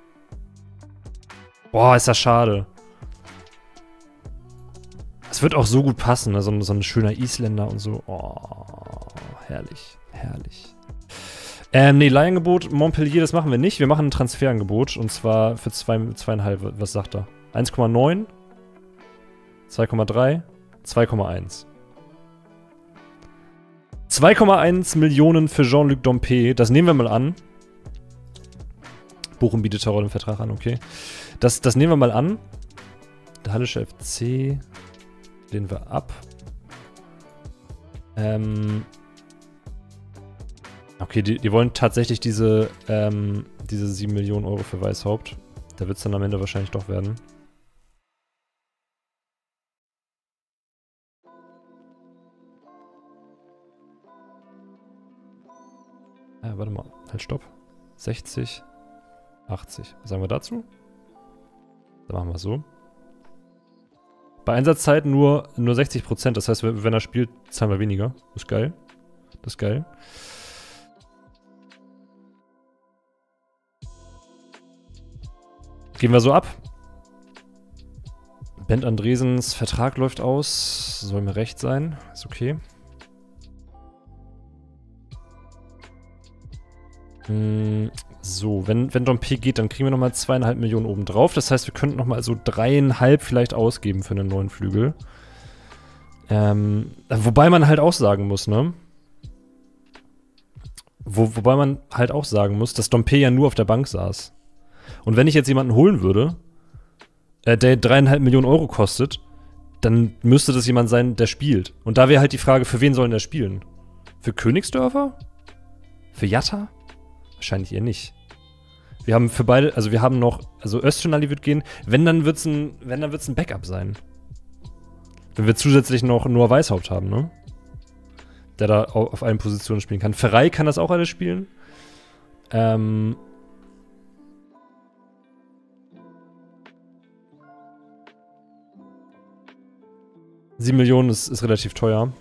Boah, ist das schade. Es wird auch so gut passen, ne? so, so ein schöner Isländer und so. Oh, herrlich, herrlich. Ähm, nee, Leihangebot, Montpellier, das machen wir nicht. Wir machen ein Transferangebot und zwar für zwei, zweieinhalb, was sagt er? eins Komma neun, zwei Komma drei, zwei Komma eins. zwei Komma eins Millionen für Jean-Luc Dompe, das nehmen wir mal an. Bochum bietet Terror den Vertrag an, okay. Das, das nehmen wir mal an. Der Hallische F C lehnen wir ab. Ähm okay, die, die wollen tatsächlich diese, ähm, diese sieben Millionen Euro für Weishaupt. Da wird es dann am Ende wahrscheinlich doch werden. Ja, warte mal. Halt, stopp. sechzig, achtzig. Was sagen wir dazu? Dann machen wir es so. Bei Einsatzzeit nur, nur sechzig Prozent. Das heißt, wenn er spielt, zahlen wir weniger. Das ist geil. Das ist geil. Gehen wir so ab. Bent Andresens Vertrag läuft aus. Soll mir recht sein. Ist okay. So, wenn, wenn Dompe geht, dann kriegen wir nochmal zweieinhalb Millionen oben drauf. Das heißt, wir könnten nochmal so dreieinhalb vielleicht ausgeben für einen neuen Flügel. Ähm, wobei man halt auch sagen muss, ne? Wo, wobei man halt auch sagen muss, dass Dompe ja nur auf der Bank saß. Und wenn ich jetzt jemanden holen würde, äh, der dreieinhalb Millionen Euro kostet, dann müsste das jemand sein, der spielt. Und da wäre halt die Frage, für wen sollen der spielen? Für Königsdörfer? Für Jatta? Wahrscheinlich eher nicht. Wir haben für beide, also wir haben noch, also Öztunali wird gehen, wenn dann wird's ein, wenn dann wird's ein Backup sein. Wenn wir zusätzlich noch nur Weishaupt haben, ne? Der da auf allen Positionen spielen kann. Ferrei kann das auch alles spielen. Ähm. sieben Millionen ist, ist relativ teuer.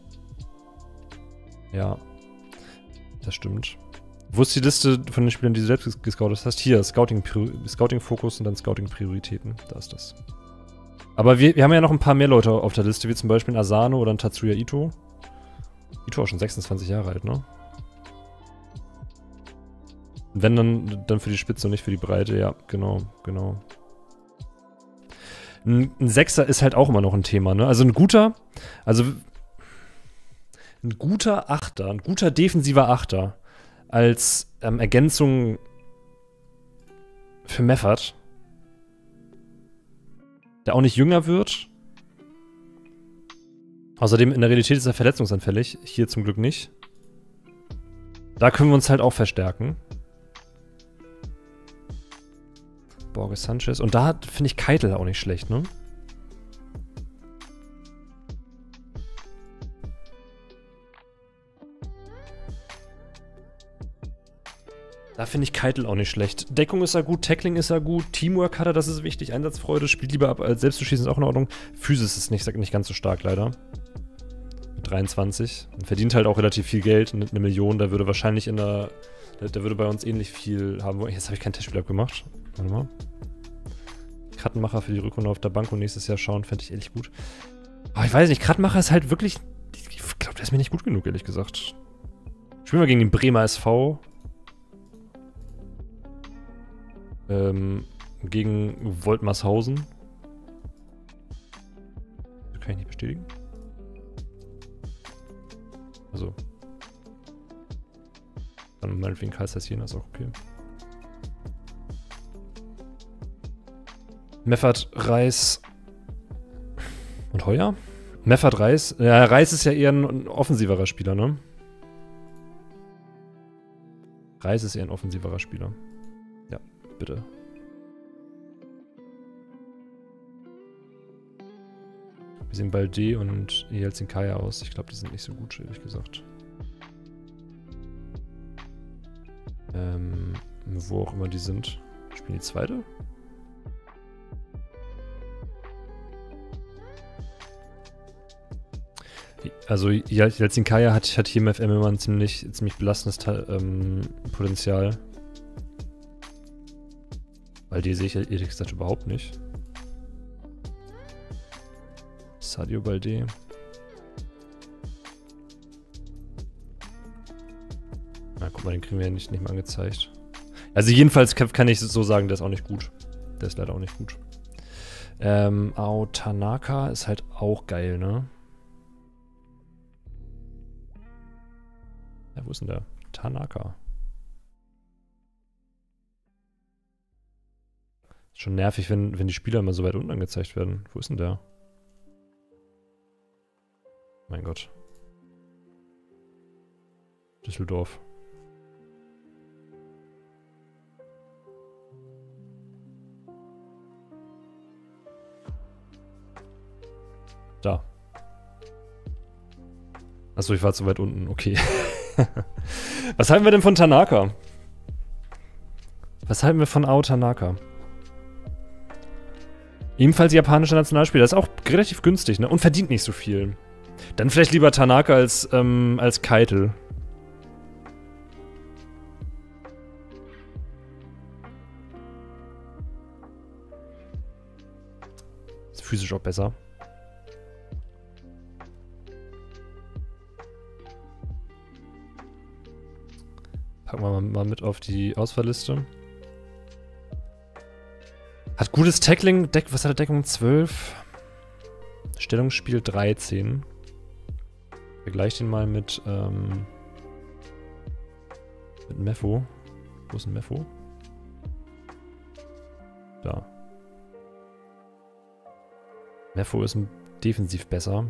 Ja. Das stimmt. Wo ist die Liste von den Spielern, die du selbst gescoutet hast? Hier, Scouting-Fokus Scouting und dann Scouting-Prioritäten. Da ist das. Aber wir, wir haben ja noch ein paar mehr Leute auf der Liste, wie zum Beispiel ein Asano oder ein Tatsuya Ito. Ito auch schon sechsundzwanzig Jahre alt, ne? Wenn, dann, dann für die Spitze und nicht für die Breite, ja, genau, genau. Ein, ein Sechser ist halt auch immer noch ein Thema, ne? Also ein guter, also ein guter Achter, ein guter defensiver Achter als ähm, Ergänzung für Meffert, der auch nicht jünger wird. Außerdem in der Realität ist er verletzungsanfällig, hier zum Glück nicht. Da können wir uns halt auch verstärken. Borge Sanchez. Und da finde ich Keitel auch nicht schlecht, ne? Da finde ich Keitel auch nicht schlecht. Deckung ist er gut, Tackling ist er gut, Teamwork hat er, das ist wichtig, Einsatzfreude, spielt lieber ab, als selbst zu schießen ist auch in Ordnung. Physis ist nicht, nicht ganz so stark, leider. Mit dreiundzwanzig. Und verdient halt auch relativ viel Geld, eine Million, da würde wahrscheinlich in der... Der, der würde bei uns ähnlich viel haben wollen. Jetzt habe ich kein Testspiel abgemacht. Warte mal. Kartenmacher für die Rückrunde auf der Bank und nächstes Jahr schauen, fände ich ehrlich gut. Aber ich weiß nicht, Kartenmacher ist halt wirklich... Ich glaube, der ist mir nicht gut genug, ehrlich gesagt. Spielen wir gegen den Bremer S V. Ähm, gegen Woltmarshausen. Das kann ich nicht bestätigen. Also. Dann meinetwegen Karlsruhe ist auch okay. Meffert, Reis und Heuer? Meffert, Reis? Ja, Reis ist ja eher ein offensiverer Spieler, ne? Reis ist eher ein offensiverer Spieler. Ja, bitte. Wie sehen Balde und Jelzinkaya aus? Ich glaube, die sind nicht so gut, ehrlich gesagt. Ähm, wo auch immer die sind. Spielen die zweite? Also Jelzinkaya hat, hat hier im F M immer ein ziemlich, ziemlich belastendes ähm, Potenzial. Weil die sehe ich ehrlich gesagt überhaupt nicht. Sadio Balde. Na, guck mal, den kriegen wir ja nicht, nicht mal angezeigt. Also jedenfalls kann ich so sagen, der ist auch nicht gut. Der ist leider auch nicht gut. Ähm, Ao Tanaka ist halt auch geil, ne? Ja, wo ist denn der? Tanaka. Ist schon nervig, wenn, wenn die Spieler immer so weit unten angezeigt werden. Wo ist denn der? Mein Gott. Düsseldorf. Da. Achso, ich war zu weit unten. Okay. Was halten wir denn von Tanaka? Was halten wir von Ao Tanaka? Ebenfalls japanischer Nationalspieler. Das ist auch relativ günstig, ne? Und verdient nicht so viel. Dann vielleicht lieber Tanaka als, ähm, als Keitel. Ist physisch auch besser. Packen wir mal mit auf die Auswahlliste. Hat gutes Tackling. Deck, was hat er? Deckung zwölf. Stellungsspiel dreizehn. Vergleich den mal mit, ähm, mit Meffo. Wo ist ein Meffo? Da. Meffo ist defensiv besser.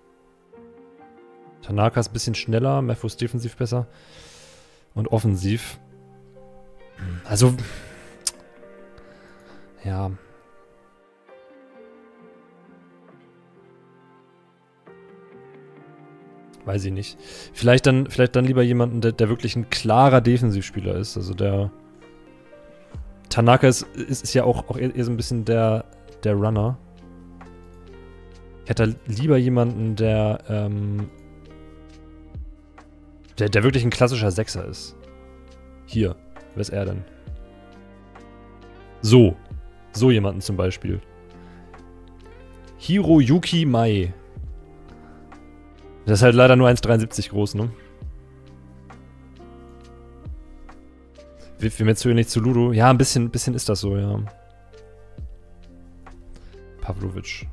Tanaka ist ein bisschen schneller. Meffo ist defensiv besser. Und offensiv. Also. Ja. Weiß ich nicht. Vielleicht dann, vielleicht dann lieber jemanden, der, der wirklich ein klarer Defensivspieler ist. Also der. Tanaka ist, ist, ist ja auch, auch eher, eher so ein bisschen der, der Runner. Ich hätte lieber jemanden, der, ähm, der, der wirklich ein klassischer Sechser ist. Hier. Wer ist er denn? So. So jemanden zum Beispiel. Hiroyuki Mai. Das ist halt leider nur eins Komma dreiundsiebzig groß, ne? Wie viel jetzt nicht zu Ludo? Ja, ein bisschen, bisschen ist das so, ja. Pavlovic.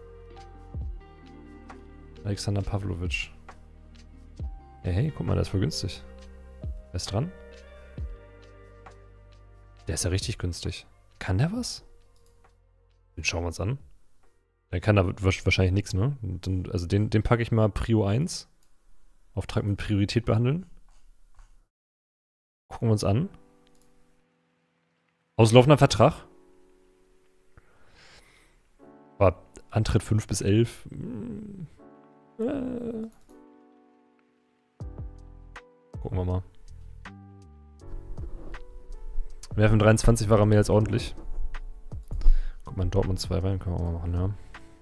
Alexander Pavlovic. Hey, hey, guck mal, der ist voll günstig. Wer ist dran? Der ist ja richtig günstig. Kann der was? Den schauen wir uns an. Der kann da wahrscheinlich nichts, ne? Den, also den, den packe ich mal Prio eins. Auftrag mit Priorität behandeln. Gucken wir uns an. Auslaufender Vertrag. War Antritt fünf bis elf. Äh. Gucken wir mal. Werfen dreiundzwanzig war er mehr als ordentlich. Guck mal in Dortmund zwei rein, können wir auch mal machen, ja.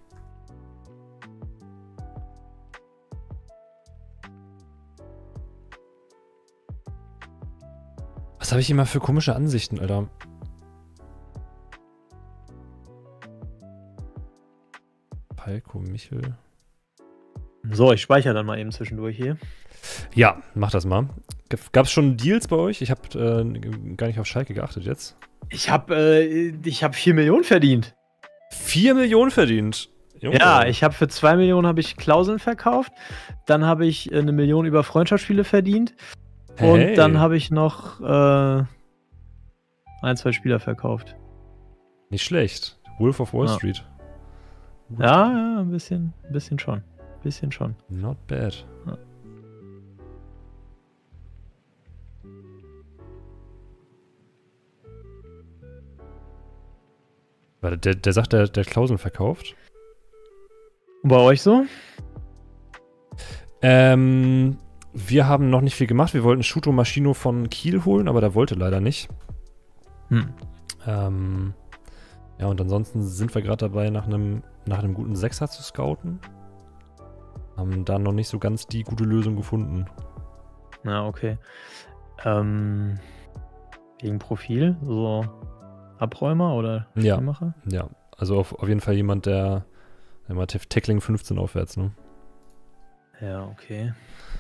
Was habe ich immer für komische Ansichten, Alter? Palko, Michel. So, ich speichere dann mal eben zwischendurch hier. Ja, mach das mal. Gab es schon Deals bei euch? Ich habe äh, gar nicht auf Schalke geachtet jetzt. Ich habe äh, ich hab vier Millionen verdient. vier Millionen verdient? Junge. Ja, ich habe für zwei Millionen habe ich Klauseln verkauft. Dann habe ich äh, eine Million über Freundschaftsspiele verdient. Hey. Und dann habe ich noch äh, ein, zwei Spieler verkauft. Nicht schlecht. Wolf of Wall ja. Street. Ja, ja, ein bisschen, ein bisschen schon. Ein bisschen schon. Not bad. Ja. Warte, der, der sagt, der, der Klauseln verkauft. Und bei euch so? Ähm, wir haben noch nicht viel gemacht. Wir wollten Shuto Maschino von Kiel holen, aber der wollte leider nicht. Hm. Ähm, ja, und ansonsten sind wir gerade dabei, nach einem, nach einem guten Sechser zu scouten. Haben da noch nicht so ganz die gute Lösung gefunden. Na, okay. Ähm, wegen Profil? So Abräumer oder Spielmacher? Ja, ja. Also auf, auf jeden Fall jemand, der, der mal Tackling fünfzehn aufwärts, ne? Ja, okay.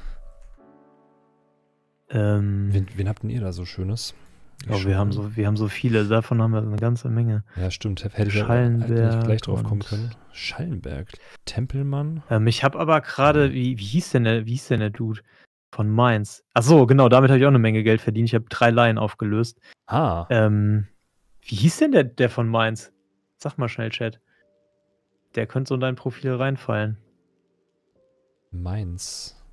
Ähm, wen, wen habt denn ihr da so Schönes? Oh, wir haben so, wir haben so viele, davon haben wir eine ganze Menge. Ja, stimmt. Hätte ich Schallenberg gleich drauf kommen können. Schallenberg. Tempelmann. Ähm, ich habe aber gerade, wie, wie hieß denn der, wie hieß denn der Dude von Mainz? Ach so, genau, damit habe ich auch eine Menge Geld verdient. Ich habe drei Laien aufgelöst. Ah. Ähm, wie hieß denn der, der von Mainz? Sag mal schnell, Chat. Der könnte so in dein Profil reinfallen. Mainz.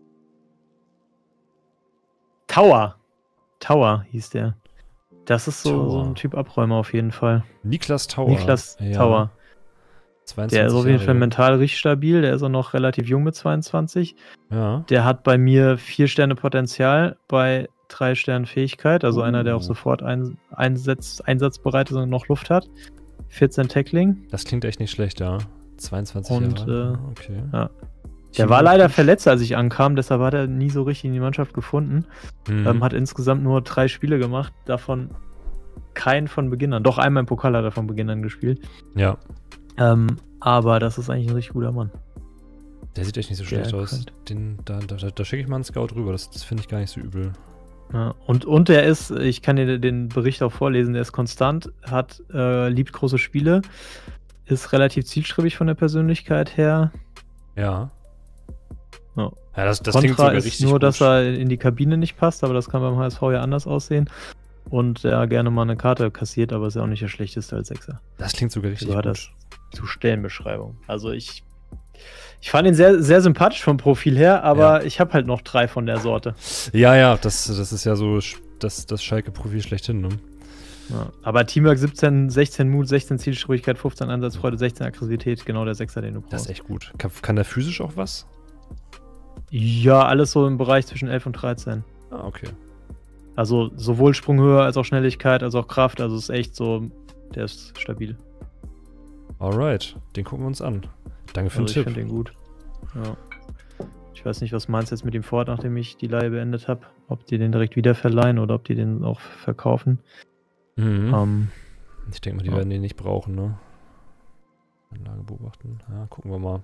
Tower. Tower hieß der. Das ist so, so ein Typ Abräumer auf jeden Fall. Niklas Tower. Niklas ja. Tower. Der ist auf jeden Fall Jahre. mental richtig stabil. Der ist auch noch relativ jung mit zweiundzwanzig. Ja. Der hat bei mir vier Sterne Potenzial bei drei Sternen Fähigkeit. Also uh. einer, der auch sofort ein, einsetz, einsatzbereit ist und noch Luft hat. vierzehn Tackling. Das klingt echt nicht schlecht, ja. zweiundzwanzig und, Jahre. Äh, okay. Ja. Der war leider verletzt, als ich ankam, deshalb hat er nie so richtig in die Mannschaft gefunden. Mhm. Ähm, hat insgesamt nur drei Spiele gemacht, davon keinen von Beginn an. Doch einmal im Pokal hat er von Beginn an gespielt. Ja. Ähm, aber das ist eigentlich ein richtig guter Mann. Der sieht echt nicht so schlecht Der aus. Den, da da, da, da schicke ich mal einen Scout rüber, das, das finde ich gar nicht so übel. Ja, und, und der ist, ich kann dir den Bericht auch vorlesen, der ist konstant, hat, äh, liebt große Spiele, ist relativ zielstrebig von der Persönlichkeit her. Ja. Ja, ja das, das Kontra klingt sogar ist richtig nur, gut. Dass er in die Kabine nicht passt, aber das kann beim H S V ja anders aussehen. Und er gerne mal eine Karte kassiert, aber ist ja auch nicht der schlechteste als Sechser. Das klingt sogar richtig so gut. Das zu Stellenbeschreibung. Also ich, ich fand ihn sehr, sehr sympathisch vom Profil her, aber ja. ich habe halt noch drei von der Sorte. Ja, ja, das, das ist ja so das, das Schalke-Profil schlechthin, ne? Ja, aber Teamwork siebzehn, sechzehn Mut, sechzehn Zielstrebigkeit, fünfzehn Einsatzfreude, sechzehn Aggressivität, genau der Sechser, den du brauchst. Das ist echt gut. Kann, kann der physisch auch was? Ja, alles so im Bereich zwischen elf und dreizehn. Ah, okay. Also sowohl Sprunghöhe als auch Schnelligkeit, als auch Kraft, also ist echt so, der ist stabil. Alright, den gucken wir uns an. Danke für also den ich Tipp. Ich finde den gut. Ja. Ich weiß nicht, was Mainz jetzt mit ihm vorhat, nachdem ich die Leihe beendet habe. Ob die den direkt wieder verleihen oder ob die den auch verkaufen. Mhm. Um, ich denke mal, die ja. werden den nicht brauchen, ne? Anlage beobachten. Ja, gucken wir mal.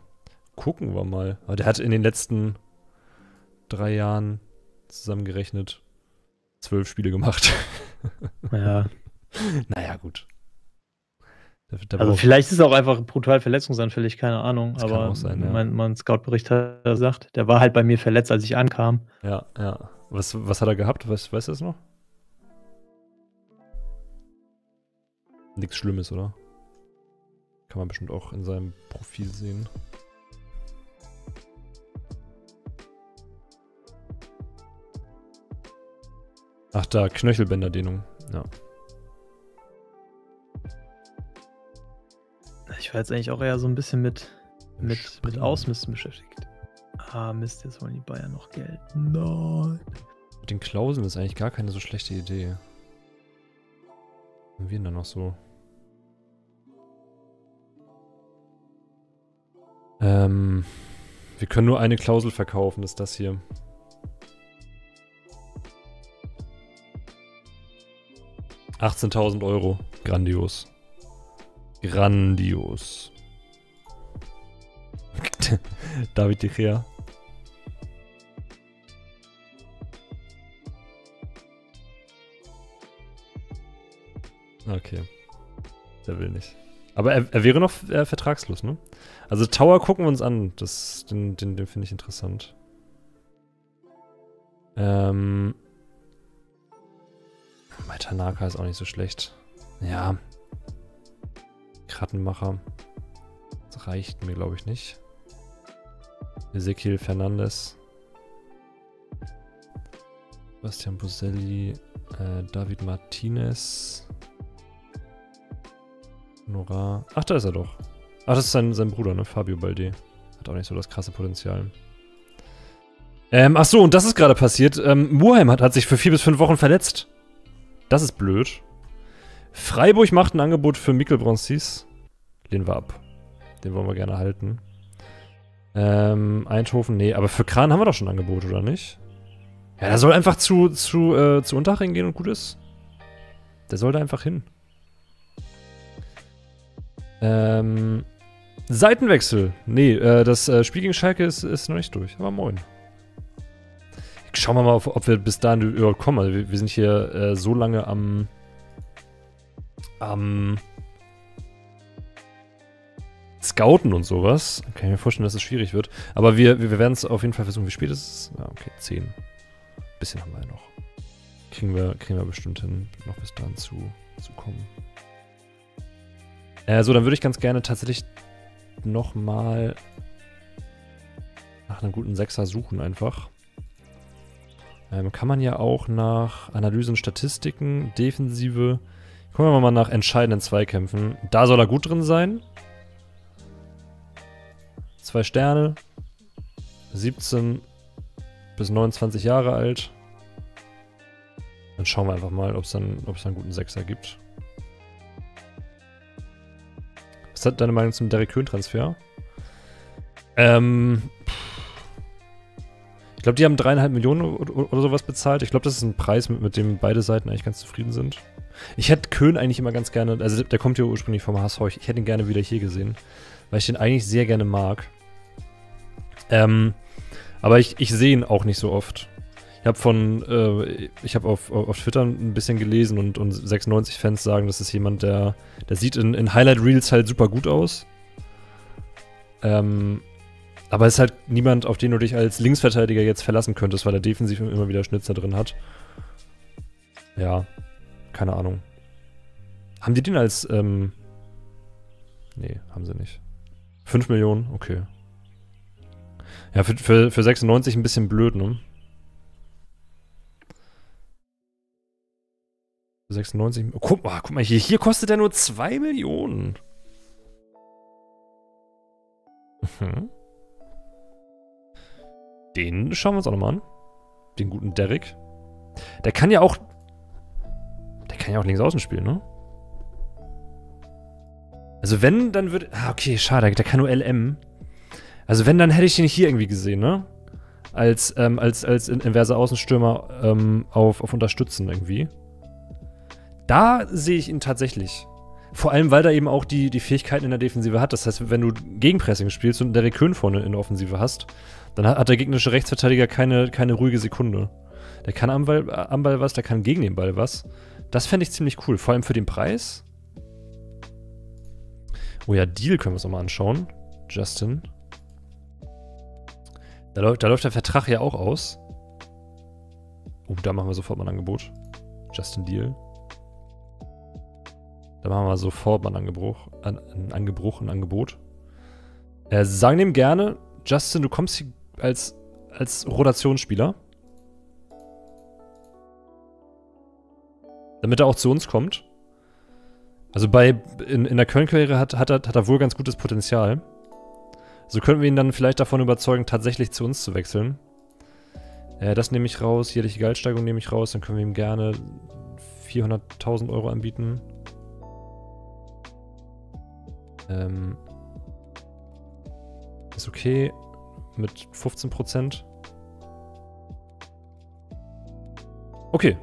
gucken wir mal. Aber der hat in den letzten drei Jahren zusammengerechnet zwölf Spiele gemacht. Ja. Naja, gut. Der, der Also vielleicht ist er auch einfach brutal verletzungsanfällig, keine Ahnung. Das kann aber auch sein, ja. mein, mein Scout-Bericht hat gesagt, der war halt bei mir verletzt, als ich ankam. Ja, ja. Was, was hat er gehabt? Weißt, weißt du das noch? Nichts Schlimmes, oder? Kann man bestimmt auch in seinem Profil sehen. Ach da, Knöchelbänderdehnung. Ja. Ich war jetzt eigentlich auch eher so ein bisschen mit, mit, mit Ausmisten beschäftigt. Ah, Mist, jetzt wollen die Bayern noch Geld. Nein. Mit den Klauseln ist eigentlich gar keine so schlechte Idee. Was haben wir denn da noch so? Ähm, wir können nur eine Klausel verkaufen, das ist das hier. achtzehntausend Euro. Grandios. Grandios. David De Gea. Okay. Der will nicht. Aber er, er wäre noch äh, vertragslos, ne? Also Tower gucken wir uns an. Das, den den, den finde ich interessant. Ähm... Bei Tanaka ist auch nicht so schlecht. Ja. Krattenmacher. Das reicht mir, glaube ich, nicht. Ezequiel Fernandes. Bastian Boselli. Äh, David Martinez. Nora. Ach, da ist er doch. Ach, das ist sein, sein Bruder, ne? Fabio Balde. Hat auch nicht so das krasse Potenzial. Ähm, ach so, und das ist gerade passiert. Ähm, Muheim hat, hat sich für vier bis fünf Wochen verletzt. Das ist blöd. Freiburg macht ein Angebot für Mikkel Bronsis. Lehnen wir ab. Den wollen wir gerne halten. Ähm, Eindhoven, nee, aber für Kran haben wir doch schon ein Angebot, oder nicht? Ja, der soll einfach zu, zu, äh, zu Unterhaching gehen und gut ist. Der soll da einfach hin. Ähm, Seitenwechsel. Nee, äh, das äh, Spiel gegen Schalke ist, ist noch nicht durch. Aber moin. Schauen wir mal, ob, ob wir bis dahin überhaupt kommen. Also wir, wir sind hier äh, so lange am am Scouten und sowas. Kann ich mir vorstellen, dass es schwierig wird. Aber wir, wir, wir werden es auf jeden Fall versuchen. Wie spät ist es? Ja, okay, zehn. Ein bisschen haben wir ja noch. Kriegen wir, kriegen wir bestimmt hin, noch bis dahin zu, zu kommen. Äh, so, dann würde ich ganz gerne tatsächlich nochmal nach einem guten Sechser suchen einfach. Ähm, kann man ja auch nach Analysen, Statistiken, Defensive. Gucken wir mal nach entscheidenden Zweikämpfen. Da soll er gut drin sein. Zwei Sterne. siebzehn bis neunundzwanzig Jahre alt. Dann schauen wir einfach mal, ob es dann, ob es einen guten Sechser gibt. Was hat deine Meinung zum Derrick Köhn-Transfer? Ähm... Ich glaube, die haben dreieinhalb Millionen oder sowas bezahlt. Ich glaube, das ist ein Preis, mit, mit dem beide Seiten eigentlich ganz zufrieden sind. Ich hätte Köhn eigentlich immer ganz gerne, also der kommt ja ursprünglich vom H S V, ich, ich hätte ihn gerne wieder hier gesehen, weil ich den eigentlich sehr gerne mag. Ähm, aber ich, ich sehe ihn auch nicht so oft. Ich habe von, äh, ich habe auf, auf Twitter ein bisschen gelesen und, und sechsundneunzig-Fans sagen, das ist jemand, der, der sieht in, in Highlight-Reels halt super gut aus. Ähm, Aber es ist halt niemand, auf den du dich als Linksverteidiger jetzt verlassen könntest, weil er defensiv immer wieder Schnitzer drin hat. Ja, keine Ahnung. Haben die den als, ähm... Nee, haben sie nicht. fünf Millionen? Okay. Ja, für, für, für sechsundneunzig ein bisschen blöd, ne? sechsundneunzig... Oh, guck mal, guck mal, hier, hier kostet er nur zwei Millionen. Mhm. Den schauen wir uns auch nochmal an. Den guten Derrick. Der kann ja auch... Der kann ja auch links außen spielen, ne? Also wenn, dann würde... Ah, okay, schade, der kann nur L M. Also wenn, dann hätte ich den hier irgendwie gesehen, ne? Als, ähm, als, als inverser Außenstürmer ähm, auf, auf Unterstützen irgendwie. Da sehe ich ihn tatsächlich. Vor allem, weil er eben auch die, die Fähigkeiten in der Defensive hat. Das heißt, wenn du Gegenpressing spielst und Derrick Köhn vorne in der Offensive hast, dann hat, hat der gegnerische Rechtsverteidiger keine, keine ruhige Sekunde. Der kann am Ball, am Ball was, der kann gegen den Ball was. Das fände ich ziemlich cool, vor allem für den Preis. Oh ja, Deal können wir uns auch mal anschauen. Justin. Da, läuft, da läuft der Vertrag ja auch aus. Oh, da machen wir sofort mal ein Angebot. Justin Deal. Da machen wir sofort mal ein Angebot. Ein, ein Angebot, ein Angebot. Äh, sagen dem gerne, Justin, du kommst hier als, als Rotationsspieler. Damit er auch zu uns kommt. Also bei in, in der Köln-Karriere hat, hat, er, hat er wohl ganz gutes Potenzial. So könnten wir ihn dann vielleicht davon überzeugen, tatsächlich zu uns zu wechseln. Äh, das nehme ich raus, jährliche Gehaltssteigerung nehme ich raus, dann können wir ihm gerne vierhunderttausend Euro anbieten. Ähm, ist okay mit fünfzehn Prozent. Okay.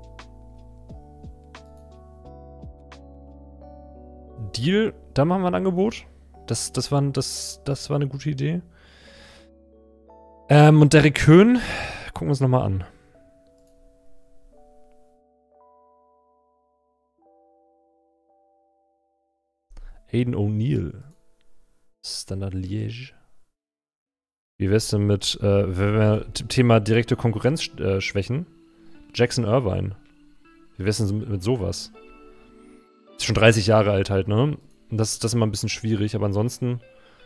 Deal, da machen wir ein Angebot. Das, das, war, das, das war eine gute Idee. Ähm, und Derrick Köhn, gucken wir uns nochmal an. Aiden O'Neill. Standard Liège. Wie wär's denn mit, äh, wenn wir Thema direkte Konkurrenz äh, schwächen? Jackson Irvine. Wie wär's denn mit, mit sowas? Ist schon dreißig Jahre alt halt, ne? Und das, das ist immer ein bisschen schwierig, aber ansonsten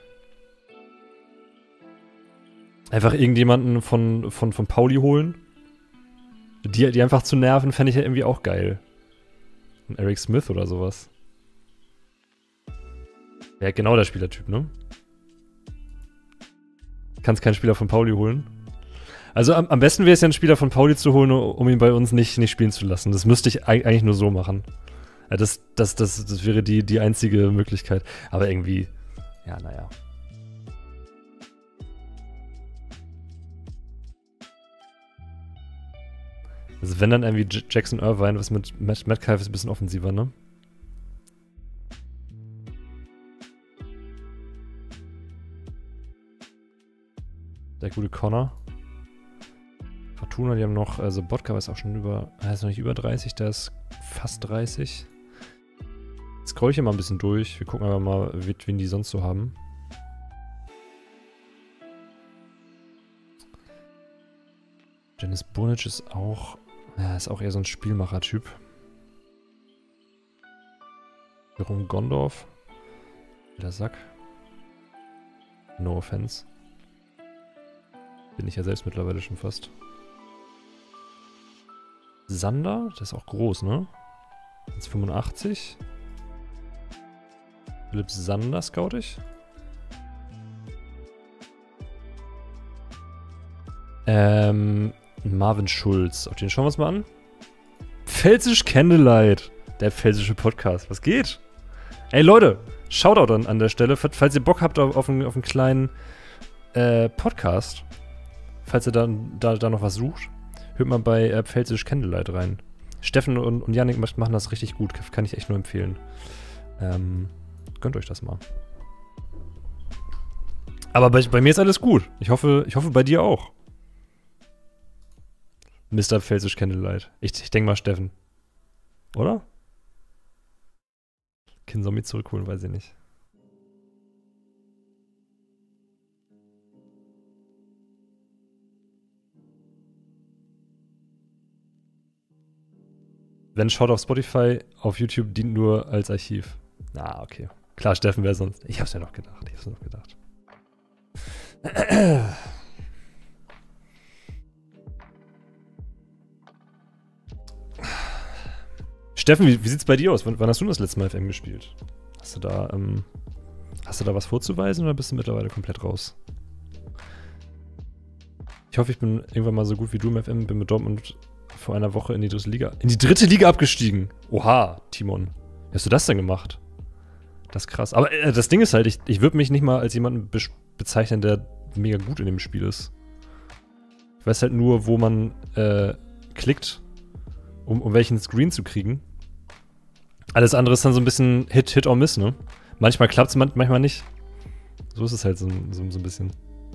einfach irgendjemanden von, von, von Pauli holen. Die, die einfach zu nerven, fände ich ja irgendwie auch geil. Und Eric Smith oder sowas. Ja, genau der Spielertyp, ne? Kannst keinen Spieler von Pauli holen. Also am, am besten wäre es ja, einen Spieler von Pauli zu holen, um ihn bei uns nicht, nicht spielen zu lassen. Das müsste ich eigentlich nur so machen. Ja, das, das, das, das wäre die, die einzige Möglichkeit. Aber irgendwie, ja, naja. Also wenn dann irgendwie J Jackson Irvine, was mit Matt Metcalf ist ein bisschen offensiver, ne? Der gute Connor. Fortuna, die haben noch, also Botka ist auch schon über, er ist noch nicht über dreißig, der ist fast dreißig. Scroll ich hier mal ein bisschen durch. Wir gucken einfach mal, wen die sonst so haben. Dennis Bonic ist auch, ja, ist auch eher so ein Spielmacher-Typ. Jerome Gondorf. Der Sack. No offense. Bin ich ja selbst mittlerweile schon fast. Sander, der ist auch groß, ne? eins Komma fünfundachtzig. Philipp Sander scout ich. Ähm, Marvin Schulz. Auf den schauen wir uns mal an. Pfälzisch Candlelight. Der pfälzische Podcast. Was geht? Ey Leute, Shoutout an, an der Stelle. Falls ihr Bock habt auf, auf, einen, auf einen kleinen äh, Podcast, falls ihr da, da, da noch was sucht, hört mal bei äh, Pfälzisch Candlelight rein. Steffen und, und Yannick machen das richtig gut. Kann ich echt nur empfehlen. Ähm... Gönnt euch das mal. Aber bei, bei mir ist alles gut. Ich hoffe, ich hoffe bei dir auch. Mister Pfälzisch Candlelight. Ich, ich denke mal Steffen. Oder? Kinzombie zurückholen, weiß ich nicht. Wenn schaut auf Spotify, auf YouTube dient nur als Archiv. Ah, okay. Klar, Steffen wäre sonst. Ich hab's ja noch gedacht. Ich hab's noch gedacht. Steffen, wie, wie sieht's bei dir aus? Wann, wann hast du das letzte Mal F M gespielt? Hast du da, ähm, hast du da was vorzuweisen oder bist du mittlerweile komplett raus? Ich hoffe, ich bin irgendwann mal so gut wie du im F M. Bin mit Dortmund vor einer Woche in die dritte Liga, in die dritte Liga abgestiegen. Oha, Timon. Wie hast du das denn gemacht? Das ist krass. Aber äh, das Ding ist halt, ich, ich würde mich nicht mal als jemanden be bezeichnen, der mega gut in dem Spiel ist. Ich weiß halt nur, wo man äh, klickt, um, um welchen Screen zu kriegen. Alles andere ist dann so ein bisschen Hit, Hit or Miss, ne? Manchmal klappt es, manchmal nicht. So ist es halt so, so, so ein bisschen.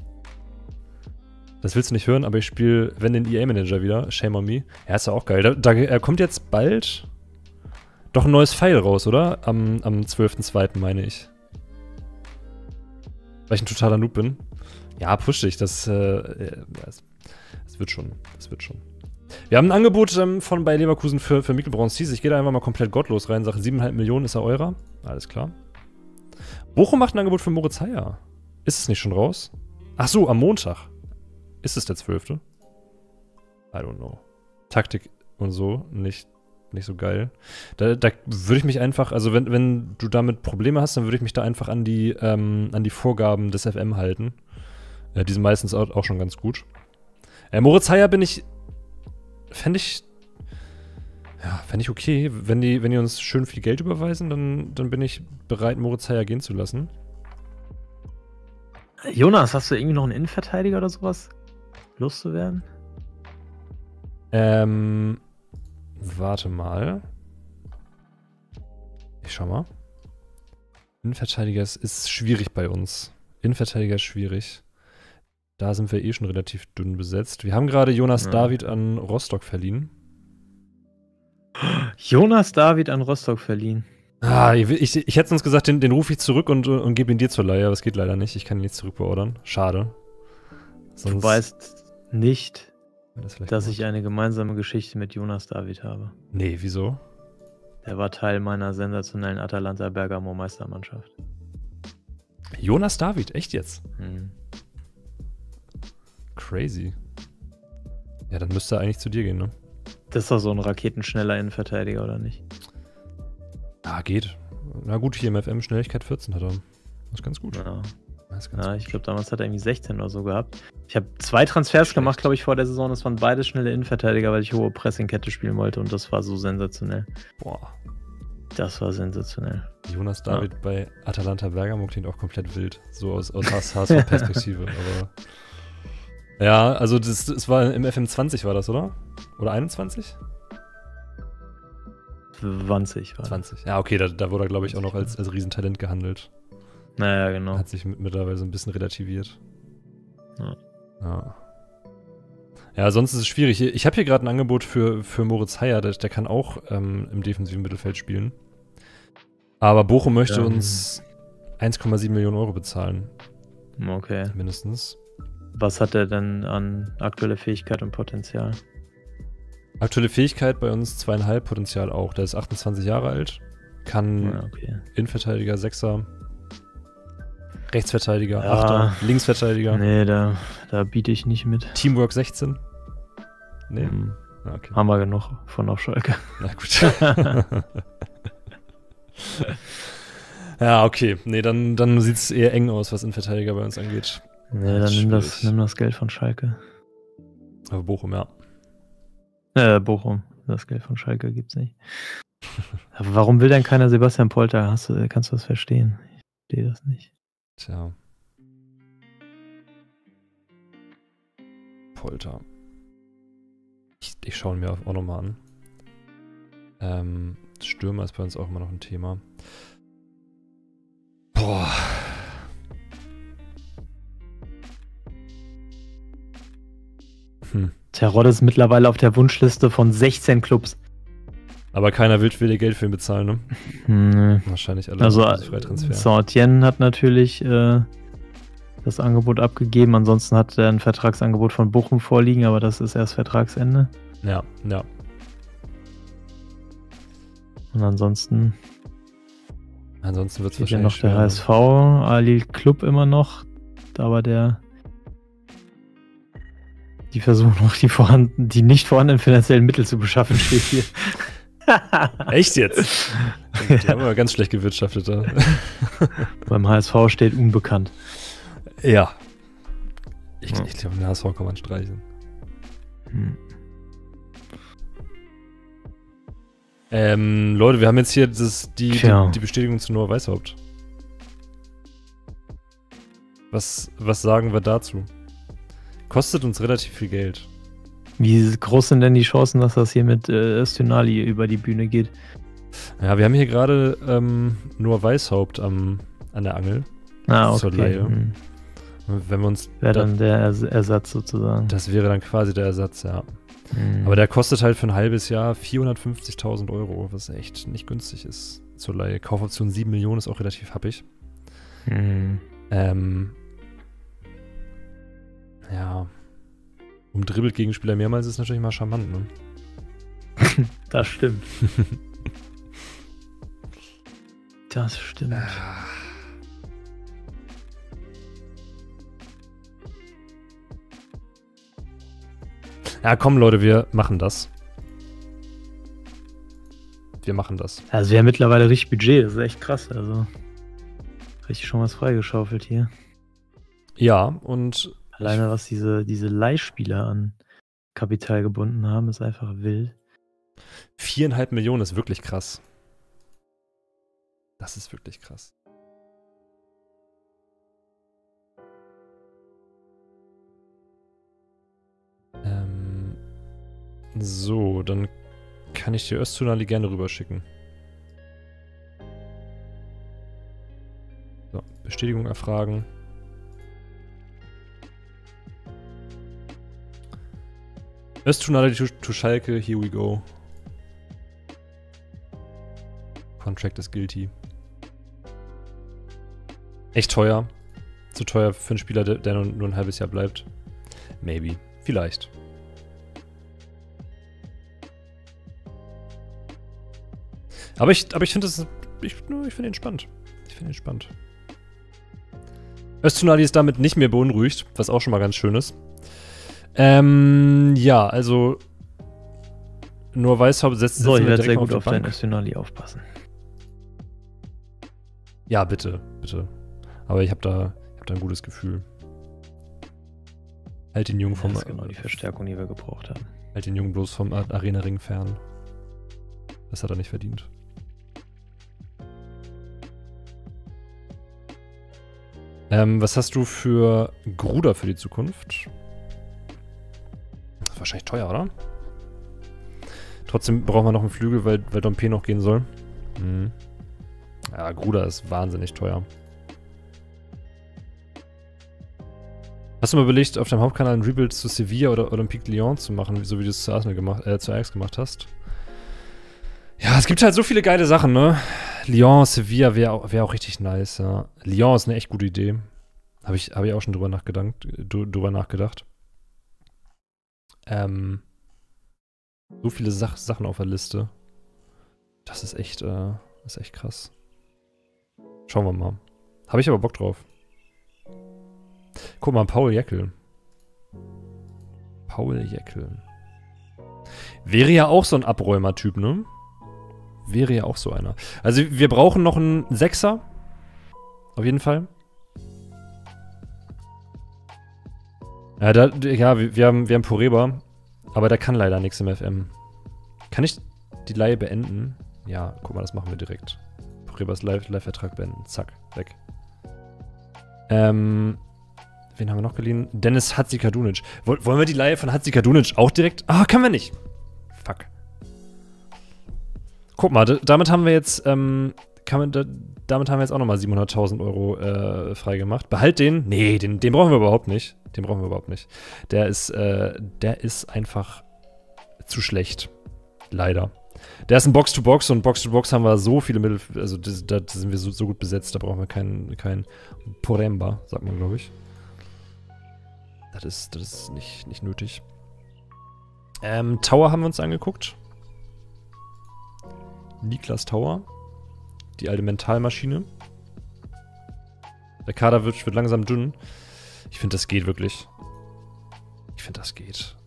Das willst du nicht hören, aber ich spiele, wenn den E A-Manager wieder, Shame on Me. Ja, ist ja auch geil. Da, da er kommt jetzt bald doch ein neues File raus, oder? Am, am zwölften zweiten meine ich. Weil ich ein totaler Noob bin. Ja, push dich. Das, äh, das, das wird schon. Das wird schon. Wir haben ein Angebot ähm, von Bayer Leverkusen für, für Mikkel Bronzis. Ich gehe da einfach mal komplett gottlos rein. Sage sieben Komma fünf Millionen ist er eurer. Alles klar. Bochum macht ein Angebot für Moritz Heyer. Ist es nicht schon raus? Ach so, am Montag. Ist es der zwölfte? I don't know. Taktik und so, nicht, nicht so geil. Da, da würde ich mich einfach, also wenn, wenn du damit Probleme hast, dann würde ich mich da einfach an die, ähm, an die Vorgaben des F M halten. Äh, die sind meistens auch, auch schon ganz gut. Äh, Moritz Heyer bin ich, fände ich, ja, fände ich okay. Wenn die, wenn die uns schön viel Geld überweisen, dann, dann bin ich bereit, Moritz Heyer gehen zu lassen. Jonas, hast du irgendwie noch einen Innenverteidiger oder sowas loszuwerden? Ähm, warte mal. Ich schau mal. Innenverteidiger ist, ist schwierig bei uns. Innenverteidiger ist schwierig. Da sind wir eh schon relativ dünn besetzt. Wir haben gerade Jonas ja. David an Rostock verliehen. Jonas David an Rostock verliehen. Ah, ich, ich, ich hätte uns gesagt, den, den rufe ich zurück und, und gebe ihn dir zur Leihe, aber es geht leider nicht. Ich kann ihn nicht zurückbeordern. Schade. Sonst du weißt nicht, das dass ich eine gemeinsame Geschichte mit Jonas David habe. Nee, wieso? Der war Teil meiner sensationellen Atalanta Bergamo Meistermannschaft. Jonas David, echt jetzt? Hm. Crazy. Ja, dann müsste er eigentlich zu dir gehen, ne? Das ist doch so ein raketenschneller Innenverteidiger, oder nicht? Ah, geht. Na gut, hier im F M Schnelligkeit vierzehn hat er. Das ist ganz gut. Ja, das ist ganz ja gut. Ich glaube, damals hat er irgendwie sechzehn oder so gehabt. Ich habe zwei Transfers Schlecht. gemacht, glaube ich, vor der Saison. Das waren beide schnelle Innenverteidiger, weil ich hohe Pressingkette spielen wollte und das war so sensationell. Boah. Das war sensationell. Jonas David ja. bei Atalanta Bergamo klingt auch komplett wild. So aus, aus H S V-Perspektive. Aber ja, also das, das war im F M zwanzig war das, oder? Oder einundzwanzig? zwanzig war zwanzig. Ja, okay, da, da wurde er, glaube ich, auch noch als, als Riesentalent gehandelt. Naja, genau. Hat sich mittlerweile so ein bisschen relativiert. Ja. Ja, ja sonst ist es schwierig. Ich habe hier gerade ein Angebot für, für Moritz Heyer, der, der kann auch ähm, im defensiven Mittelfeld spielen. Aber Bochum möchte ja. uns eins Komma sieben Millionen Euro bezahlen. Okay. Mindestens. Was hat er denn an aktueller Fähigkeit und Potenzial? Aktuelle Fähigkeit bei uns zweieinhalb, Potenzial auch. Der ist achtundzwanzig Jahre alt, kann ja, okay. Innenverteidiger, Sechser, Rechtsverteidiger, ja, Achter, Linksverteidiger. Nee, da, da biete ich nicht mit. Teamwork sechzehn? Nee. Hm. Ah, okay. Haben wir genug von auf Schalke. Na gut. Ja, okay. Nee, dann, dann sieht es eher eng aus, was Innenverteidiger bei uns angeht. Nee, dann nimm das, nimm das Geld von Schalke. Aber Bochum, ja. Äh, Bochum. Das Geld von Schalke gibt's nicht. Aber warum will denn keiner Sebastian Polter? Hast du, kannst du das verstehen? Ich verstehe das nicht. Tja. Polter. Ich, ich schaue ihn mir auch nochmal an. Ähm, Stürmer ist bei uns auch immer noch ein Thema. Boah. Hm. Terodde ist mittlerweile auf der Wunschliste von sechzehn Clubs. Aber keiner will will Geld für ihn bezahlen, ne? Nee. Wahrscheinlich alle. Also Saint-Étienne hat natürlich äh, das Angebot abgegeben. Ansonsten hat er ein Vertragsangebot von Bochum vorliegen, aber das ist erst Vertragsende. Ja, ja. Und ansonsten Ansonsten wird es wahrscheinlich ja noch der H S V, Ali Club immer noch, aber der die versuchen noch die vorhanden, die nicht vorhandenen finanziellen Mittel zu beschaffen, steht hier. Echt jetzt? Die haben aber ganz schlecht gewirtschaftet da. Beim H S V steht unbekannt. Ja. Ich, ja. ich glaube, den H S V kann man streichen. Hm. Ähm, Leute, wir haben jetzt hier das, die, die, die Bestätigung zu Noah Weishaupt. Was, was sagen wir dazu? Kostet uns relativ viel Geld. Wie groß sind denn die Chancen, dass das hier mit äh, Öztunali über die Bühne geht? Ja, wir haben hier gerade ähm, nur Weishaupt am, an der Angel. Ah, okay. Zur Leihe. Hm. Wenn wir uns. Wäre da, dann der Ers Ersatz sozusagen. Das wäre dann quasi der Ersatz, ja. Hm. Aber der kostet halt für ein halbes Jahr vierhundertfünfzigtausend Euro, was echt nicht günstig ist zur Leihe. Kaufoption sieben Millionen ist auch relativ happig. Hm. Ähm. Ja. Umdribbelt Gegenspieler mehrmals ist natürlich mal charmant, ne? Das stimmt. Das stimmt. Ja, komm, Leute, wir machen das. Wir machen das. Also wir haben mittlerweile richtig Budget, das ist echt krass. Also richtig schon was freigeschaufelt hier. Ja, und alleine was diese, diese Leihspieler an Kapital gebunden haben, ist einfach wild. Viereinhalb Millionen ist wirklich krass. Das ist wirklich krass. Ähm, so, dann kann ich dir Öztunali gerne rüberschicken. So, Bestätigung erfragen. Öztunali to, to Schalke, here we go. Contract is guilty. Echt teuer. Zu teuer für einen Spieler, der, der nur, nur ein halbes Jahr bleibt. Maybe. Vielleicht. Aber ich, aber ich finde das. Ich, ich finde ihn spannend. Ich finde ihn spannend. Öztunali ist damit nicht mehr beunruhigt, was auch schon mal ganz schön ist. Ähm, ja, also. Nur Weishaupt setzt sich so, ich direkt werde sehr mal gut auf auf die Bank. dein Öztunali aufpassen. Ja, bitte, bitte. Aber ich habe da, ich hab da ein gutes Gefühl. Halt den Jungen vom. Das ist genau die Verstärkung, die wir gebraucht haben. Halt den Jungen bloß vom Arena-Ring fern. Das hat er nicht verdient. Ähm, was hast du für Gruder für die Zukunft? Das ist wahrscheinlich teuer, oder? Trotzdem brauchen wir noch einen Flügel, weil, weil Dompe noch gehen soll. Mhm. Ja, Gruder ist wahnsinnig teuer. Hast du mal überlegt, auf deinem Hauptkanal ein Rebuild zu Sevilla oder Olympique Lyon zu machen, so wie du es zu Arsenal gemacht, äh, zu Ajax gemacht hast? Ja, es gibt halt so viele geile Sachen, ne? Lyon, Sevilla wäre auch, wär auch richtig nice, ja. Lyon ist eine echt gute Idee. Habe ich, hab ich auch schon drüber nachgedacht. Drüber nachgedacht. Ähm, so viele Sach Sachen auf der Liste. Das ist echt, äh, das ist echt krass. Schauen wir mal. Habe ich aber Bock drauf. Guck mal, Paul Jäckel. Paul Jäckel. Wäre ja auch so ein Abräumer-Typ, ne? Wäre ja auch so einer. Also wir brauchen noch einen Sechser. Auf jeden Fall. Ja, da, ja wir, wir haben, wir haben Poreba. Aber der kann leider nichts im F M. Kann ich die Leihe beenden? Ja, guck mal, das machen wir direkt. Porebas Live-Vertrag beenden. Zack, weg. Ähm, wen haben wir noch geliehen? Dennis Hatzikadunic. Woll, wollen wir die Leihe von Hatzikadunic auch direkt? Ah, können wir nicht. Fuck. Guck mal, damit haben wir jetzt, ähm, kann man, da, damit haben wir jetzt auch nochmal siebenhunderttausend Euro äh, freigemacht. Behalt den? Nee, den, den brauchen wir überhaupt nicht. Den brauchen wir überhaupt nicht. Der ist, äh, der ist einfach zu schlecht. Leider. Der ist ein Box-to-Box und Box-to-Box haben wir so viele Mittel, also das, da sind wir so, so gut besetzt, da brauchen wir keinen kein Poremba, sagt man, glaube ich. Das ist, das ist nicht, nicht nötig. Ähm, Tower haben wir uns angeguckt. Niklas Tower. Die alte Mentalmaschine. Der Kader wird, wird langsam dünn. Ich finde, das geht wirklich. Ich finde, das geht.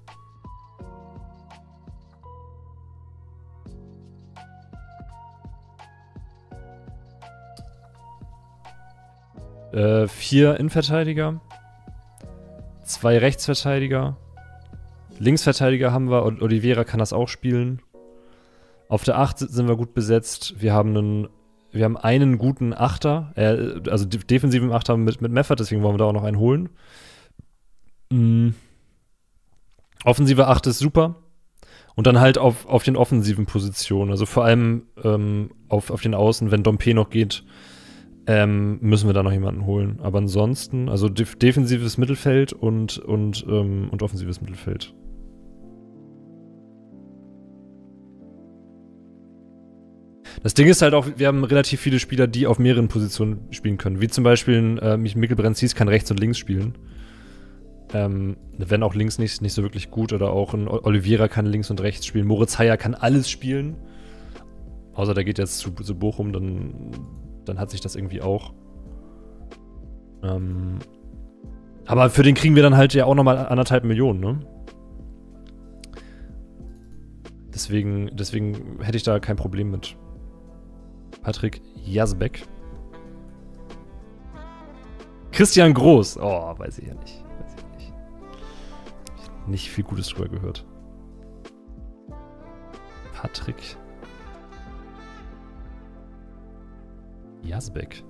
Äh, vier Innenverteidiger. Zwei Rechtsverteidiger. Linksverteidiger haben wir. Oliveira kann das auch spielen. Auf der acht sind wir gut besetzt. Wir haben einen, wir haben einen guten Achter, äh, also defensiven Achter mit, mit Meffert, deswegen wollen wir da auch noch einen holen. Mhm. Offensive acht ist super. Und dann halt auf, auf den offensiven Positionen. Also vor allem ähm, auf, auf den Außen, wenn Dompe noch geht, ähm, müssen wir da noch jemanden holen. Aber ansonsten, also def defensives Mittelfeld und, und, ähm, und offensives Mittelfeld. Das Ding ist halt auch, wir haben relativ viele Spieler, die auf mehreren Positionen spielen können. Wie zum Beispiel äh, Mikkel Brenzis kann rechts und links spielen. Ähm, wenn auch links nicht, nicht so wirklich gut. Oder auch ein Oliveira kann links und rechts spielen. Moritz Heyer kann alles spielen. Außer der geht jetzt zu, zu Bochum, dann, dann hat sich das irgendwie auch. Ähm, aber für den kriegen wir dann halt ja auch nochmal anderthalb Millionen, ne? Deswegen, deswegen hätte ich da kein Problem mit. Patrick Jasbeck. Christian Groß. Oh, weiß ich ja nicht. Weiß ich nicht. Ich hab nicht viel Gutes drüber gehört. Patrick Jasbeck.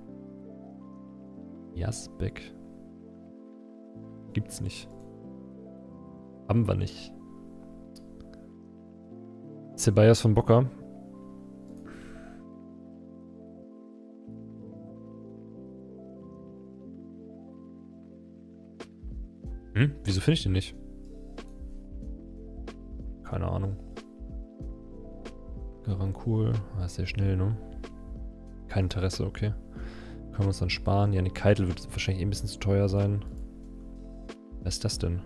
Jasbeck. Gibt's nicht. Haben wir nicht. Ceballos von Boca. Hm? Wieso finde ich den nicht? Keine Ahnung. Garancool. Ah, ist sehr schnell, ne? Kein Interesse, okay. Können wir uns dann sparen. Janik Keitel wird wahrscheinlich eh ein bisschen zu teuer sein. Was ist das denn?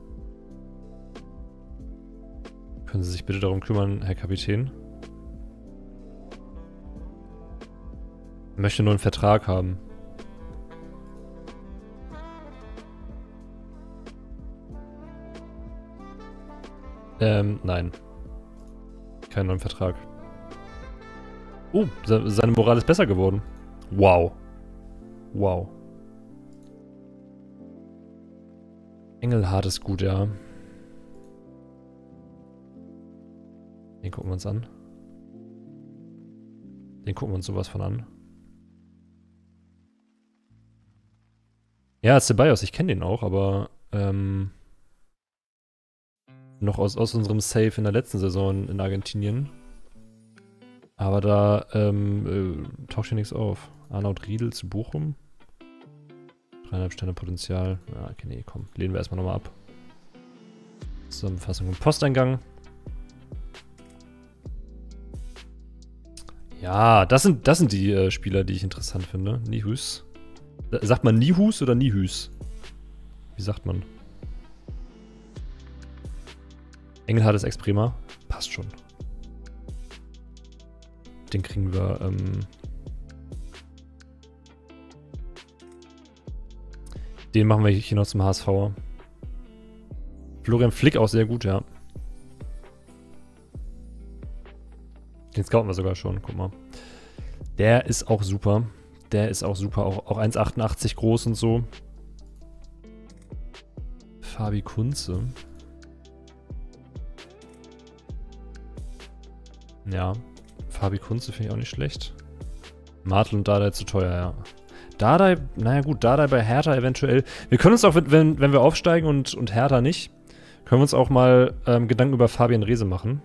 Können Sie sich bitte darum kümmern, Herr Kapitän? Ich möchte nur einen Vertrag haben. Ähm, nein. Keinen neuen Vertrag. Oh, se seine Moral ist besser geworden. Wow. Wow. Engelhardt ist gut, ja. Den gucken wir uns an. Den gucken wir uns sowas von an. Ja, Ceballos, ich kenne den auch, aber ähm, noch aus, aus unserem Save in der letzten Saison in Argentinien. Aber da ähm, äh, taucht hier nichts auf. Arnaud Riedel zu Bochum. Dreieinhalb Sterne Potenzial. Ja, okay, nee, komm. Lehnen wir erstmal nochmal ab. Zusammenfassung im Posteingang. Ja, das sind, das sind die äh, Spieler, die ich interessant finde. Nihus. Sagt man Nihus oder Nihus? Wie sagt man? Engelhardt ist Ex-Prima. Passt schon. Den kriegen wir, ähm... Den machen wir hier noch zum H S V. Florian Flick auch sehr gut, ja. Den scouten wir sogar schon, guck mal. Der ist auch super. Der ist auch super, auch, auch eins Komma achtundachtzig groß und so. Fabi Kunze. Ja, Fabi Kunze finde ich auch nicht schlecht. Martel und Dardai zu teuer, ja. Dardai, naja gut, Dardai bei Hertha eventuell. Wir können uns auch, wenn, wenn wir aufsteigen und, und Hertha nicht, können wir uns auch mal ähm, Gedanken über Fabian Reese machen.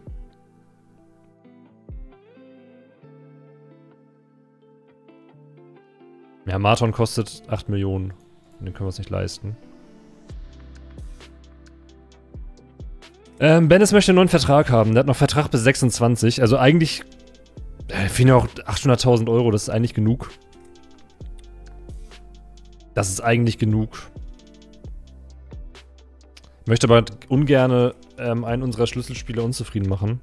Ja, Marton kostet acht Millionen. Den können wir uns nicht leisten. Ähm, Bennis möchte einen neuen Vertrag haben. Der hat noch Vertrag bis sechsundzwanzig. Also eigentlich äh, fehlen ja auch achthunderttausend Euro. Das ist eigentlich genug. Das ist eigentlich genug. Ich möchte aber ungern ähm, einen unserer Schlüsselspieler unzufrieden machen.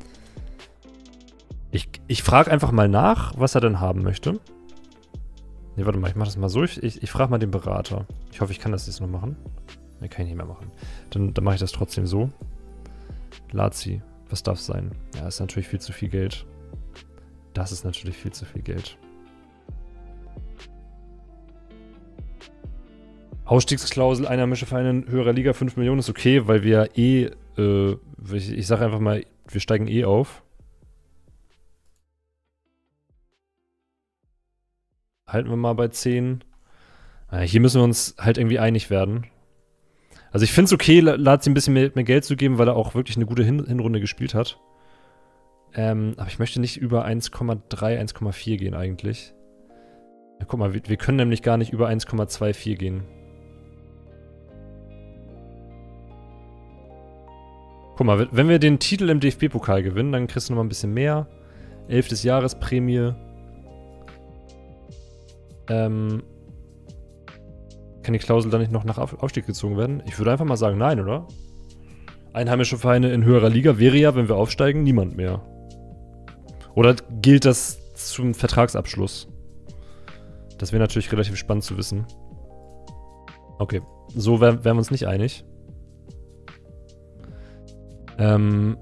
Ich, ich frage einfach mal nach, was er denn haben möchte. Ne, warte mal, ich mache das mal so. Ich, ich, ich frage mal den Berater. Ich hoffe, ich kann das jetzt noch machen. Ne, kann ich nicht mehr machen. Dann, dann mache ich das trotzdem so. Lazi, was darf es sein? Ja, ist natürlich viel zu viel Geld. Das ist natürlich viel zu viel Geld. Ausstiegsklausel, Einnahmische Vereine in höherer Liga, fünf Millionen ist okay, weil wir eh, äh, ich, ich sage einfach mal, wir steigen eh auf. Halten wir mal bei zehn. Hier müssen wir uns halt irgendwie einig werden. Also ich finde es okay, Lazio ein bisschen mehr, mehr Geld zu geben, weil er auch wirklich eine gute Hin Hinrunde gespielt hat. Ähm, aber ich möchte nicht über eins Komma drei, eins Komma vier gehen eigentlich. Ja, guck mal, wir, wir können nämlich gar nicht über eins Komma vierundzwanzig gehen. Guck mal, wenn wir den Titel im D F B-Pokal gewinnen, dann kriegst du noch mal ein bisschen mehr. Elf des Jahres Prämie. Ähm, kann die Klausel dann nicht noch nach Aufstieg gezogen werden? Ich würde einfach mal sagen, nein, oder? Einheimische Vereine in höherer Liga wäre ja, wenn wir aufsteigen, niemand mehr. Oder gilt das zum Vertragsabschluss? Das wäre natürlich relativ spannend zu wissen. Okay, so wären wär wir uns nicht einig. Ähm...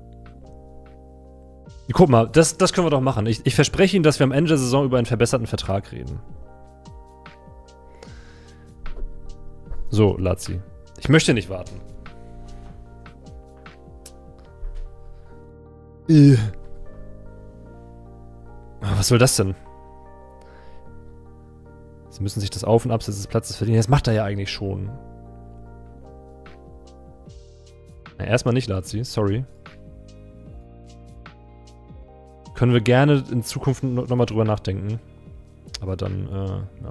Guck mal, das, das können wir doch machen. Ich, ich verspreche Ihnen, dass wir am Ende der Saison über einen verbesserten Vertrag reden. So, Lazzi. Ich möchte nicht warten. Äh. Was soll das denn? Sie müssen sich das Auf- und Abseits des Platzes verdienen. Das macht er ja eigentlich schon. Na, erstmal nicht, Lazzi. Sorry. Können wir gerne in Zukunft nochmal drüber nachdenken. Aber dann, äh,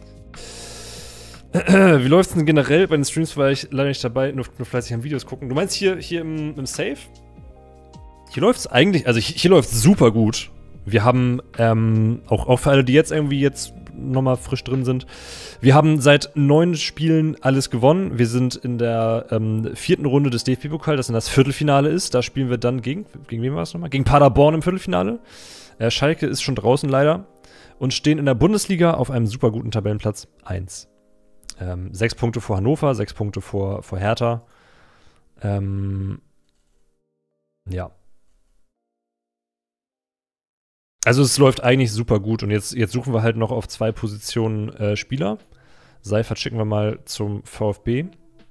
ja. Wie läuft's denn generell? Bei den Streams war ich leider nicht dabei, nur, nur fleißig an Videos gucken. Du meinst hier, hier im, im Safe? Hier läuft's eigentlich, also hier, hier läuft's super gut. Wir haben, ähm, auch, auch für alle, die jetzt irgendwie jetzt nochmal frisch drin sind, wir haben seit neun Spielen alles gewonnen. Wir sind in der ähm, vierten Runde des D F B-Pokal, das dann das Viertelfinale ist. Da spielen wir dann gegen, gegen wen war es nochmal? Gegen Paderborn im Viertelfinale. Äh, Schalke ist schon draußen leider. Und stehen in der Bundesliga auf einem super guten Tabellenplatz eins. Ähm, sechs Punkte vor Hannover, sechs Punkte vor, vor Hertha. Ähm, ja. Also es läuft eigentlich super gut und jetzt, jetzt suchen wir halt noch auf zwei Positionen äh, Spieler. Seifert schicken wir mal zum VfB.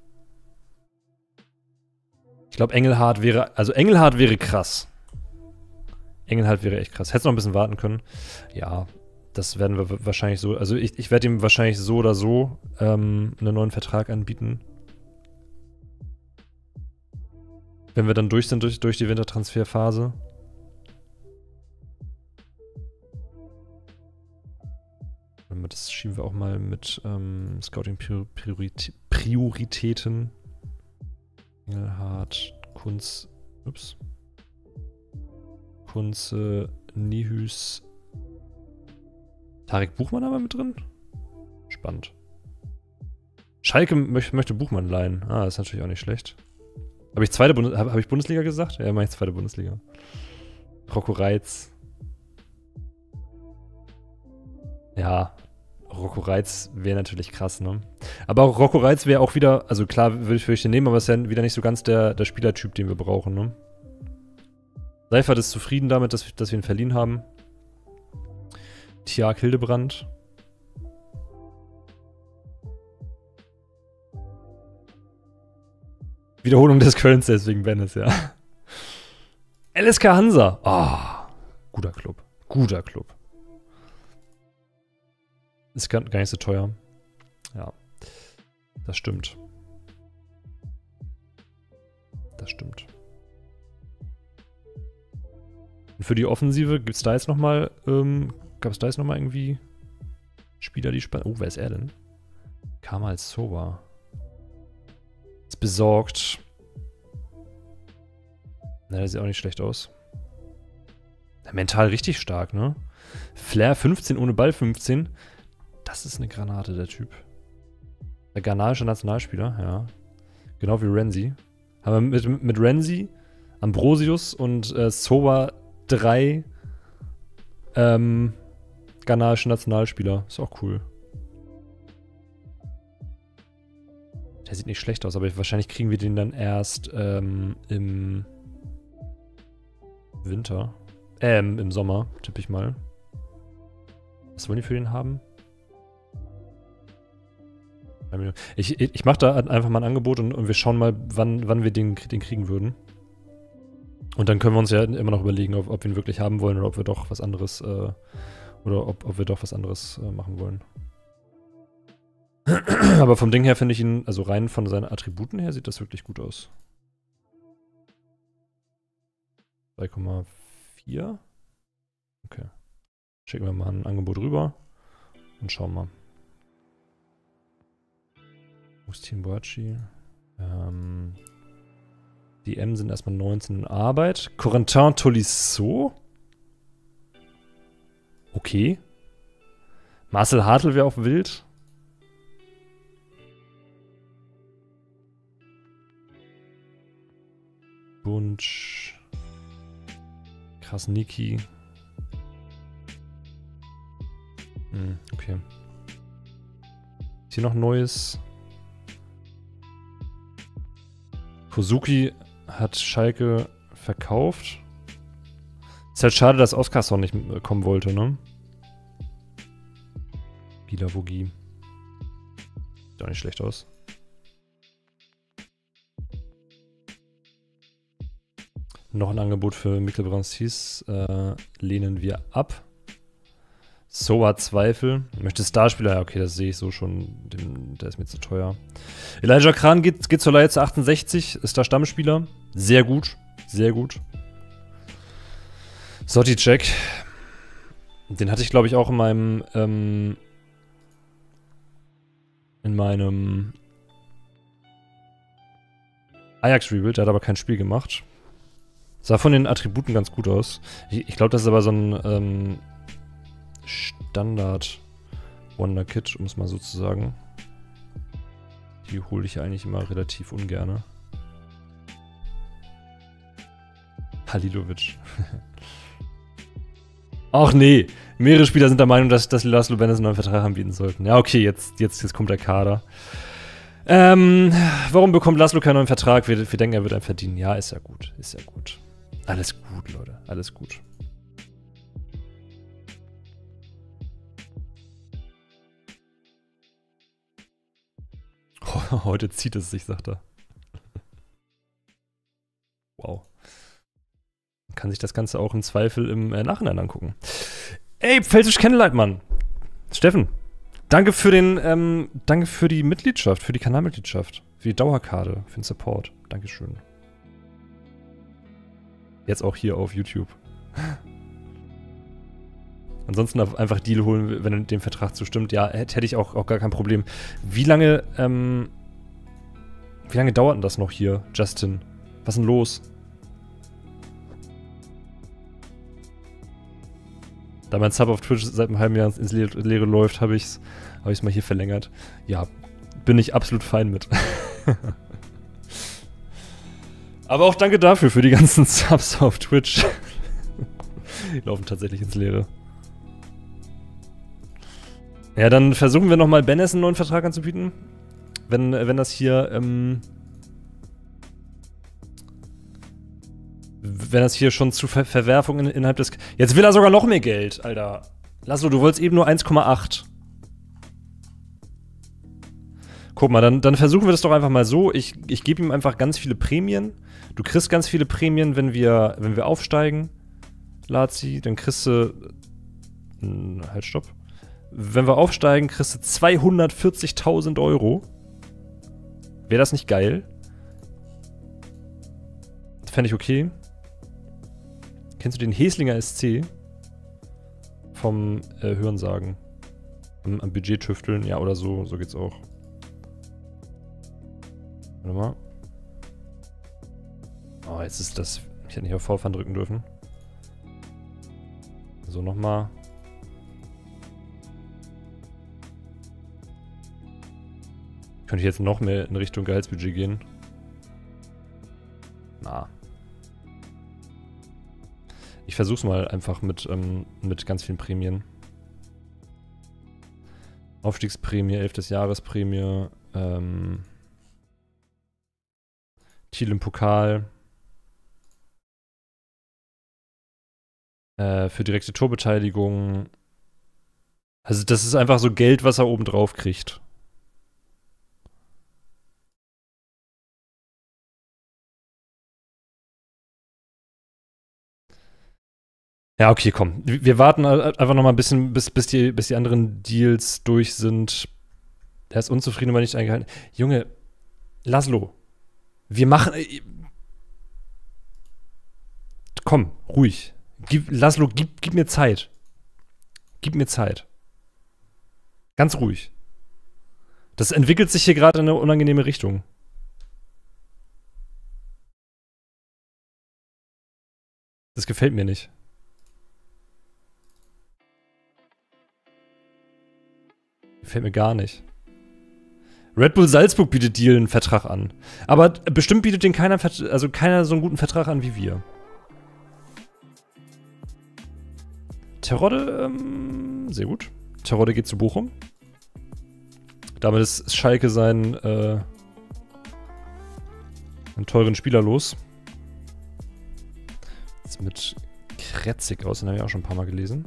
Ich glaube Engelhardt wäre, also Engelhardt wäre krass. Engelhardt wäre echt krass. Hättest noch ein bisschen warten können. Ja, das werden wir wahrscheinlich so, also ich, ich werde ihm wahrscheinlich so oder so ähm, einen neuen Vertrag anbieten. Wenn wir dann durch sind durch, durch die Wintertransferphase. Das schieben wir auch mal mit ähm, Scouting-Prioritäten. Engelhardt, Kunz, ups. Kunze, Nihüs. Tarek Buchmann aber mit drin? Spannend. Schalke möcht, möchte Buchmann leihen. Ah, das ist natürlich auch nicht schlecht. Habe ich zweite Bundes habe hab ich Bundesliga gesagt? Ja, mach ich zweite Bundesliga. Rocco Reitz. Ja, Rocco Reitz wäre natürlich krass, ne? Aber auch Rocco Reitz wäre auch wieder, also klar würde ich, würd ich den nehmen, aber ist ja wieder nicht so ganz der, der Spielertyp, den wir brauchen, ne? Seifert ist zufrieden damit, dass, dass wir ihn verliehen haben. Tiag Hildebrand. Wiederholung des Kölns deswegen Bennis, ja. L S K Hansa. Ah, oh, guter Club. Guter Club. Ist gar, gar nicht so teuer. Ja. Das stimmt. Das stimmt. Und für die Offensive gibt es da jetzt nochmal, ähm, gab es da jetzt nochmal irgendwie Spieler, die spannend. Oh, wer ist er denn? Kamal Soba. Ist besorgt. Na, der sieht auch nicht schlecht aus. Mental richtig stark, ne? Flair fünfzehn ohne Ball fünfzehn. Das ist eine Granate, der Typ. Der ghanaische Nationalspieler, ja. Genau wie Renzi. Haben wir mit, mit Renzi, Ambrosius und äh, Soba drei ähm, ghanaische Nationalspieler. Ist auch cool. Der sieht nicht schlecht aus, aber wahrscheinlich kriegen wir den dann erst ähm, im Winter. Ähm, im Sommer, tippe ich mal. Was wollen die für den haben? Ich, ich, ich mache da einfach mal ein Angebot und, und wir schauen mal, wann, wann wir den, den kriegen würden. Und dann können wir uns ja immer noch überlegen, ob, ob wir ihn wirklich haben wollen oder ob wir doch was anderes äh, oder ob, ob wir doch was anderes äh, machen wollen. Aber vom Ding her finde ich ihn, also rein von seinen Attributen her, sieht das wirklich gut aus. drei Komma vier. Okay. Schicken wir mal ein Angebot rüber und schauen mal. Agustin Boacci. Ähm, die M sind erstmal neunzehn in Arbeit. Corentin Tolisso. Okay. Marcel Hartl wäre auch wild. Bunch. Krasniki. Hm, okay. Ist hier noch Neues? Fusuki hat Schalke verkauft. Ist halt schade, dass Oskarsson nicht kommen wollte, ne? Bilavogi. Sieht auch nicht schlecht aus. Noch ein Angebot für Mikkel Brancis äh, lehnen wir ab. Soa Zweifel. Möchte Starspieler? Ja, okay, das sehe ich so schon. Den, der ist mir zu teuer. Elijah Kran geht, geht zur Leihe zu achtundsechzig. Ist da Stammspieler. Sehr gut. Sehr gut. Soticek. Den hatte ich, glaube ich, auch in meinem ähm, in meinem Ajax-Rebuild. Der hat aber kein Spiel gemacht. Sah von den Attributen ganz gut aus. Ich, ich glaube, das ist aber so ein ähm, Standard-Wonder-Kit, um es mal so zu sagen. Die hole ich eigentlich immer relativ ungerne. Halilovic. Ach nee, mehrere Spieler sind der Meinung, dass, dass Laszlo Benes einen neuen Vertrag anbieten sollten. Ja, okay, jetzt, jetzt, jetzt kommt der Kader. Ähm, warum bekommt Laszlo keinen neuen Vertrag? Wir, wir denken, er wird einen verdienen. Ja, ist ja gut, ist ja gut. Alles gut, Leute, alles gut. Heute zieht es sich, sagt er. Wow. Man kann sich das Ganze auch im Zweifel im äh, Nachhinein angucken. Ey, Pfälzisch Candlelight, Mann. Steffen, danke für den, ähm, danke für die Mitgliedschaft, für die Kanalmitgliedschaft, für die Dauerkarte, für den Support. Dankeschön. Jetzt auch hier auf YouTube. Ansonsten einfach Deal holen, wenn er dem Vertrag zustimmt. Ja, hätte, hätte ich auch, auch gar kein Problem. Wie lange, ähm, wie lange dauert denn das noch hier, Justin? Was ist denn los? Da mein Sub auf Twitch seit einem halben Jahr ins Le Leere läuft, habe ich es hab ich's mal hier verlängert. Ja, bin ich absolut fein mit. Aber auch danke dafür, für die ganzen Subs auf Twitch. Die laufen tatsächlich ins Leere. Ja, dann versuchen wir nochmal Benes einen neuen Vertrag anzubieten. Wenn, wenn das hier, ähm, wenn das hier schon zu Ver Verwerfungen innerhalb des... Jetzt will er sogar noch mehr Geld, Alter. Laszlo, du wolltest eben nur eins Komma acht. Guck mal, dann, dann versuchen wir das doch einfach mal so. Ich, ich gebe ihm einfach ganz viele Prämien. Du kriegst ganz viele Prämien, wenn wir, wenn wir aufsteigen, Lazi. Dann kriegst du... Hm, halt, stopp. Wenn wir aufsteigen, kriegst du zweihundertvierzigtausend Euro. Wäre das nicht geil? Das fände ich okay. Kennst du den Heslinger S C? Vom äh, Hörensagen. Am, am Budget tüfteln, ja, oder so. So geht's auch. Warte mal. Oh, jetzt ist das... Ich hätte nicht auf V-Fan drücken dürfen. So, nochmal. Könnte ich jetzt noch mehr in Richtung Gehaltsbudget gehen? Na. Ich versuch's mal einfach mit, ähm, mit ganz vielen Prämien. Aufstiegsprämie, elftes Jahresprämie, ähm, Thiel im Pokal, äh, für direkte Torbeteiligung. Also das ist einfach so Geld, was er oben drauf kriegt. Ja, okay, komm. Wir warten einfach noch mal ein bisschen, bis, bis, die, bis die anderen Deals durch sind. Der ist unzufrieden, aber nicht eingehalten. Junge, Laszlo, wir machen. Äh, komm, ruhig. Gib, Laszlo, gib, gib mir Zeit. Gib mir Zeit. Ganz ruhig. Das entwickelt sich hier gerade in eine unangenehme Richtung. Das gefällt mir nicht. Gefällt mir gar nicht. Red Bull Salzburg bietet dir einen Vertrag an. Aber bestimmt bietet den keiner, also keiner so einen guten Vertrag an wie wir. Terodde, ähm, sehr gut. Terodde geht zu Bochum. Damit ist Schalke seinen, äh, einen teuren Spieler los. Jetzt mit Kretzig aus, den habe ich auch schon ein paar Mal gelesen.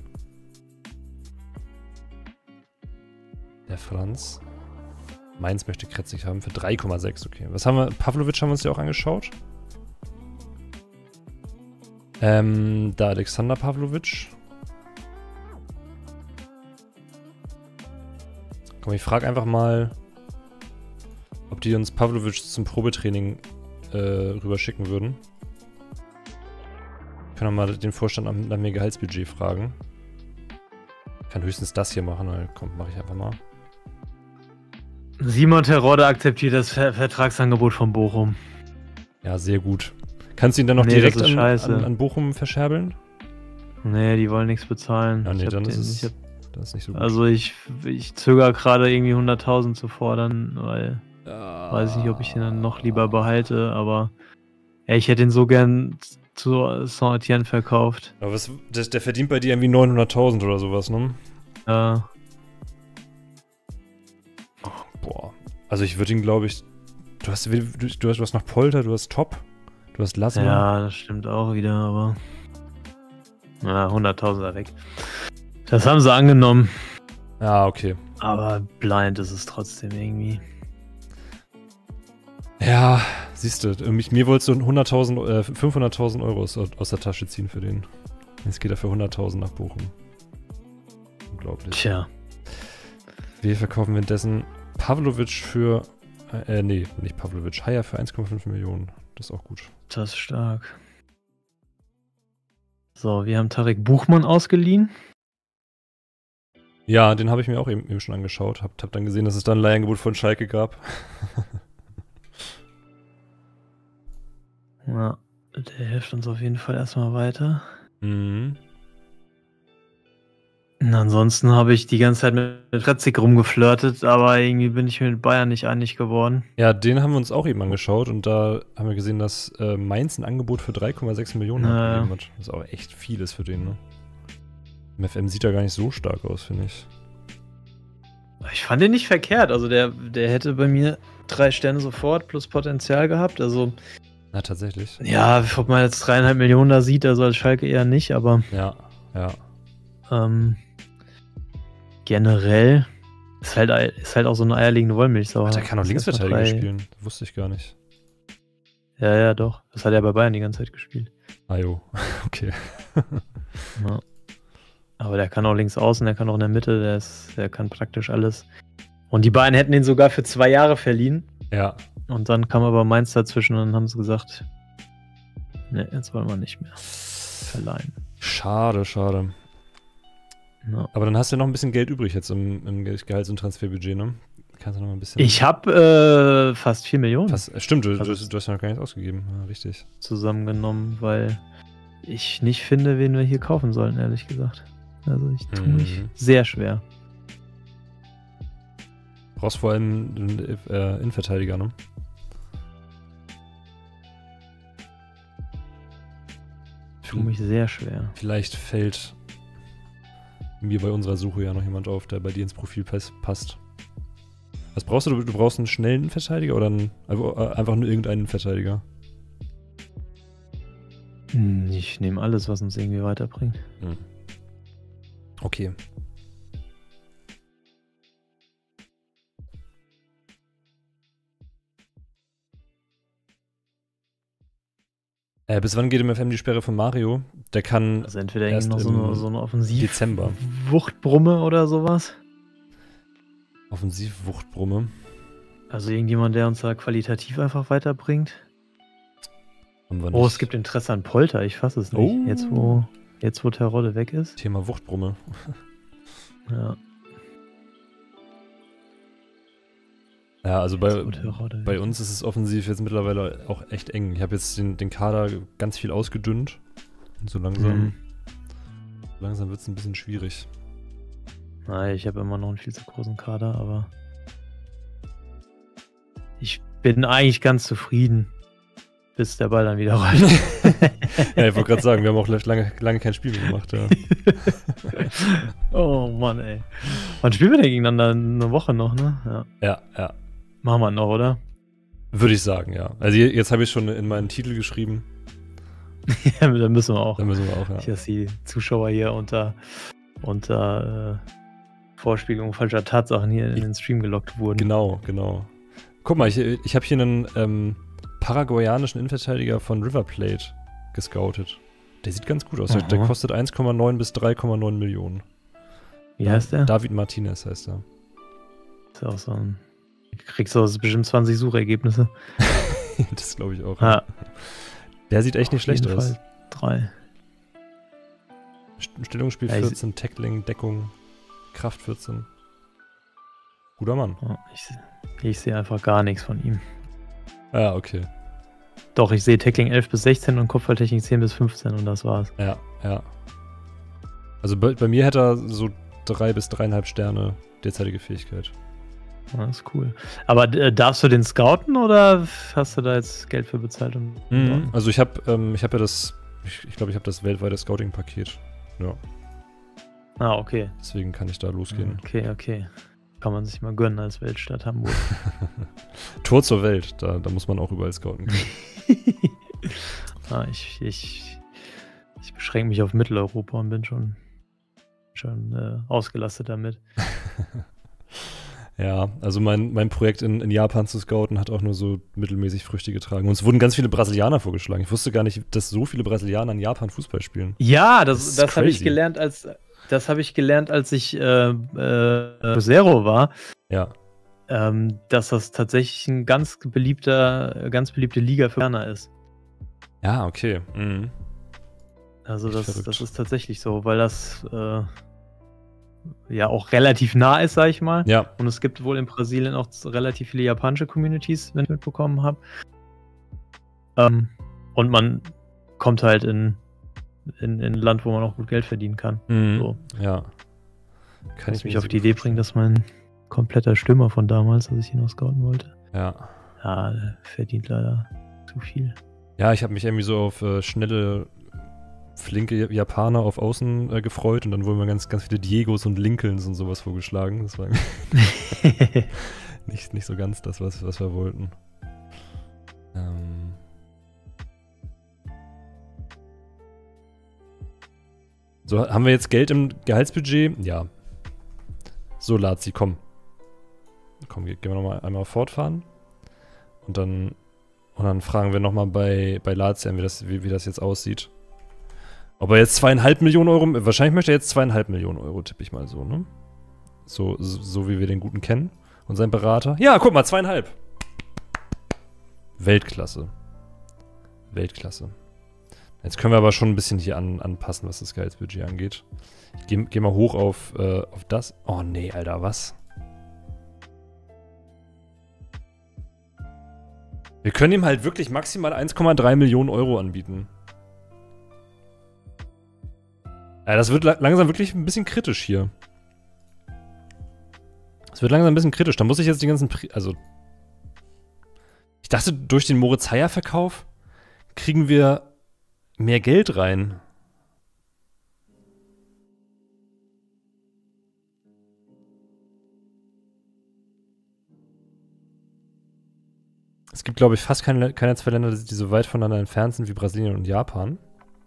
Der Franz. Mainz möchte Kretzig haben für drei Komma sechs, okay. Was haben wir? Pavlovic haben wir uns ja auch angeschaut. Ähm, da Alexander Pavlovic. Komm, ich frage einfach mal, ob die uns Pavlovic zum Probetraining äh, rüberschicken würden. Ich kann auch mal den Vorstand nach mir Gehaltsbudget fragen. Ich kann höchstens das hier machen, dann komm, mache ich einfach mal. Simon Terodde akzeptiert das Ver Vertragsangebot von Bochum. Ja, sehr gut. Kannst du ihn dann noch nee, direkt an, an, an Bochum verscherbeln? Nee, die wollen nichts bezahlen. Ja, nee, dann ist es, hab, das ist nicht so gut. Also ich, ich zögere gerade irgendwie hunderttausend zu fordern, weil ah. weiß ich nicht, ob ich ihn dann noch lieber behalte, aber ja, ich hätte ihn so gern zu Saint-Étienne verkauft. Aber was, der, der verdient bei dir irgendwie neunhunderttausend oder sowas, ne? Ja. Boah. Also ich würde ihn, glaube ich, du hast, du, du, hast, du hast noch Polter, du hast Top, du hast Lassmann. Ja, das stimmt auch wieder, aber ja, hunderttausender weg. Das haben sie angenommen. Ja, okay. Aber blind ist es trotzdem irgendwie. Ja, siehst du, mich, mir wolltest du hunderttausend, äh, fünfhunderttausend Euro aus, aus der Tasche ziehen für den. Jetzt geht er für hunderttausend nach Bochum. Unglaublich. Tja. Wir verkaufen währenddessen Pavlovic für, äh, nee, nicht Pavlovic, Haier für eins Komma fünf Millionen. Das ist auch gut. Das ist stark. So, wir haben Tarek Buchmann ausgeliehen. Ja, den habe ich mir auch eben, eben schon angeschaut. Hab, hab dann gesehen, dass es da ein Leihangebot von Schalke gab. Ja, der hilft uns auf jeden Fall erstmal weiter. Mhm. Und ansonsten habe ich die ganze Zeit mit Retzig rumgeflirtet, aber irgendwie bin ich mit Bayern nicht einig geworden. Ja, den haben wir uns auch eben angeschaut und da haben wir gesehen, dass äh, Mainz ein Angebot für drei Komma sechs Millionen naja. abgegeben hat. Das ist auch echt vieles für den, ne? Im F M sieht er gar nicht so stark aus, finde ich. Ich fand den nicht verkehrt, also der, der hätte bei mir drei Sterne sofort plus Potenzial gehabt, also na, tatsächlich. Ja, ob man jetzt dreieinhalb Millionen da sieht, also als Schalke eher nicht, aber ja, ja. Ähm, generell ist halt, ist halt auch so eine eierlegende Wollmilchsau. Ach, der kann auch Linksverteidiger spielen. Das wusste ich gar nicht. Ja, ja, doch. Das hat er bei Bayern die ganze Zeit gespielt. Ah jo, okay. Ja. Aber der kann auch links außen, der kann auch in der Mitte, der, ist, der kann praktisch alles. Und die Bayern hätten ihn sogar für zwei Jahre verliehen. Ja. Und dann kam aber Mainz dazwischen und dann haben sie gesagt, ne, jetzt wollen wir nicht mehr verleihen. Schade, schade. Ja. Aber dann hast du ja noch ein bisschen Geld übrig jetzt im, im Gehalts- und Transferbudget, ne? Kannst du noch mal ein bisschen. Ich habe äh, fast vier Millionen. Fast, stimmt, du, du, du hast ja noch gar nichts ausgegeben. Ja, richtig. Zusammengenommen, weil ich nicht finde, wen wir hier kaufen sollen, ehrlich gesagt. Also ich tue mhm. mich sehr schwer. Du brauchst vor allem einen äh, Innenverteidiger, ne? Ich tue mich sehr schwer. Vielleicht fällt mir bei unserer Suche ja noch jemand auf, der bei dir ins Profil passt. Was brauchst du? Du brauchst einen schnellen Verteidiger oder einen, einfach nur irgendeinen Verteidiger? Ich nehme alles, was uns irgendwie weiterbringt. Hm. Okay. Äh, bis wann geht im F M die Sperre von Mario? Der kann also entweder irgendwie noch so eine, so eine Offensiv Dezember. Wuchtbrumme oder sowas. Offensivwuchtbrumme. Also irgendjemand, der uns da qualitativ einfach weiterbringt. Haben wir nicht. Oh, es gibt Interesse an Polter, ich fasse es nicht. Oh. Jetzt, wo, jetzt, wo Terodde weg ist. Thema Wuchtbrumme. Ja. Ja, also bei, Jetzt, wo Terodde bei weg uns ist es offensiv jetzt mittlerweile auch echt eng. Ich habe jetzt den, den Kader ganz viel ausgedünnt. Und so langsam, Mhm. langsam wird es ein bisschen schwierig. Nein, ich habe immer noch einen viel zu großen Kader, aber ich bin eigentlich ganz zufrieden, bis der Ball dann wieder rollt. Ja, ich wollte gerade sagen, wir haben auch lange, lange kein Spiel mehr gemacht. Ja. Oh Mann, ey. Wann spielen wir denn gegeneinander? Eine Woche noch, ne? Ja. ja, ja. Machen wir noch, oder? Würde ich sagen, ja. Also je- jetzt habe ich schon in meinen Titel geschrieben. Ja, dann müssen wir auch. Dann müssen wir auch, ja. Nicht, dass die Zuschauer hier unter, unter äh, Vorspiegelung falscher Tatsachen hier in den Stream gelockt wurden. Genau, genau. Guck mal, ich, ich habe hier einen ähm, paraguayanischen Innenverteidiger von River Plate gescoutet. Der sieht ganz gut aus. Der, der Aha. kostet eins Komma neun bis drei Komma neun Millionen. Wie heißt der? David Martinez heißt er. Ist ja auch so ein. Kriegst du aus bestimmt zwanzig Suchergebnisse. Das glaube ich auch. Ja. Der sieht echt nicht Auf schlecht jeden aus. Fall drei. St- Stellungsspiel Ja, ich- vierzehn, Tackling, Deckung, Kraft vierzehn. Guter Mann. Oh, ich ich sehe einfach gar nichts von ihm. Ja, okay. Doch, ich sehe Tackling elf bis sechzehn und Kopfballtechnik zehn bis fünfzehn und das war's. Ja, ja. Also bei, bei mir hätte er so drei bis dreieinhalb Sterne derzeitige Fähigkeit. Ja, das ist cool. Aber äh, darfst du den scouten oder hast du da jetzt Geld für bezahlt? Um Mhm. Also ich habe ähm, ich habe ja das, ich, ich glaube, ich habe das weltweite Scouting-Paket. Ja, Ah, okay. deswegen kann ich da losgehen. Okay, okay. Kann man sich mal gönnen als Weltstadt Hamburg. Tor zur Welt, da, da muss man auch überall scouten können. ah, ich, ich, ich beschränke mich auf Mitteleuropa und bin schon, schon äh, ausgelastet damit. Ja, also mein, mein Projekt in, in Japan zu scouten hat auch nur so mittelmäßig Früchte getragen. Und es wurden ganz viele Brasilianer vorgeschlagen. Ich wusste gar nicht, dass so viele Brasilianer in Japan Fußball spielen. Ja, Das das, ist das habe ich crazy. gelernt, als das habe ich gelernt, als ich äh, äh, Zero war. Ja. Ähm, dass das tatsächlich ein ganz beliebter, ganz beliebte Liga für Ghana ist. Ja, okay. Mhm. Also Echt das, verrückt. das ist tatsächlich so, weil das äh, ja auch relativ nah ist, sag ich mal. Ja, Und es gibt wohl in Brasilien auch relativ viele japanische Communities, wenn ich mitbekommen habe. Ähm, und man kommt halt in, in, in ein Land, wo man auch gut Geld verdienen kann. mhm. So. Ja. Kann Kann ich mich mir auf so die gut Idee bringen, dass mein kompletter Stürmer von damals, als ich ihn noch scouten wollte, Ja. ja, der verdient leider zu viel. Ja, ich habe mich irgendwie so auf äh, schnelle, flinke Japaner auf Außen äh, gefreut und dann wurden mir ganz, ganz viele Diegos und Lincolns und sowas vorgeschlagen. Das war nicht, nicht so ganz das, was, was wir wollten. Ähm. So, haben wir jetzt Geld im Gehaltsbudget? Ja. So, Lazi, komm. Komm, ge- gehen wir nochmal einmal fortfahren. Und dann, und dann fragen wir nochmal bei, bei Lazi an, wie das, wie, wie das jetzt aussieht. Ob er jetzt zweieinhalb Millionen Euro, wahrscheinlich möchte er jetzt zweieinhalb Millionen Euro, tippe ich mal so, ne? So, so, so wie wir den Guten kennen. Und sein Berater. Ja, guck mal, zweieinhalb. Weltklasse. Weltklasse. Jetzt können wir aber schon ein bisschen hier an, anpassen, was das Gehaltsbudget angeht. Ich geh, geh mal hoch auf, äh, auf das. Oh nee, Alter, was? Wir können ihm halt wirklich maximal eins Komma drei Millionen Euro anbieten. Ja, das wird la langsam wirklich ein bisschen kritisch hier. Es wird langsam ein bisschen kritisch. Da muss ich jetzt die ganzen... Pri also... Ich dachte, durch den Moritz Heyer-Verkauf kriegen wir mehr Geld rein. Es gibt, glaube ich, fast keine, keine zwei Länder, die so weit voneinander entfernt sind wie Brasilien und Japan.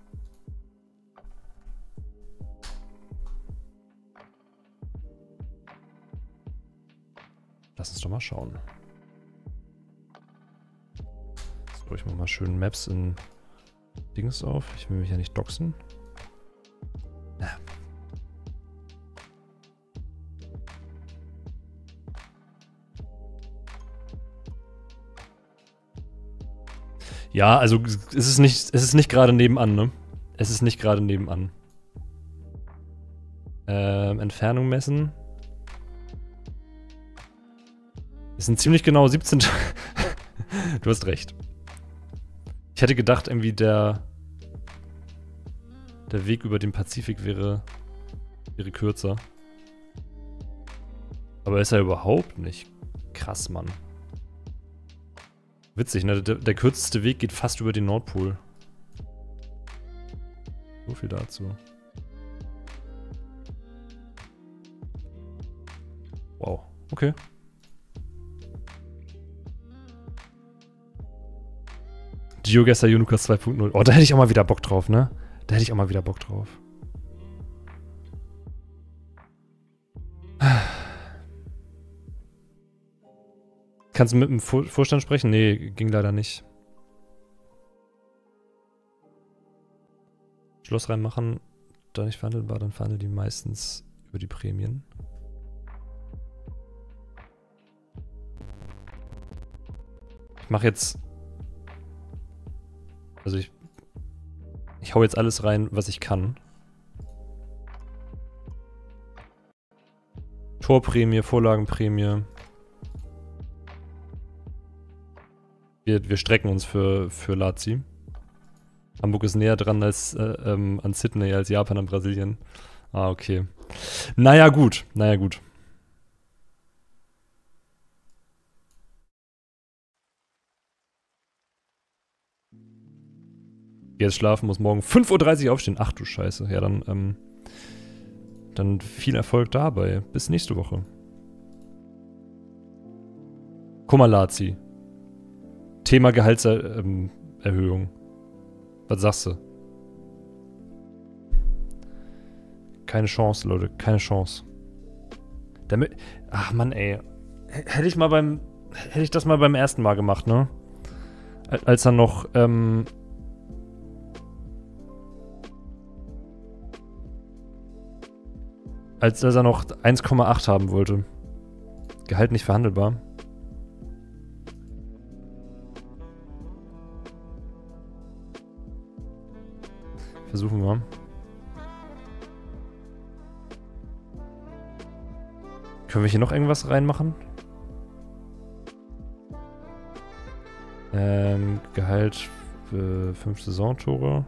Lass uns doch mal schauen. So, ich mach mal schön Maps in Dings auf. Ich will mich ja nicht doxen. Ja. Ja, also es ist nicht, es ist nicht gerade nebenan, ne? Es ist nicht gerade nebenan. Ähm, Entfernung messen. Es sind ziemlich genau siebzehn. Du hast recht. Ich hätte gedacht, irgendwie der der Weg über den Pazifik wäre, wäre kürzer. Aber ist er überhaupt nicht. Krass, Mann. Witzig, ne? Der, der kürzeste Weg geht fast über den Nordpol. So viel dazu. Wow, okay. GeoGuessr Unicast zwei Punkt null. Oh, da hätte ich auch mal wieder Bock drauf, ne? Da hätte ich auch mal wieder Bock drauf. Kannst du mit dem Vor Vorstand sprechen? Nee, ging leider nicht. Schloss reinmachen, da nicht verhandelbar, dann verhandeln die meistens über die Prämien. Ich mache jetzt... Also ich... Ich hau jetzt alles rein, was ich kann. Torprämie, Vorlagenprämie. Wir, wir strecken uns für, für Lazio. Hamburg ist näher dran als äh, ähm, an Sydney, als Japan an Brasilien. Ah, okay. Naja, gut. Naja, gut. Jetzt schlafen, muss morgen fünf Uhr dreißig aufstehen. Ach du Scheiße. Ja, dann, ähm, dann viel Erfolg dabei. Bis nächste Woche. Guck mal, Lazio. Thema Gehaltserhöhung. Was sagst du? Keine Chance, Leute. Keine Chance. Damit. Ach Mann, ey. Hätte ich mal beim. Hätte ich das mal beim ersten Mal gemacht, ne? Als er noch, ähm. Als, als er noch eins Komma acht haben wollte. Gehalt nicht verhandelbar. Versuchen wir. Können wir hier noch irgendwas reinmachen? Ähm, Gehalt für fünf Saisontore.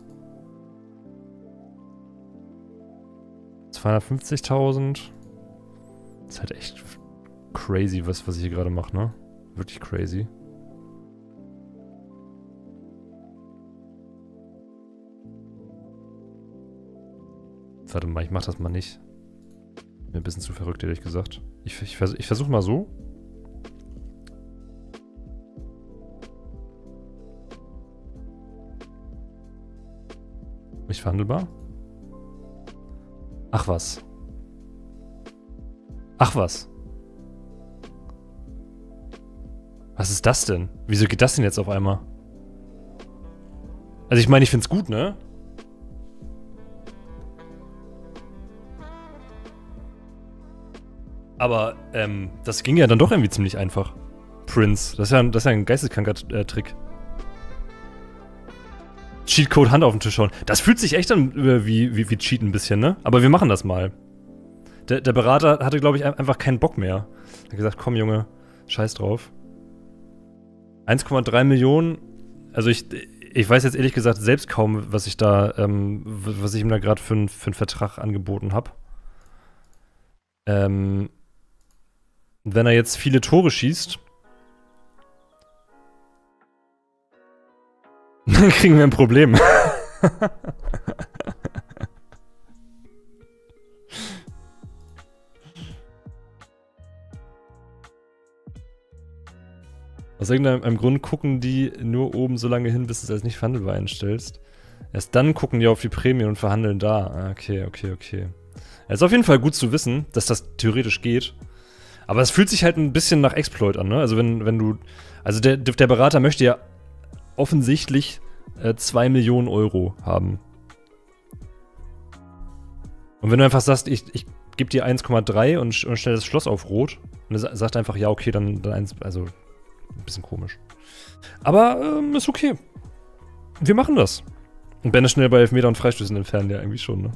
zweihundertfünfzigtausend. Das ist halt echt crazy, was, was ich hier gerade mache, ne? Wirklich crazy. Warte mal, ich mach das mal nicht. Bin ein bisschen zu verrückt, ehrlich gesagt. Ich, ich, vers ich versuche mal so. Nicht verhandelbar? Ach was. Ach was. Was ist das denn? Wieso geht das denn jetzt auf einmal? Also ich meine, ich find's gut, ne? Aber, ähm, das ging ja dann doch irgendwie ziemlich einfach. Prince. Das ist ja, das ist ja ein geisteskranker äh, Trick. Cheatcode, Hand auf den Tisch hauen. Das fühlt sich echt an äh, wie, wie, wie Cheat ein bisschen, ne? Aber wir machen das mal. Der, der Berater hatte, glaube ich, einfach keinen Bock mehr. Er hat gesagt, komm Junge, scheiß drauf. eins Komma drei Millionen. Also ich, ich weiß jetzt ehrlich gesagt selbst kaum, was ich da, ähm, was ich ihm da gerade für, für einen Vertrag angeboten habe. Ähm, wenn er jetzt viele Tore schießt, dann kriegen wir ein Problem. Aus irgendeinem Grund gucken die nur oben so lange hin, bis du es als nicht verhandelbar einstellst. Erst dann gucken die auf die Prämie und verhandeln da. Okay, okay, okay. Es ist auf jeden Fall gut zu wissen, dass das theoretisch geht. Aber es fühlt sich halt ein bisschen nach Exploit an, ne? Also wenn, wenn du... Also der, der Berater möchte ja offensichtlich äh, zwei Millionen Euro haben. Und wenn du einfach sagst, ich, ich gebe dir eins Komma drei und, und stell das Schloss auf Rot, und er sagt einfach, ja, okay, dann, dann eins... Also... Ein bisschen komisch. Aber ähm, ist okay. Wir machen das. Und Ben ist schnell bei Elfmeter und Freistößen entfernen, ja, irgendwie schon, ne?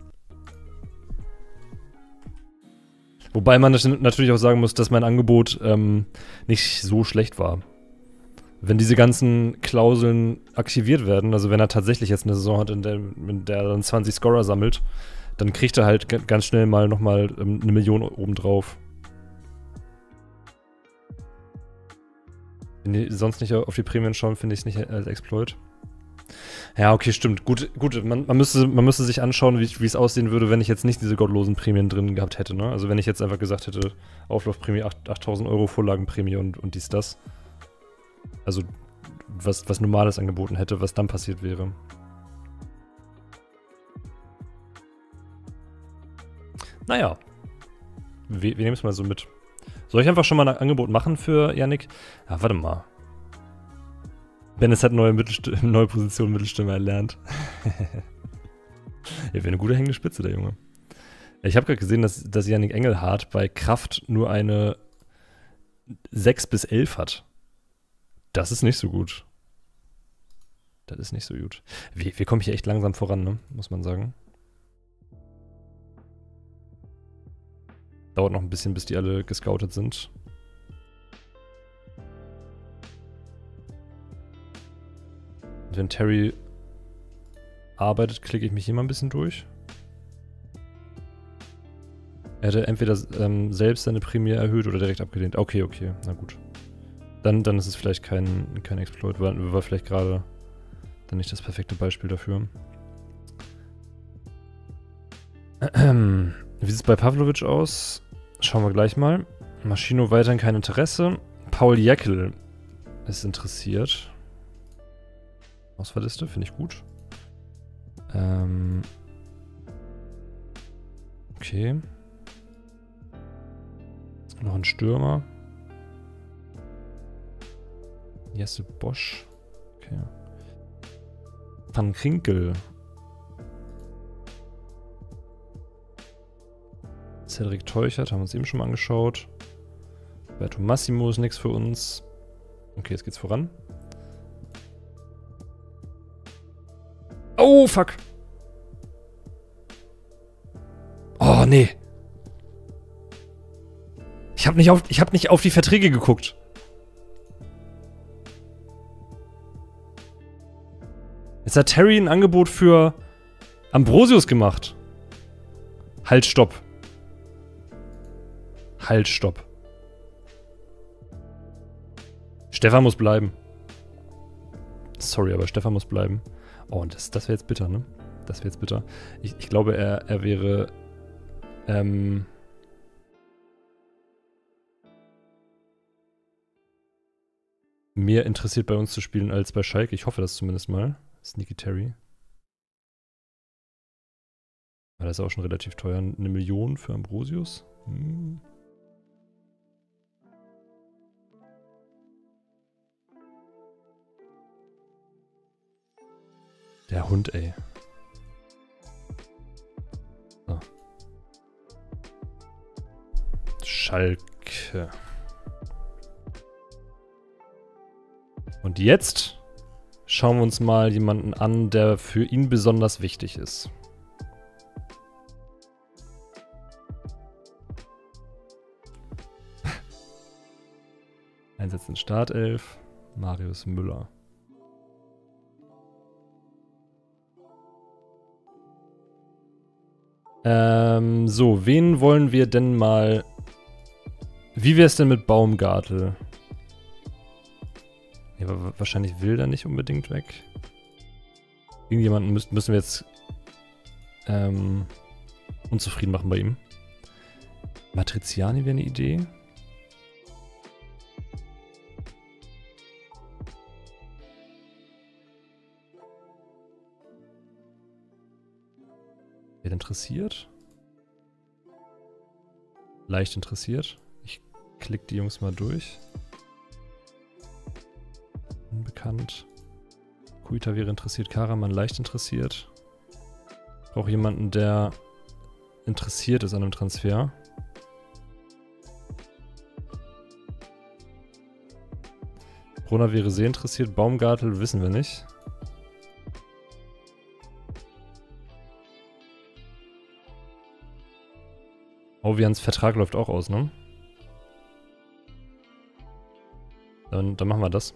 Wobei man natürlich auch sagen muss, dass mein Angebot ähm, nicht so schlecht war. Wenn diese ganzen Klauseln aktiviert werden, also wenn er tatsächlich jetzt eine Saison hat, in der, in der er dann zwanzig Scorer sammelt, dann kriegt er halt g- ganz schnell mal nochmal ähm, eine Million obendrauf. Wenn die sonst nicht auf die Prämien schauen, finde ich es nicht als Exploit. Ja, okay, stimmt. Gut, gut man, man, müsste, man müsste sich anschauen, wie es aussehen würde, wenn ich jetzt nicht diese gottlosen Prämien drin gehabt hätte, ne? Also wenn ich jetzt einfach gesagt hätte, Auflaufprämie achttausend Euro, Vorlagenprämie und, und dies, das. Also was, was Normales angeboten hätte, was dann passiert wäre. Naja. Wir, wir nehmen es mal so mit. Soll ich einfach schon mal ein Angebot machen für Yannick? Ja, warte mal. Bennis hat neue, Mittelst- neue Position Mittelstimme erlernt. Ja, wäre eine gute hängende Spitze, der Junge. Ich habe gerade gesehen, dass, dass Yannick Engelhardt bei Kraft nur eine sechs bis elf hat. Das ist nicht so gut. Das ist nicht so gut. Wir, wir kommen hier echt langsam voran, ne? Muss man sagen. Dauert noch ein bisschen, bis die alle gescoutet sind. Und wenn Terry arbeitet, klicke ich mich hier mal ein bisschen durch. Er hätte entweder ähm, selbst seine Prämie erhöht oder direkt abgelehnt. Okay, okay, na gut. Dann, dann ist es vielleicht kein, kein Exploit, war, war vielleicht gerade dann nicht das perfekte Beispiel dafür. Wie sieht es bei Pavlovic aus? Schauen wir gleich mal. Maschino weiterhin kein Interesse. Paul Jäckel ist interessiert. Auswahlliste, finde ich gut. Ähm. Okay. Noch ein Stürmer. Jesse Bosch. Okay. Van Krinkel. Cedric Teuchert, haben wir uns eben schon mal angeschaut. Roberto Massimo ist nichts für uns. Okay, jetzt geht's voran. Oh, fuck. Oh, nee. Ich hab nicht auf, ich hab nicht auf die Verträge geguckt. Jetzt hat Terry ein Angebot für Ambrosius gemacht. Halt, stopp. Halt, stopp. Stefan muss bleiben. Sorry, aber Stefan muss bleiben. Oh, und das, das wäre jetzt bitter, ne? Das wäre jetzt bitter. Ich, ich glaube, er, er wäre ähm, mehr interessiert bei uns zu spielen als bei Schalke. Ich hoffe das zumindest mal. Sneaky Terry. Aber das ist auch schon relativ teuer. Eine Million für Ambrosius? Hm. Der Hund, ey. So. Schalke. Und jetzt schauen wir uns mal jemanden an, der für ihn besonders wichtig ist. Einsatz in Startelf. Marius Müller. Ähm, so, wen wollen wir denn mal... Wie wäre es denn mit Baumgartel? Ja, wahrscheinlich will der nicht unbedingt weg. Irgendjemanden müssen, müssen wir jetzt ähm, unzufrieden machen bei ihm. Matriziani wäre eine Idee. Wer interessiert? Leicht interessiert. Ich klicke die Jungs mal durch. Unbekannt. Kuita wäre interessiert. Karaman leicht interessiert. Ich brauche jemanden, der interessiert ist an einem Transfer. Brunner wäre sehr interessiert. Baumgartel wissen wir nicht. Ovians Vertrag läuft auch aus, ne? Dann, dann machen wir das.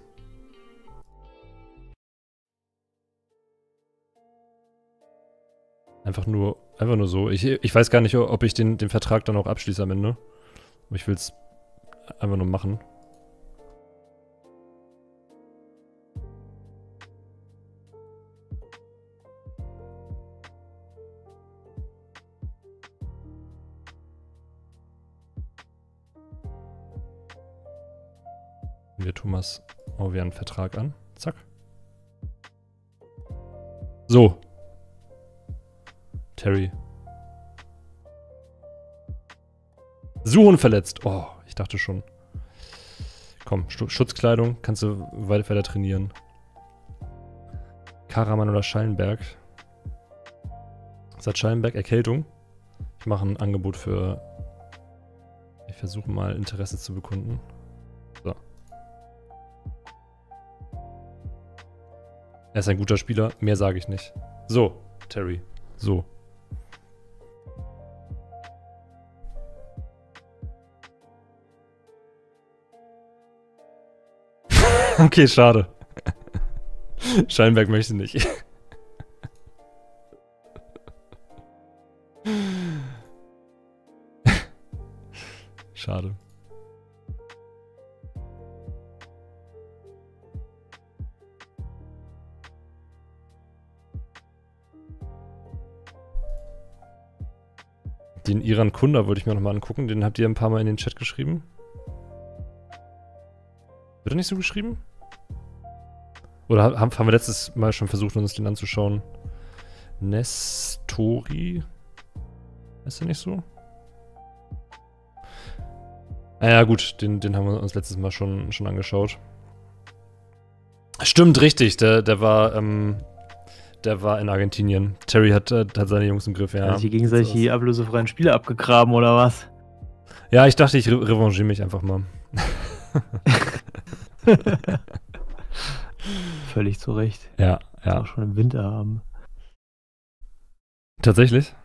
Einfach nur, einfach nur so. Ich, ich weiß gar nicht, ob ich den, den Vertrag dann auch abschließe am Ende. Aber ich will es einfach nur machen. Wir Thomas Ovian Vertrag an. Zack. So. Terry. Suchen verletzt. Oh, ich dachte schon. Komm, Schutzkleidung. Kannst du weiter, weiter trainieren. Karaman oder Schallenberg. Was hat Schallenberg? Erkältung. Ich mache ein Angebot für... Ich versuche mal Interesse zu bekunden. So. Er ist ein guter Spieler. Mehr sage ich nicht. So, Terry. So. Okay, schade. Schallenberg möchte nicht. Schade. Den Iran Kunda wollte ich mir nochmal angucken. Den habt ihr ein paar Mal in den Chat geschrieben. Wird er nicht so geschrieben? Oder haben, haben wir letztes Mal schon versucht, uns den anzuschauen? Nestori? Ist der nicht so? Naja, gut, den, den haben wir uns letztes Mal schon, schon angeschaut. Stimmt, richtig. Der, der war, ähm, der war in Argentinien. Terry hat, hat seine Jungs im Griff, ja. Hat sich gegenseitig die ablösefreien Spiele abgegraben, oder was? Ja, ich dachte, ich re revanchiere mich einfach mal. Völlig zu Recht. Ja, ja. Auch schon im Winter haben. Tatsächlich?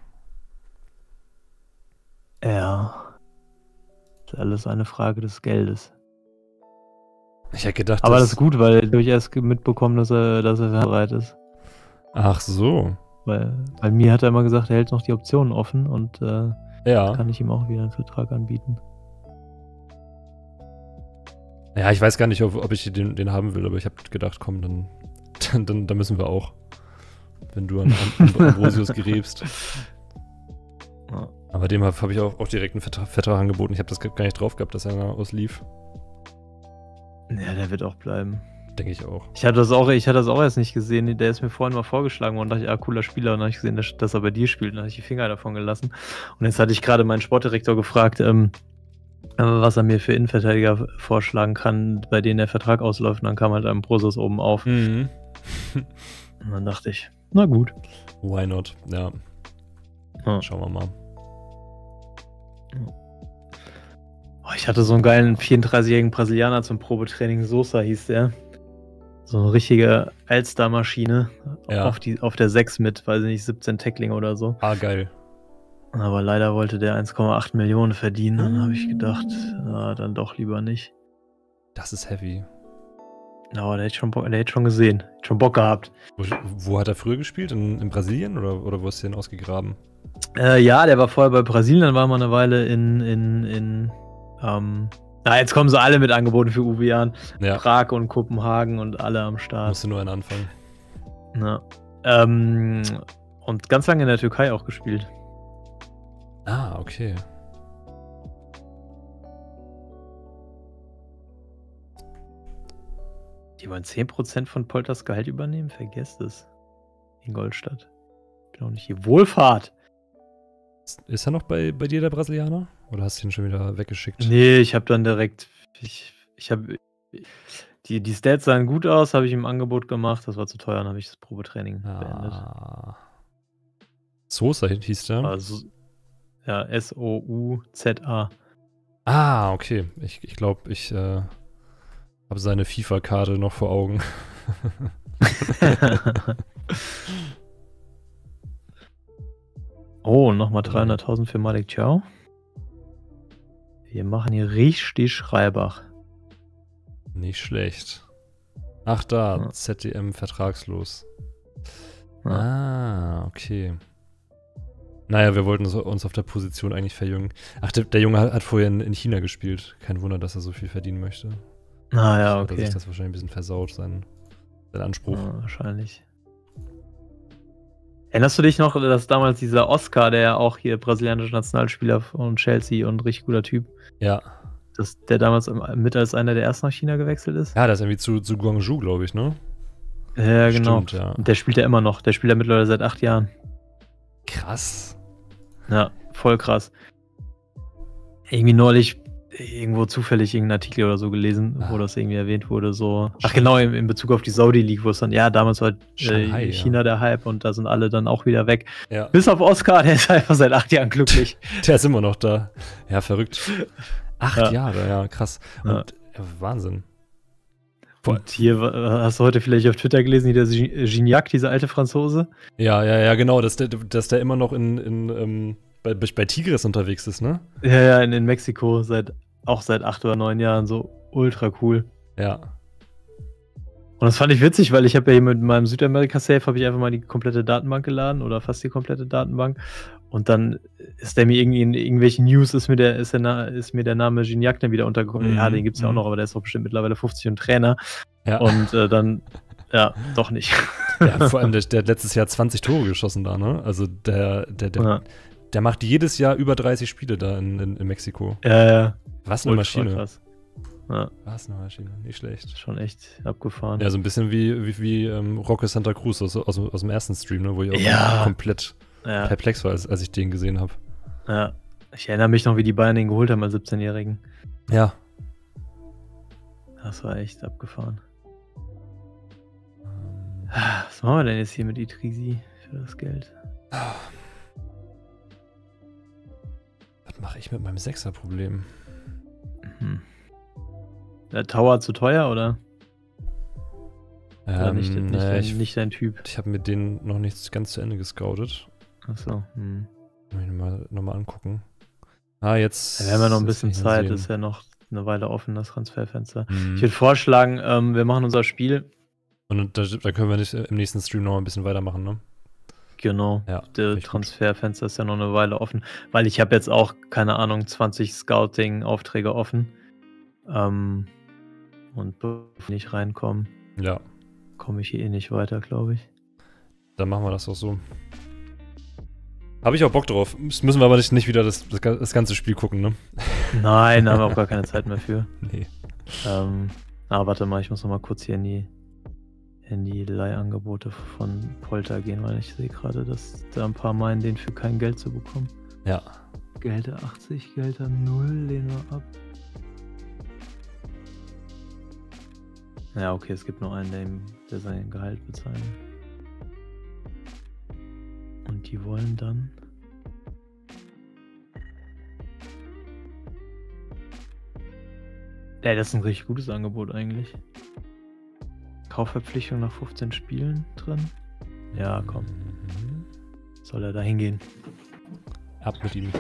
Ja. Das ist alles eine Frage des Geldes. Ich hätte gedacht, aber das ist gut, weil ich erst mitbekommen, dass er, dass er bereit ist. Ach so. Weil bei mir hat er immer gesagt, er hält noch die Optionen offen und äh, ja. kann ich ihm auch wieder einen Vertrag anbieten. Ja, ich weiß gar nicht, ob, ob ich den, den haben will, aber ich habe gedacht, komm, dann, dann, dann, dann müssen wir auch. Wenn du an, an, an Ambrosius gerebst. Ja. Aber dem habe hab ich auch, auch direkt einen Vertrag, Vertrag angeboten. Ich habe das gar nicht drauf gehabt, dass er auslief. Ja, der wird auch bleiben. Denke ich auch. Ich hatte das auch, ich hatte das auch erst nicht gesehen. Der ist mir vorhin mal vorgeschlagen worden und dachte ich, ah, cooler Spieler. Und dann habe ich gesehen, dass, dass er bei dir spielt. Und dann habe ich die Finger davon gelassen. Und jetzt hatte ich gerade meinen Sportdirektor gefragt, ähm, was er mir für Innenverteidiger vorschlagen kann, bei denen der Vertrag ausläuft. Und dann kam halt Ambrosius oben auf. Mhm. Und dann dachte ich, na gut. Why not? Ja. ja. Schauen wir mal. Oh, ich hatte so einen geilen vierunddreißigjährigen Brasilianer zum Probetraining. Sosa hieß der. So eine richtige Allstar-Maschine. Ja. Auf, die, auf der sechs mit, weiß ich nicht, siebzehn Tackling oder so. Ah, geil. Aber leider wollte der eins Komma acht Millionen verdienen. Dann habe ich gedacht, na, dann doch lieber nicht. Das ist heavy. Aber der hätte schon, Bock, der hätte schon gesehen. Hätte schon Bock gehabt. Wo, wo hat er früher gespielt? In, in Brasilien oder, oder wo ist der denn ausgegraben? Äh, ja, der war vorher bei Brasilien, dann war mal eine Weile in, in, in, ähm, na, jetzt kommen sie alle mit Angeboten für Uwe Jan. Ja. Prag und Kopenhagen und alle am Start. Musste nur einen anfangen. Ja. Ähm, und ganz lange in der Türkei auch gespielt. Ah, okay. Die wollen zehn Prozent von Polters Gehalt übernehmen? Vergesst es. Ingolstadt. Ich bin auch nicht hier. Wohlfahrt! Ist, ist er noch bei, bei dir, der Brasilianer? Oder hast du ihn schon wieder weggeschickt? Nee, ich habe dann direkt. Ich, ich habe. Die, die Stats sahen gut aus, habe ich ihm ein Angebot gemacht. Das war zu teuer, dann habe ich das Probetraining ah. beendet. Sosa hieß der? Also, ja, S O U Z A. Ah, okay. Ich, ich glaube, ich, äh, Habe seine FIFA-Karte noch vor Augen. Oh, nochmal dreihunderttausend für Malik Chow. Wir machen hier richtig Schreibach. Nicht schlecht. Ach da, Ja. Z D M vertragslos. Ja. Ah, okay. Naja, wir wollten uns auf der Position eigentlich verjüngen. Ach, der, der Junge hat vorher in, in China gespielt. Kein Wunder, dass er so viel verdienen möchte. Ah ja, Hat er okay. sich das wahrscheinlich ein bisschen versaut, sein, sein Anspruch. Ja, wahrscheinlich. Erinnerst du dich noch, dass damals dieser Oscar, der auch hier brasilianischer Nationalspieler von Chelsea und richtig guter Typ, Ja. dass der damals im- mit als einer der ersten nach China gewechselt ist? Ja, das ist irgendwie zu, zu Guangzhou, glaube ich, ne? Ja, genau. Stimmt, ja. Und der spielt ja immer noch. Der spielt ja mittlerweile seit acht Jahren. Krass. Ja, voll krass. Irgendwie neulich irgendwo zufällig irgendeinen Artikel oder so gelesen, wo Ah. das irgendwie erwähnt wurde, so. Ach genau, in, in Bezug auf die Saudi League, wo es dann, ja, damals war Shanghai, äh, ja. China der Hype und da sind alle dann auch wieder weg. Ja. Bis auf Oscar, der ist einfach seit acht Jahren glücklich. Der ist immer noch da. Ja, verrückt. Acht Ja. Jahre, ja, krass. Und Ja. ja, Wahnsinn. Voll. Und hier äh, hast du heute vielleicht auf Twitter gelesen, hier der Gi- Gignac, dieser alte Franzose. Ja, ja, ja, genau, dass der, dass der immer noch in, in ähm, bei, bei Tigres unterwegs ist, ne? Ja, ja, in, in Mexiko, seit, auch seit acht oder neun Jahren, so ultra cool. Ja. Und das fand ich witzig, weil ich habe ja hier mit meinem Südamerika-Safe habe ich einfach mal die komplette Datenbank geladen oder fast die komplette Datenbank. Und dann ist der mir irgendwie in irgendwelchen News ist mir der, ist der, Na- ist mir der Name Gignac dann wieder untergekommen. Mhm, Ja, den gibt's ja auch mhm. noch, aber der ist doch bestimmt mittlerweile fünfzig und Trainer. Ja. Und äh, dann, ja, doch nicht. Ja, vor allem, der, der hat letztes Jahr zwanzig Tore geschossen da, ne? Also der, der, der, Ja, der macht jedes Jahr über dreißig Spiele da in, in, in Mexiko. ja, ja. Was eine Ultra Maschine. krass. Ja, Was eine Maschine, nicht schlecht. schon echt abgefahren. Ja, so ein bisschen wie, wie, wie ähm, Roque Santa Cruz aus, aus, aus dem ersten Stream, ne? Wo ich auch Ja. komplett Ja, perplex war, als, als ich den gesehen habe. ja. Ich erinnere mich noch, wie die Bayern den geholt haben als siebzehnjährigen. Ja. Das war echt abgefahren. Ähm, Was machen wir denn jetzt hier mit Idrisi für das Geld? Was mache ich mit meinem Sechser-Problem? Mhm. Der Tower zu teuer, oder? Oder Ähm, nicht, nicht, naja, dein, ich nicht dein Typ? ich habe mir den noch nicht ganz zu Ende gescoutet. Achso. Hm. Muss ich mal, noch mal angucken. Ah, jetzt. Ja, wir haben ja noch ein das bisschen kann ich Zeit, sehen. ist ja noch eine Weile offen, das Transferfenster. Mhm. Ich würde vorschlagen, ähm, wir machen unser Spiel. Und da, da können wir nicht im nächsten Stream noch ein bisschen weitermachen, ne? Genau. Ja. Das finde ich gut. Transferfenster ist ja noch eine Weile offen, weil ich habe jetzt auch, keine Ahnung, zwanzig Scouting-Aufträge offen. Ähm, und bevor ich nicht reinkomme, Ja, komme ich hier eh nicht weiter, glaube ich. dann machen wir das doch so. Habe ich auch Bock drauf. Das müssen wir aber nicht, nicht wieder das, das, das ganze Spiel gucken, ne? Nein, da haben wir auch gar keine Zeit mehr für. Nee. Ähm, ah, warte mal, ich muss noch mal kurz hier in die, in die Leihangebote von Polter gehen, weil ich sehe gerade, dass da ein paar meinen, den für kein Geld zu bekommen. Ja. Gehälter achtzig, Gehälter null, lehnen wir ab. Ja, okay, es gibt nur einen, der, ihm- der sein Gehalt bezahlen. Und die wollen dann. Ja, das ist ein richtig gutes Angebot eigentlich. Kaufverpflichtung nach fünfzehn Spielen drin. Ja, komm, Mhm. soll er da hingehen. Ab mit ihm.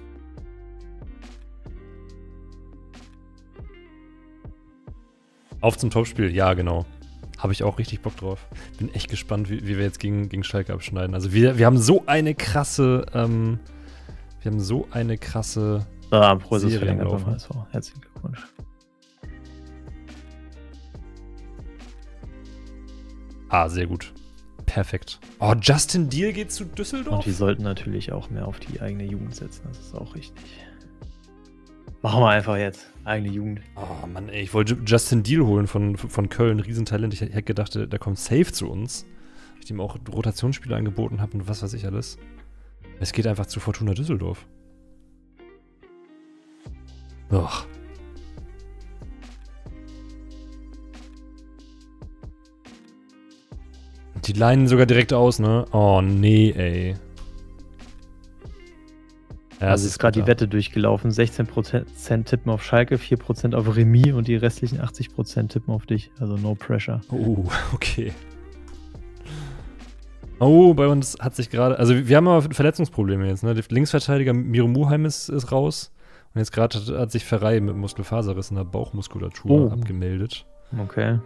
Auf zum Topspiel, ja, genau. Habe ich auch richtig Bock drauf. Bin echt gespannt, wie, wie wir jetzt gegen, gegen Schalke abschneiden. Also wir, wir haben so eine krasse, ähm, wir haben so eine krasse, Ah, Pro ist es Serien verlängert beim laufen. H S V. Herzlichen Glückwunsch. ah, sehr gut. Perfekt. Oh, Justin Deal geht zu Düsseldorf? Und die sollten natürlich auch mehr auf die eigene Jugend setzen. Das ist auch richtig. Machen wir einfach jetzt. Eigene Jugend. Oh Mann, ey, ich wollte Justin Deal holen von, von Köln, Riesentalent. Ich hätte gedacht, der, der kommt safe zu uns. Ich ihm auch Rotationsspiele angeboten habe und was weiß ich alles. Es geht einfach zu Fortuna Düsseldorf. Och. Die leinen sogar direkt aus, ne? Oh nee, ey. Ja, also ist gerade die Wette durchgelaufen. sechzehn Prozent tippen auf Schalke, vier Prozent auf Remis und die restlichen achtzig Prozent tippen auf dich. Also no pressure. Oh, okay. Oh, bei uns hat sich gerade, also wir haben aber Verletzungsprobleme jetzt, ne? Der Linksverteidiger Miro Muheim ist, ist raus. Und jetzt gerade hat, hat sich Ferrei mit Muskelfaserriss in der Bauchmuskulatur Oh. abgemeldet. Okay.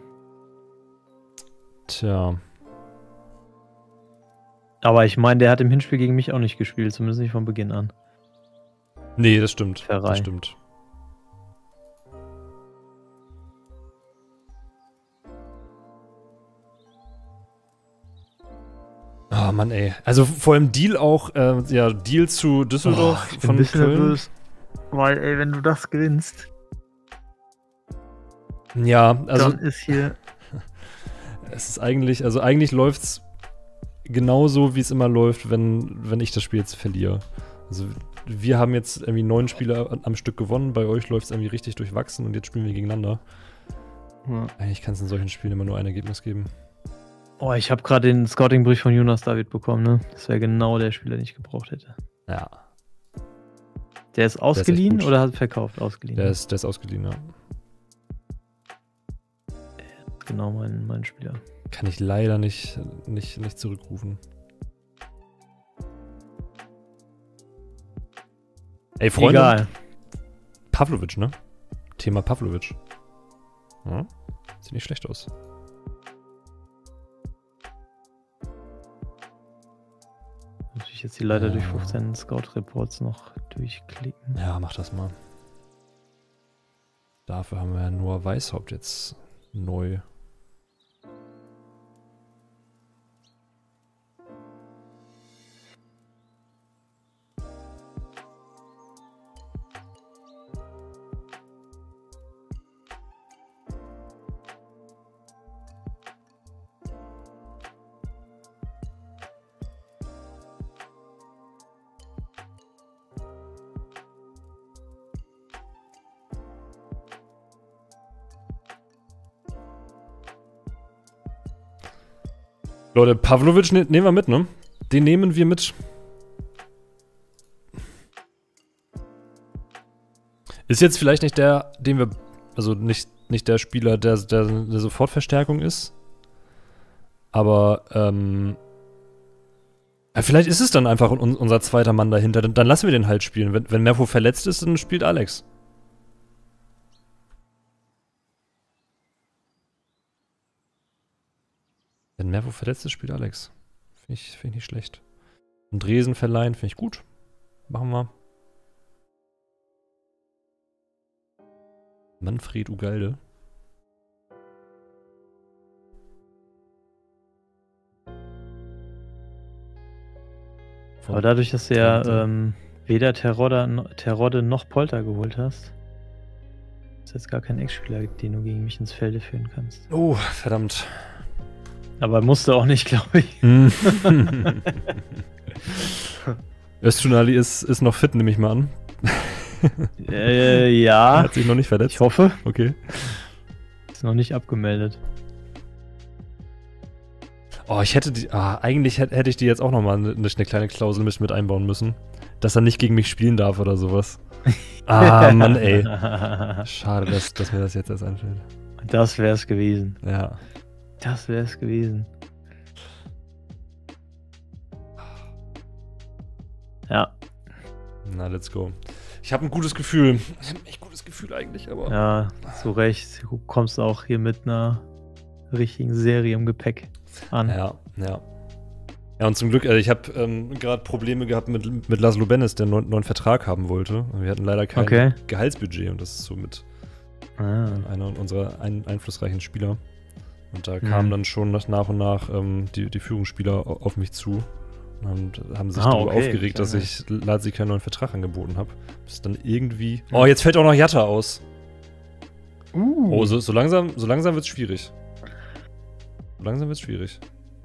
Tja. Aber ich meine, der hat im Hinspiel gegen mich auch nicht gespielt, zumindest nicht von Beginn an. Nee, das stimmt. Ferrei. Das stimmt. Oh Mann, ey. Also vor allem Deal auch, äh, ja, Deal zu Düsseldorf Oh, ich bin von ein bisschen Köln. nervös. Weil, ey, wenn du das gewinnst, Ja, also dann ist hier... es ist eigentlich, also eigentlich läuft's genauso, wie es immer läuft, wenn, wenn ich das Spiel jetzt verliere. Also wir haben jetzt irgendwie neun Spiele am Stück gewonnen, bei euch läuft es irgendwie richtig durchwachsen und jetzt spielen wir gegeneinander. Ja. Eigentlich kann es in solchen Spielen immer nur ein Ergebnis geben. Oh, ich habe gerade den Scouting-Brief von Jonas David bekommen, ne? Das wäre genau der Spieler, den ich gebraucht hätte. Ja. Der ist ausgeliehen gut. oder hat verkauft? Ausgeliehen. Der ist, der ist ausgeliehen, ja. Genau mein, mein Spieler. Kann ich leider nicht, nicht, nicht zurückrufen. Ey, Freunde. Egal. Pavlovic, ne? Thema Pavlovic. Ja, sieht nicht schlecht aus. Muss ich jetzt hier leider Ja. durch fünfzehn Scout-Reports noch durchklicken. Ja, mach das mal. Dafür haben wir ja Noah Weishaupt jetzt neu. Leute, Pavlovic ne nehmen wir mit, ne? Den nehmen wir mit. Ist jetzt vielleicht nicht der, den wir, also nicht, nicht der Spieler, der, der eine Sofortverstärkung ist. Aber, ähm, ja, vielleicht ist es dann einfach un unser zweiter Mann dahinter. Dann, dann lassen wir den halt spielen. Wenn, wenn Mervo verletzt ist, dann spielt Alex. Wenn Mervo verletzt ist, spielt Alex. Finde ich, find ich nicht schlecht. Und Dresen verleihen, finde ich gut. Machen wir. Manfred Ugalde. Aber dadurch, dass du ja ähm, weder Terodde, Terodde noch Polter geholt hast, ist jetzt gar kein Ex-Spieler, den du gegen mich ins Felde führen kannst. Oh, verdammt. Aber musste auch nicht, glaube ich. Öztunali ist, ist noch fit, nehme ich mal an. äh, ja. Hat sich noch nicht verletzt? Ich hoffe. Okay. Ist noch nicht abgemeldet. Oh, ich hätte die, ah, eigentlich hätte, hätte ich die jetzt auch nochmal eine, eine kleine Klausel mit, mit einbauen müssen. Dass er nicht gegen mich spielen darf oder sowas. Ah, Mann, ey. Schade, dass, dass mir das jetzt erst einfällt. Das wär's gewesen. Ja. Das wär's gewesen. Ja. Na, let's go. Ich habe ein gutes Gefühl. Ich habe ein echt gutes Gefühl eigentlich, aber... Ja, zu Recht. Du kommst auch hier mit einer richtigen Serie im Gepäck an. Ja, ja. Ja, und zum Glück, also ich habe ähm, gerade Probleme gehabt mit, mit Laszlo Bennis, der einen neuen, neuen Vertrag haben wollte. Wir hatten leider kein Okay. Gehaltsbudget und das ist somit Ah. einer unserer ein, einflussreichen Spieler. Und da kamen Mhm. dann schon nach und nach ähm, die, die Führungsspieler au- auf mich zu und haben sich Ah, darüber okay. aufgeregt, dass Ja. ich Lazio keinen neuen Vertrag angeboten habe. Bis dann irgendwie... Oh, jetzt fällt auch noch Jatta aus. Uh. Oh, so, so langsam, so langsam wird's schwierig. So langsam wird's schwierig.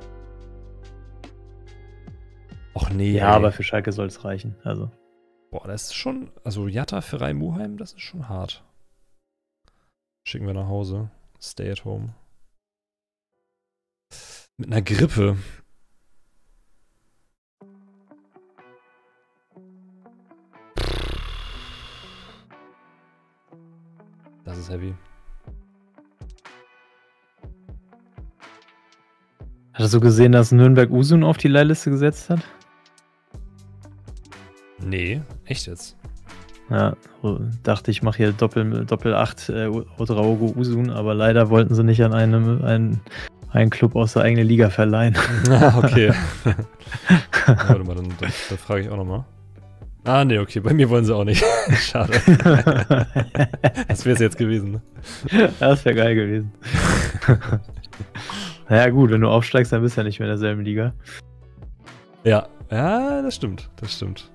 Och nee. Ja, ey. aber für Schalke soll es reichen. Also. Boah, das ist schon... Also Jatta für Rai Muheim, das ist schon hart. Schicken wir nach Hause. Stay at home. Mit einer Grippe. ist heavy. Hast du gesehen, dass Nürnberg Usun auf die Leihliste gesetzt hat? Nee, echt jetzt? Ja, dachte ich, mache hier Doppel, Doppel acht äh, Ouedraogo Usun, aber leider wollten sie nicht an einem einen, einen Club aus der eigenen Liga verleihen. Ah, okay. Warte mal, dann, dann, dann frage ich auch nochmal. Ah, nee, okay, bei mir wollen sie auch nicht. Schade. Das wäre es jetzt gewesen. Ne? Das wäre geil gewesen. Naja gut, wenn du aufsteigst, dann bist du ja nicht mehr in derselben Liga. Ja, ja, das stimmt, das stimmt.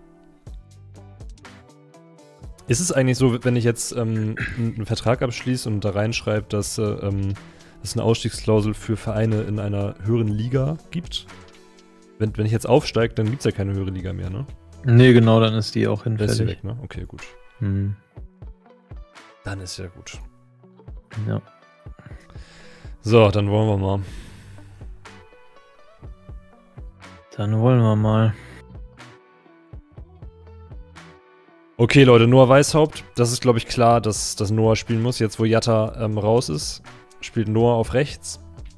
Ist es eigentlich so, wenn ich jetzt ähm, einen Vertrag abschließe und da reinschreibe, dass äh, ähm, es eine Ausstiegsklausel für Vereine in einer höheren Liga gibt? Wenn, wenn ich jetzt aufsteige, dann gibt es ja keine höhere Liga mehr, ne? Nee, genau, dann ist die auch Da hinfällig. ist sie weg, ne? Okay, gut. Hm. Dann ist ja gut. Ja. So, dann wollen wir mal. Dann wollen wir mal. Okay, Leute, Noah Weishaupt. Das ist, glaube ich, klar, dass, dass Noah spielen muss. Jetzt, wo Jatta ähm, raus ist, spielt Noah auf rechts.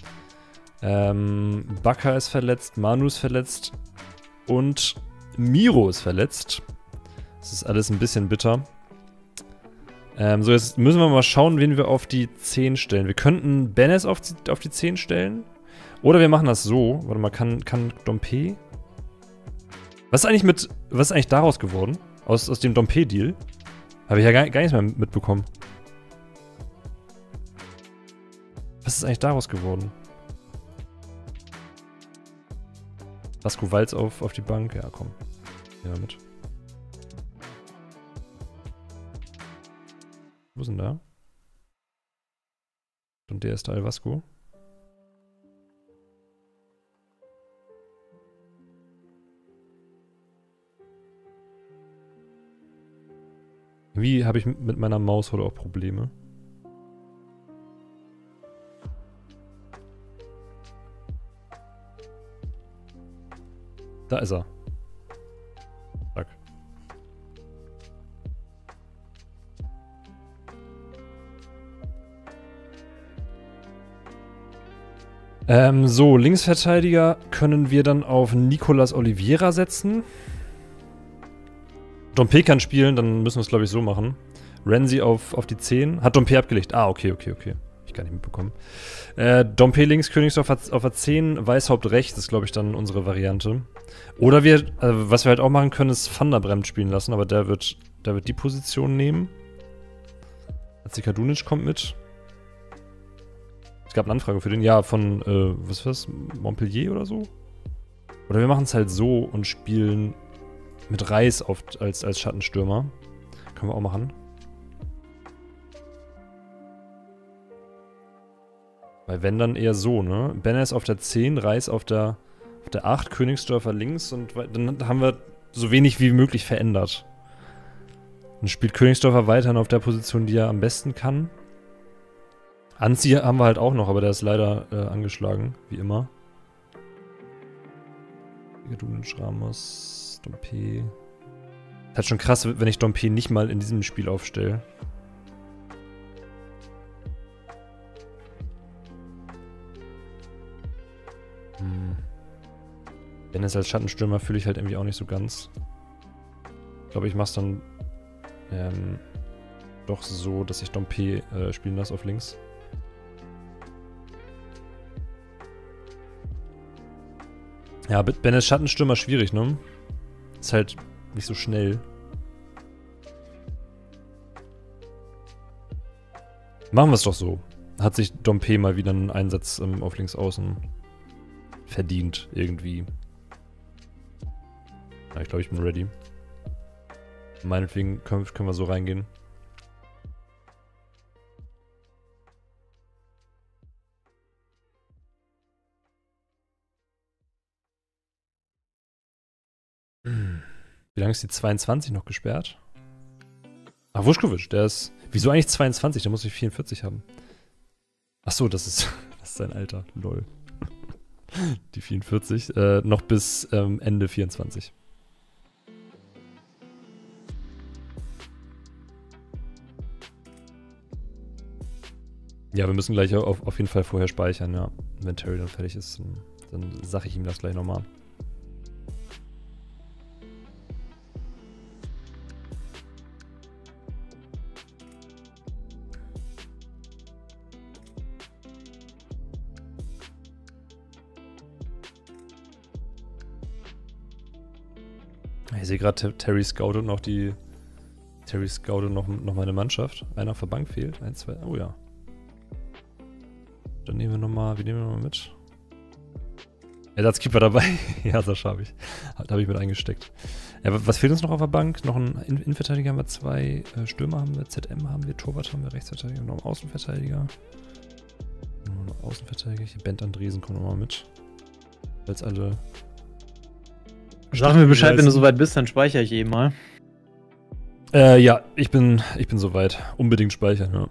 Ähm, Bakker ist verletzt, Manu ist verletzt und Miro ist verletzt. Das ist alles ein bisschen bitter. Ähm, so, jetzt müssen wir mal schauen, wen wir auf die zehn stellen. Wir könnten Benes auf die, auf die zehn stellen. Oder wir machen das so. Warte mal, kann, kann Dompe? Was ist eigentlich mit. Was ist eigentlich daraus geworden? Aus, aus dem Dompe-Deal? Habe ich ja gar, gar nichts mehr mitbekommen. Was ist eigentlich daraus geworden? Vasco Walz auf, auf die Bank? Ja, komm. Ja, mit. Wo ist denn da? Und der ist da, Vasco. Wie habe ich mit meiner Maus heute auch Probleme? Da ist er. Zack. Ähm, so, Linksverteidiger können wir dann auf Nicolas Oliveira setzen. Dompe kann spielen, dann müssen wir es, glaube ich, so machen. Renzi auf, auf die zehn. Hat Dompe abgelegt. Ah, okay, okay, okay. Hab ich gar nicht mitbekommen. Äh, Dompe links, Königsdorf auf, auf der zehn, Weishaupt rechts ist, glaube ich, dann unsere Variante. Oder wir, also was wir halt auch machen können, ist Van der Bremt spielen lassen, aber der wird, der wird die Position nehmen. Kadunic kommt mit. Es gab eine Anfrage für den, ja, von, äh, was ist das? Montpellier oder so? Oder wir machen es halt so und spielen mit Reis auf, als, als Schattenstürmer. Können wir auch machen. Weil wenn dann eher so, ne? Benes auf der zehn, Reis auf der, auf der acht, Königsdörfer links und dann haben wir so wenig wie möglich verändert. Dann spielt Königsdörfer weiterhin auf der Position, die er am besten kann. Anzi haben wir halt auch noch, aber der ist leider äh, angeschlagen, wie immer. Kadunic, Ramos, Dompe. Das ist schon krass, wenn ich Dompe nicht mal in diesem Spiel aufstelle. Hm. Dennis als Schattenstürmer fühle ich halt irgendwie auch nicht so ganz. Ich glaube, ich mache es dann ähm, doch so, dass ich Dompe äh, spielen lasse auf links. Ja, Benes Schattenstürmer schwierig, ne? Ist halt nicht so schnell. Machen wir es doch so. Hat sich Dompe mal wieder einen Einsatz ähm, auf links außen verdient, irgendwie. Ja, ich glaube, ich bin ready. Meinetwegen können, können wir so reingehen. Wie lange ist die zweiundzwanzig noch gesperrt? Ach, Vuskovic, der ist... Wieso eigentlich zweiundzwanzig? Der muss ich vierundvierzig haben. Ach so, das ist, das ist sein Alter. Lol. Die vierundvierzig. Äh, noch bis ähm, Ende vierundzwanzig. Ja, wir müssen gleich auf, auf jeden Fall vorher speichern, ja. Wenn Terry dann fertig ist, dann, dann sage ich ihm das gleich nochmal. Ich sehe gerade, Terry scoutet noch die. Terry scoutet noch, noch meine Mannschaft. Einer auf der Bank fehlt. Eins, zwei. Oh ja. Dann nehmen wir nochmal. Wie nehmen wir nochmal mit? Ersatzkeeper dabei. Ja, Sascha habe ich. Da habe ich mit eingesteckt. Ja, was fehlt uns noch auf der Bank? Noch ein In Innenverteidiger haben wir zwei. Äh, Stürmer haben wir. Z M haben wir. Torwart haben wir. Rechtsverteidiger. Noch einen Außenverteidiger. Noch einen Außenverteidiger. Hier Bent Andresen kommt nochmal mit. Weil es alle. Sag mir Bescheid, wenn du soweit bist, dann speichere ich eben mal. Äh, ja, ich bin, ich bin soweit. Unbedingt speichern, ja.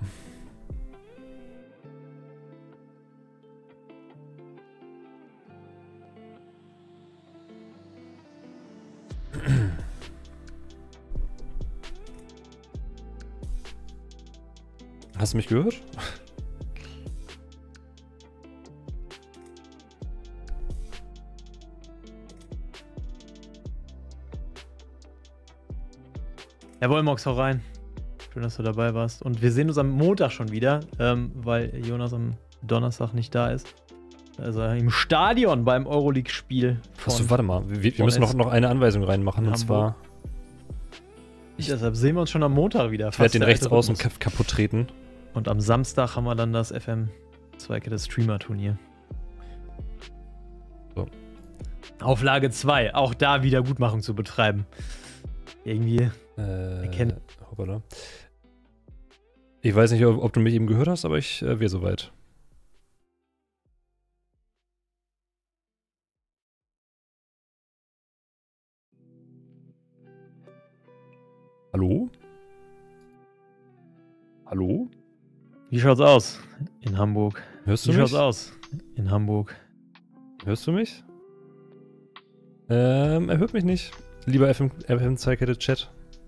Hast du mich gehört? Jawohl, Mox, hau rein. Schön, dass du dabei warst. Und wir sehen uns am Montag schon wieder, ähm, weil Jonas am Donnerstag nicht da ist. Also im Stadion beim Euroleague-Spiel. Achso, warte mal. Wir, wir müssen noch, noch eine Anweisung reinmachen. Und zwar. Ich, deshalb sehen wir uns schon am Montag wieder. Ich werde den rechts außen kaputt treten. Und am Samstag haben wir dann das F M zwei Kette Streamer-Turnier. So. Auflage zwei. Auch da Wiedergutmachung zu betreiben. Irgendwie. Äh, erkennen. Hoppala. Ich weiß nicht, ob, ob du mich eben gehört hast, aber ich äh, wäre soweit. Hallo? Hallo? Wie schaut's aus in Hamburg? Hörst du Wie mich? schaut's aus in Hamburg? Hörst du mich? Ähm, er hört mich nicht. Lieber F M zwei Kette Chat.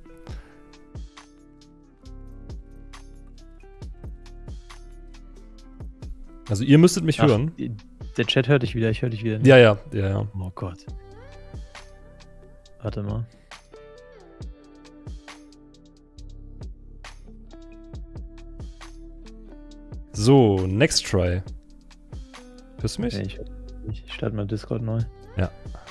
Also ihr müsstet mich Ach, hören. Der Chat hört dich wieder, ich höre dich wieder nicht. Ja, ja, ja, ja. Oh Gott. Warte mal. So, next try. Hörst du mich? Okay, ich, ich starte mal Discord neu. Ja.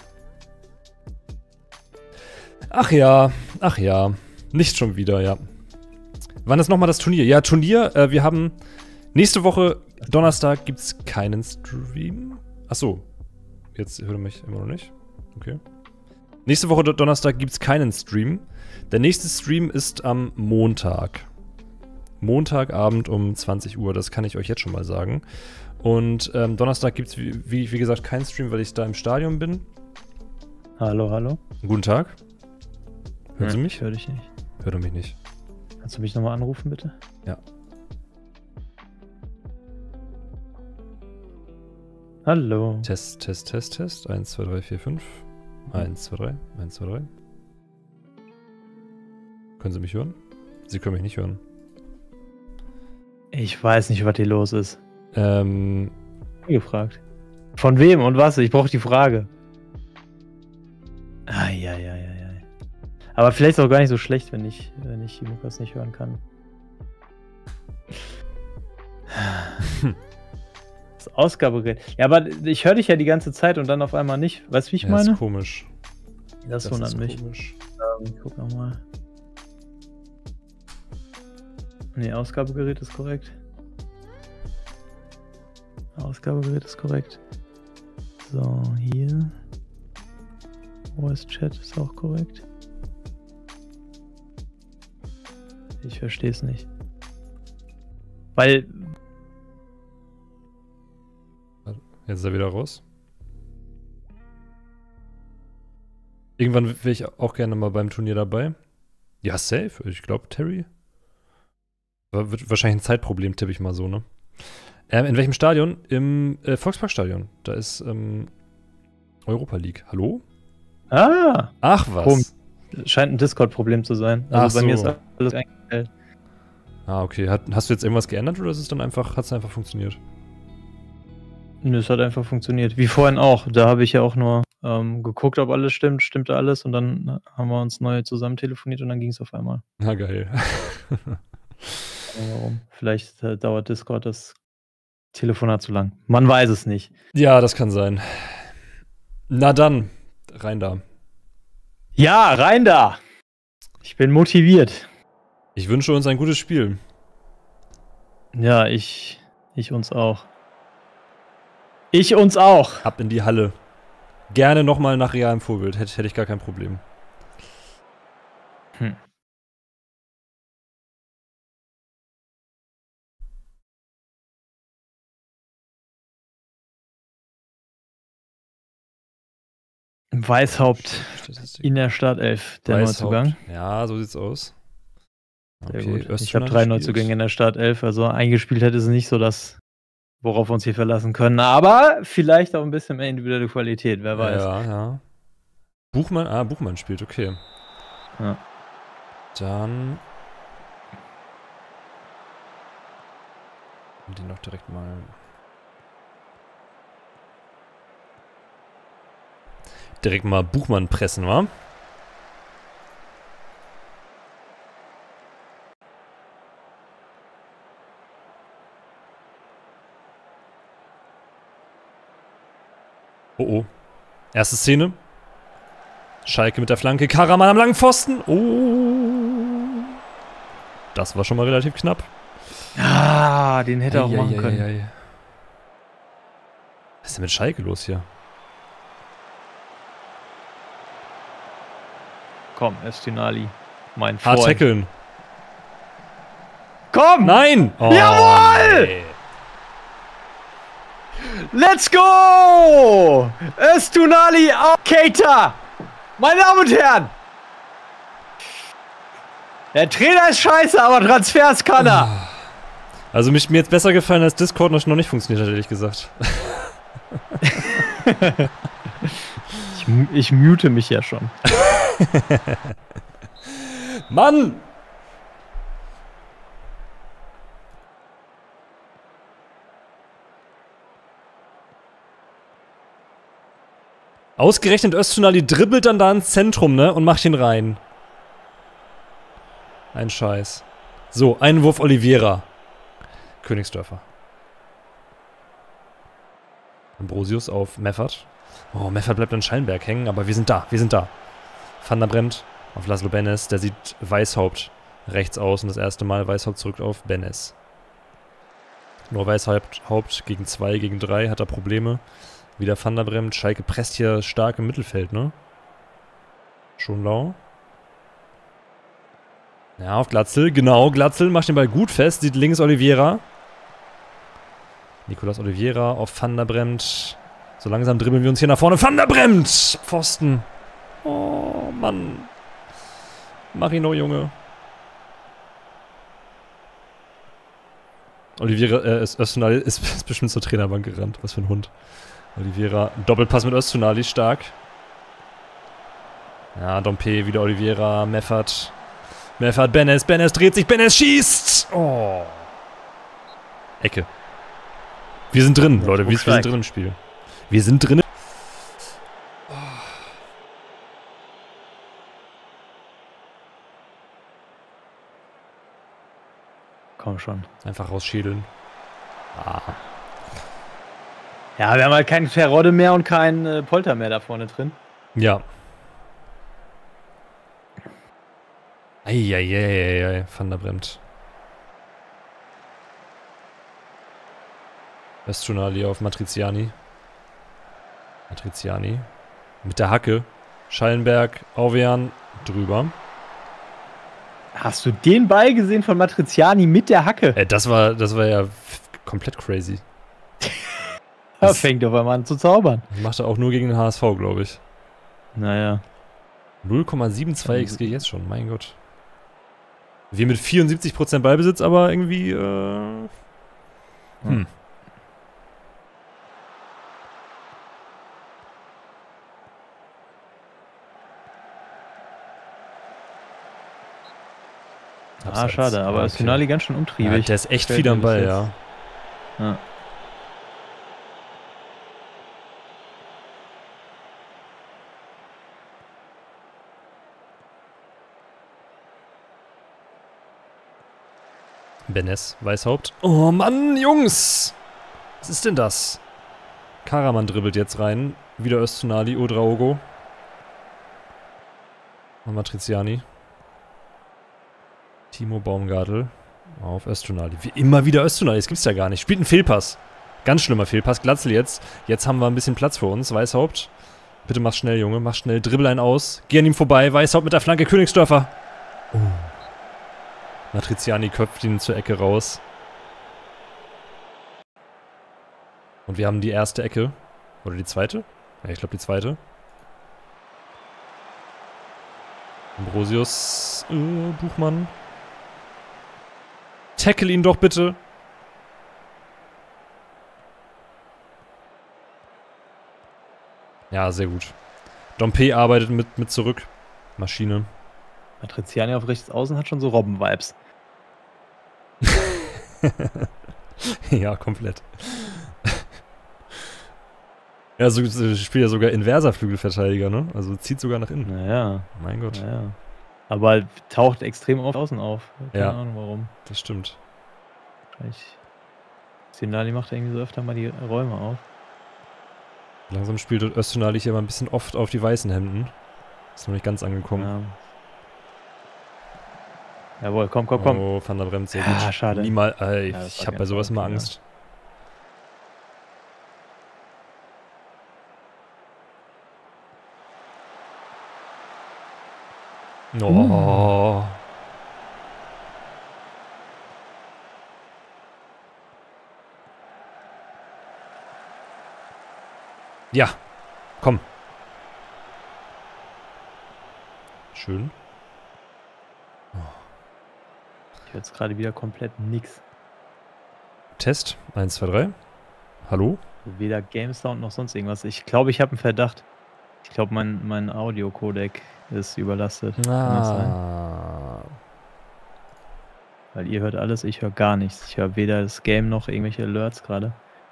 Ach ja, ach ja. Nicht schon wieder, ja. Wann ist nochmal das Turnier? Ja, Turnier, äh, wir haben nächste Woche, Donnerstag, gibt es keinen Stream. Achso, jetzt hört ihr mich immer noch nicht. Okay. Nächste Woche Donnerstag gibt es keinen Stream. Der nächste Stream ist am Montag. Montagabend um zwanzig Uhr, das kann ich euch jetzt schon mal sagen. Und ähm, Donnerstag gibt es, wie, wie, wie gesagt, keinen Stream, weil ich da im Stadion bin. Hallo, hallo. Guten Tag. Hören Sie mich? Ich höre dich nicht. Hört er mich nicht. Kannst du mich nochmal anrufen, bitte? Ja. Hallo. Test, Test, Test, Test. eins, zwei, drei, vier, fünf. eins, zwei, drei. eins, zwei, drei. Können Sie mich hören? Sie können mich nicht hören. Ich weiß nicht, was hier los ist. Ähm. Gefragt. Von wem und was? Ich brauche die Frage. Eieieiei. Aber vielleicht ist auch gar nicht so schlecht, wenn ich, wenn ich Lukas nicht hören kann. Das Ausgabegerät. Ja, aber ich höre dich ja die ganze Zeit und dann auf einmal nicht. Weißt du, wie ich ja, meine? Das ist komisch. Das, das wundert ist mich. Komisch. Ähm, ich guck nochmal. Ne, Ausgabegerät ist korrekt. Ausgabegerät ist korrekt. So, hier. Voice Chat ist auch korrekt. Ich verstehe es nicht. Weil. Jetzt ist er wieder raus. Irgendwann wäre ich auch gerne mal beim Turnier dabei. Ja, safe. Ich glaube, Terry. Wird wahrscheinlich ein Zeitproblem, tippe ich mal so, ne? Ähm, in welchem Stadion? Im äh, Volksparkstadion. Da ist ähm, Europa League. Hallo? Ah! Ach was. Komisch. Scheint ein Discord-Problem zu sein. Also Ach bei mir so. ist alles eingestellt. Ah, okay. Hat, hast du jetzt irgendwas geändert oder ist es dann einfach, hat es einfach funktioniert? Nö, es hat einfach funktioniert. Wie vorhin auch. Da habe ich ja auch nur ähm, geguckt, ob alles stimmt. Stimmte alles und dann haben wir uns neu zusammen telefoniert und dann ging es auf einmal. Na, geil. Warum? Vielleicht äh, dauert Discord das Telefonat zu lang. Man weiß es nicht. Ja, das kann sein. Na dann, rein da. Ja, rein da! Ich bin motiviert. Ich wünsche uns ein gutes Spiel. Ja, ich, ich uns auch. Ich uns auch. Ab in die Halle. Gerne nochmal nach realem Vorbild. Hätte, hätte ich gar kein Problem. Hm. Weißhaupt in der Startelf, der Neuzugang. Ja, so sieht's aus. Okay, Sehr gut. Ich habe drei Neuzugänge in der Startelf, also eingespielt hätte es nicht so das, worauf wir uns hier verlassen können. Aber vielleicht auch ein bisschen mehr individuelle Qualität, wer weiß. Ja, ja. Buchmann, ah, Buchmann spielt, okay. Ja. Dann. Den noch direkt mal. Direkt mal Buchmann pressen, wa? Oh oh. Erste Szene. Schalke mit der Flanke. Karaman am langen Pfosten. Oh. Das war schon mal relativ knapp. Ah, den hätte er auch machen ei, können. Ei, ei. Was ist denn mit Schalke los hier? Komm, Estinali. Mein Freund. Hart tackeln. Komm! Nein! Oh, jawohl! Nee. Let's go! Estunali auf Keita! Meine Damen und Herren! Der Trainer ist scheiße, aber Transfers kann er! Also mich, mir jetzt besser gefallen, als Discord noch nicht funktioniert hat, ehrlich gesagt. ich, ich mute mich ja schon. Mann! Ausgerechnet Öztunali dribbelt dann da ins Zentrum, ne? Und macht ihn rein. Ein Scheiß. So, Einwurf Oliveira. Königsdörfer. Ambrosius auf Meffert. Oh, Meffert bleibt an Schallenberg hängen, aber wir sind da, wir sind da. Van der Bremt auf Laszlo Benes, der sieht Weishaupt rechts aus und das erste Mal Weishaupt zurück auf Benes. Nur Weishaupt Haupt gegen zwei, gegen drei hat er Probleme. Wieder Van der Bremt. Schalke presst hier stark im Mittelfeld, ne? Schonlau. Ja, auf Glatzel. Genau, Glatzel macht den Ball gut fest. Sieht links Oliveira. Nicolas Oliveira auf Van der Bremt. So langsam dribbeln wir uns hier nach vorne. Van der Bremt! Pfosten. Oh, Mann. Mach ihn noch, Junge. Oliveira, äh, Öztunali ist, ist bestimmt zur Trainerbank gerannt. Was für ein Hund. Oliveira, Doppelpass mit Öztunali, stark. Ja, Dompe, wieder Oliveira, Meffert. Meffert, Benes, Benes dreht sich, Benes schießt! Oh. Ecke. Wir sind drin, ja, Leute, wir, wir sind drin im Spiel. Wir sind drin. Komm schon. Einfach rausschädeln. Ah. Ja, wir haben halt keinen Verrodde mehr und keinen äh, Polter mehr da vorne drin. Ja. Eieieiei, Van der Bremt. Öztunali auf Matriziani. Matriziani. Mit der Hacke. Schallenberg, Auvean, drüber. Hast du den Ball gesehen von Matriziani mit der Hacke? Äh, das war, das war ja komplett crazy. Er fängt auf einmal an zu zaubern. Macht er auch nur gegen den H S V, glaube ich. Naja. null Komma zweiundsiebzig X G jetzt schon, mein Gott. Wir mit vierundsiebzig Prozent Ballbesitz, aber irgendwie, äh... Hm. Ah, schade, aber okay. das Finale ganz schön umtriebig. Ja, der ist echt viel am Ball, ja. Ja. Benes, Weißhaupt. Oh Mann, Jungs! Was ist denn das? Karaman dribbelt jetzt rein. Wieder Öztunali, Ouedraogo. Und Matriziani. Timo Baumgartel. Auf Öztunali. Wie immer wieder Öztunali, das gibt's ja gar nicht. Spielt einen Fehlpass. Ganz schlimmer Fehlpass. Glatzel jetzt. Jetzt haben wir ein bisschen Platz für uns. Weißhaupt. Bitte mach schnell, Junge. Mach schnell. Dribbel einen aus. Geh an ihm vorbei. Weißhaupt mit der Flanke. Königsdörfer. Oh. Matriziani köpft ihn zur Ecke raus. Und wir haben die erste Ecke. Oder die zweite? Ja, ich glaube die zweite. Ambrosius. Äh, Buchmann. Tackle ihn doch bitte. Ja, sehr gut. Dompe arbeitet mit, mit zurück. Maschine. Matriziani auf rechts außen hat schon so Robben-Vibes. Ja, komplett. Ja, so, so spielt ja sogar inverser Flügelverteidiger, ne? Also zieht sogar nach innen. Naja. Mein Gott. Naja. Aber halt taucht extrem auf außen auf. Keine Ja. Ahnung warum. Das stimmt. Ich. Sinali macht irgendwie so öfter mal die Räume auf. Langsam spielt Öztunali hier mal ein bisschen oft auf die weißen Hemden. Ist noch nicht ganz angekommen. Ja. Jawohl, komm, komm, komm. Oh, Van der Bremt, sehr Ja, gut. schade. Niemals, ey, Ja, ich hab bei sowas immer Angst. Ja. Oh. Ja, komm. Schön. Ich höre jetzt gerade wieder komplett nix. Test, eins, zwei, drei. Hallo? Weder Game Sound noch sonst irgendwas. Ich glaube, ich habe einen Verdacht. Ich glaube, mein, mein Audio-Codec ist überlastet. Kann das sein? Ah. Weil ihr hört alles, ich höre gar nichts. Ich höre weder das Game noch irgendwelche Alerts gerade.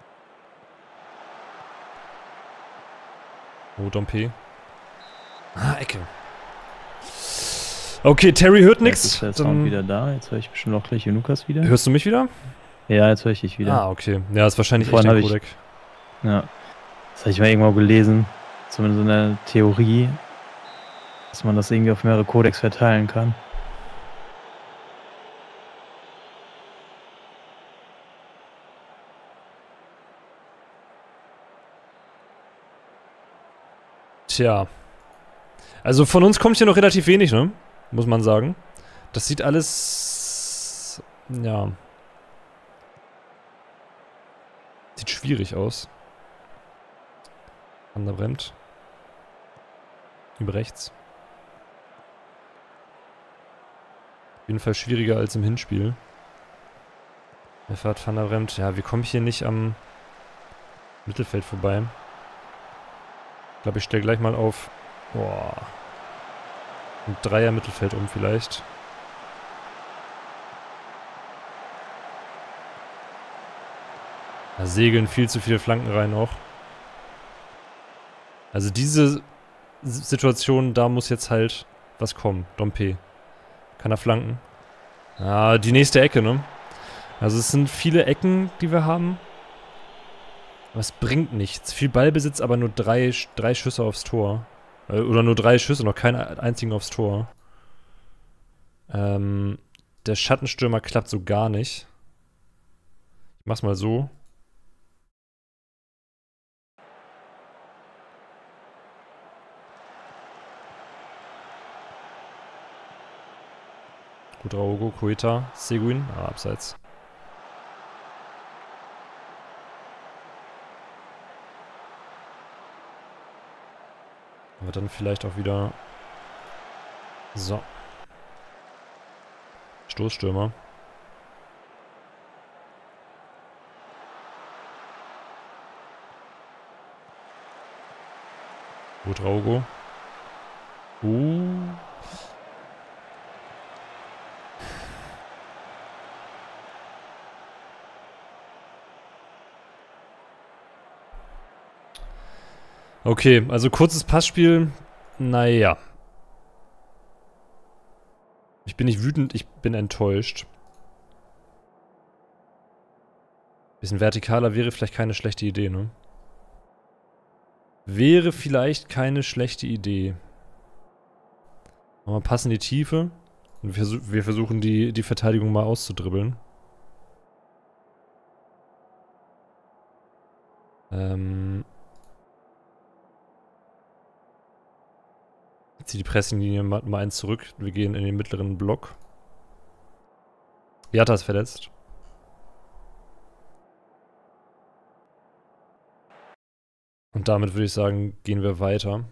Oh, Dompe. Ah, Ecke. Okay, Terry hört nichts. Jetzt ist der Sound wieder da. Jetzt höre ich bestimmt auch gleich Lukas wieder. Hörst du mich wieder? Ja, jetzt höre ich dich wieder. Ah, okay. Ja, ist wahrscheinlich echt Vorhin der hab ich- Codec. Ja. Das habe ich mal irgendwo gelesen. Zumindest in der Theorie. Dass man das irgendwie auf mehrere Codecs verteilen kann. Tja. Also von uns kommt hier noch relativ wenig, ne? Muss man sagen. Das sieht alles... Ja. Sieht schwierig aus. Van der Bremt. Über rechts. Auf jeden Fall schwieriger als im Hinspiel. Er fährt Van der Bremt. Ja, wir kommen hier nicht am Mittelfeld vorbei. Ich glaube, ich stelle gleich mal auf... Boah. Ein Dreier-Mittelfeld um vielleicht. Da segeln viel zu viele Flanken rein auch. Also diese S- Situation, da muss jetzt halt was kommen. Dompe. Kann er flanken? Ah, die nächste Ecke, ne? Also es sind viele Ecken, die wir haben. Aber es bringt nichts. Viel Ballbesitz, aber nur drei, Sch- drei Schüsse aufs Tor. Äh, Oder nur drei Schüsse, noch keinen einzigen aufs Tor. Ähm, der Schattenstürmer klappt so gar nicht. Ich mach's mal so. Gut, Raugo, Koita, Seguin. Ah, abseits. Aber dann vielleicht auch wieder... So. Stoßstürmer. Gut, Raugo. Uh. Okay, also kurzes Passspiel. Naja. Ich bin nicht wütend, ich bin enttäuscht. Bisschen vertikaler wäre vielleicht keine schlechte Idee, ne? Wäre vielleicht keine schlechte Idee. Aber passen in die Tiefe. Und wir, wir versuchen die, die Verteidigung mal auszudribbeln. Ähm. Ich ziehe die Pressinglinie mal, mal eins zurück. Wir gehen in den mittleren Block. Jatta ist verletzt. Und damit würde ich sagen, gehen wir weiter.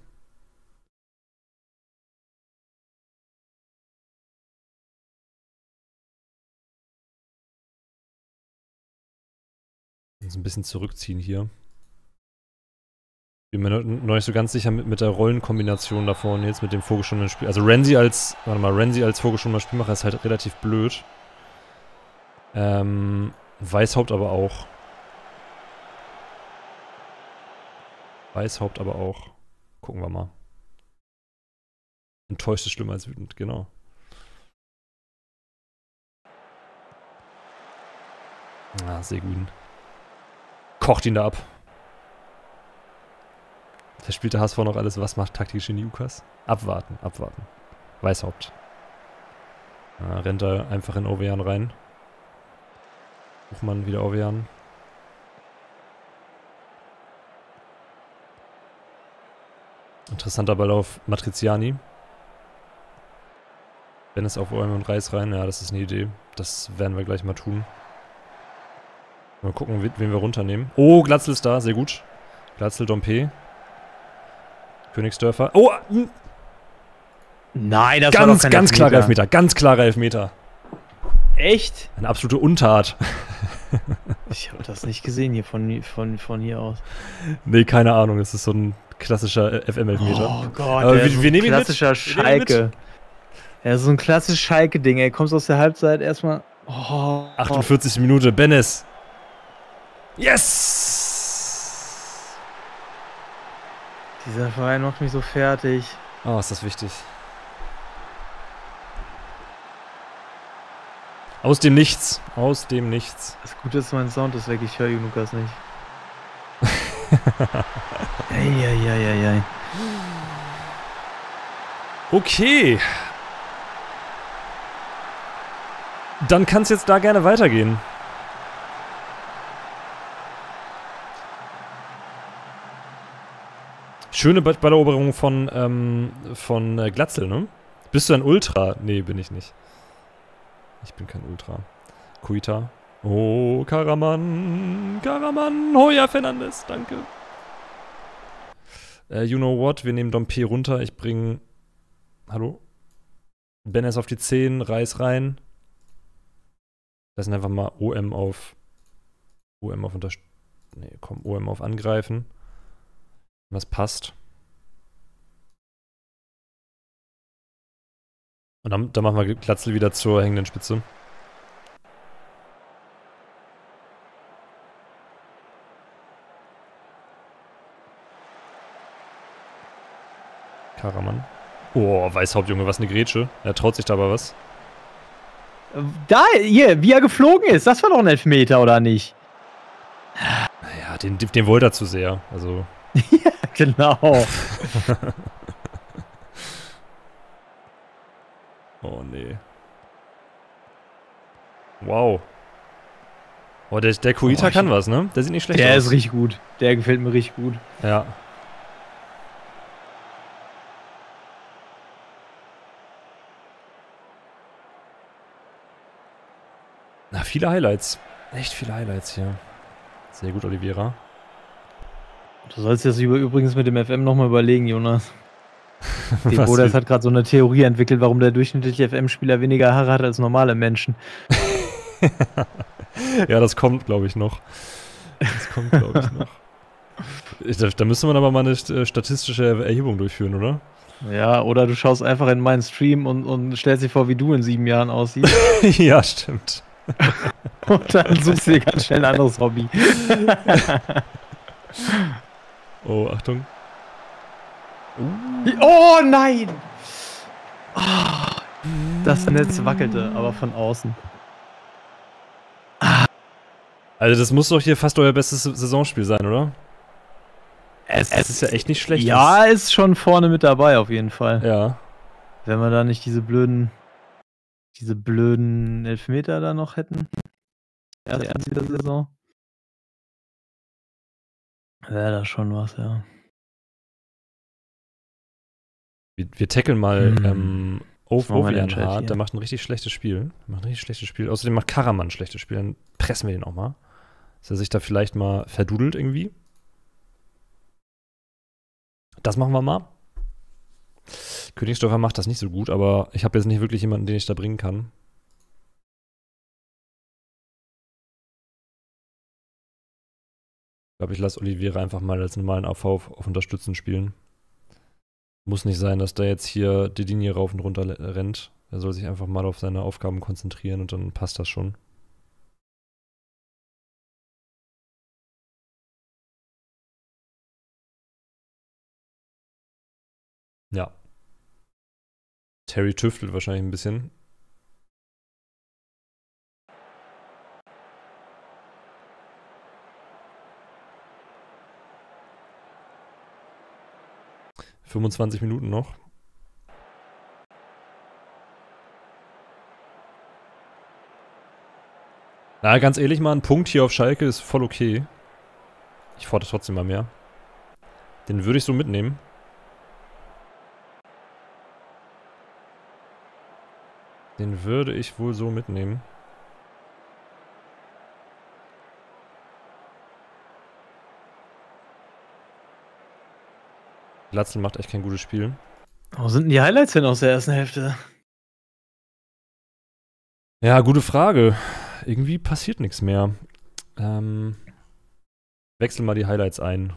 Uns ein bisschen zurückziehen hier. Ich bin mir noch nicht so ganz sicher mit, mit der Rollenkombination da vorne jetzt, mit dem vorgeschobenen Spiel. Also Renzi als, warte mal, Renzi als vorgeschobener Spielmacher ist halt relativ blöd. Ähm, Weishaupt aber auch. Weishaupt aber auch. Gucken wir mal. Enttäuscht ist schlimmer als wütend, genau. Ah, sehr gut. Kocht ihn da ab. Da spielt der H S V noch alles. Was macht taktisch in Jukas? Abwarten, abwarten. Weishaupt. Ah, rennt da einfach in Ovejan rein. Buchmann wieder Ovejan. Interessanter Ball auf Matriziani. Wenn es auf Olm und Reis rein. Ja, das ist eine Idee. Das werden wir gleich mal tun. Mal gucken, wen wir runternehmen. Oh, Glatzel ist da. Sehr gut. Glatzel, Dompe. Königsdörfer. Oh! Nein, das ganz, war doch kein ganz Elfmeter. klarer Elfmeter. Ganz klarer Elfmeter. Echt? Eine absolute Untat. Ich habe das nicht gesehen hier von, von, von hier aus. Nee, keine Ahnung. Es ist so ein klassischer F M-Elfmeter. Oh Gott, aber der wir, ist so wir ein nehmen ihn klassischer mit. Schalke. Ja, so ein klassisches Schalke-Ding, ey. Kommst aus der Halbzeit erstmal. Oh, achtundvierzigste Minute, Bennis. Yes! Dieser Verein macht mich so fertig. Oh, ist das wichtig. Aus dem Nichts. Aus dem Nichts. Das Gute ist, mein Sound ist weg. Ich höre Lukas nicht. Eieieiei. Okay. Dann kann es jetzt da gerne weitergehen. Schöne Balleroberung von, ähm, von äh, Glatzel, ne? Bist du ein Ultra? Nee, bin ich nicht. Ich bin kein Ultra. Kuita. Oh, Karaman. Karaman. Hoya Fernandes. Danke. Äh, you know what? Wir nehmen Dompe runter. Ich bringe... Hallo? Benes auf die zehn. Reis rein. Lassen einfach mal O M auf... O M auf unter... Nee, komm. O M auf angreifen. Das passt. Und dann, dann machen wir Glatzel wieder zur hängenden Spitze. Karaman. Oh, Weishaupt, Junge, was eine Grätsche. Er traut sich da aber was. Da, hier, wie er geflogen ist. Das war doch ein Elfmeter, oder nicht? Naja, den, den wollte er zu sehr. Also... Ja, genau. Oh, nee. Wow. Oh, der, der Kuita oh, kann was, ne? Der sieht nicht schlecht der aus. Der ist richtig gut. Der gefällt mir richtig gut. Ja. Na, viele Highlights. Echt viele Highlights hier. Sehr gut, Oliveira. Du sollst jetzt übrigens mit dem F M nochmal überlegen, Jonas. Bodas hat gerade so eine Theorie entwickelt, warum der durchschnittliche F M-Spieler weniger Haare hat als normale Menschen. Ja, das kommt, glaube ich, noch. Das kommt, glaube ich, noch. Ich, da, da müsste man aber mal eine statistische Erhebung durchführen, oder? Ja, oder du schaust einfach in meinen Stream und, und stellst dir vor, wie du in sieben Jahren aussiehst. Ja, stimmt. Und dann suchst du dir ganz schnell ein anderes Hobby. Oh, Achtung. Uh. Oh nein! Oh, das Netz wackelte, aber von außen. Also das muss doch hier fast euer bestes Saisonspiel sein, oder? Es, es ist ja echt nicht schlecht. Ja, ist schon vorne mit dabei auf jeden Fall. Ja. Wenn wir da nicht diese blöden, diese blöden Elfmeter da noch hätten. Erst in der Saison. Wäre da schon was, ja. Wir, wir tackeln mal hm. ähm, Ovian hart. Der macht ein richtig schlechtes Spiel. Der macht ein richtig schlechtes Spiel. Außerdem macht Karaman ein schlechtes Spiel. Dann pressen wir den auch mal. Dass er sich da vielleicht mal verdudelt irgendwie. Das machen wir mal. Königsdorfer macht das nicht so gut, aber ich habe jetzt nicht wirklich jemanden, den ich da bringen kann. Ich glaube, ich lasse Oliviera einfach mal als normalen A V auf, auf Unterstützen spielen. Muss nicht sein, dass der jetzt hier die Linie rauf und runter rennt. Er soll sich einfach mal auf seine Aufgaben konzentrieren und dann passt das schon. Ja. Terry tüftelt wahrscheinlich ein bisschen. fünfundzwanzig Minuten noch. Na, ganz ehrlich mal, ein Punkt hier auf Schalke ist voll okay. Ich fordere trotzdem mal mehr. Den würde ich so mitnehmen. Den würde ich wohl so mitnehmen. Glatzel macht echt kein gutes Spiel. Wo sind denn die Highlights hin aus der ersten Hälfte? Ja, gute Frage. Irgendwie passiert nichts mehr. Ähm, wechsel mal die Highlights ein.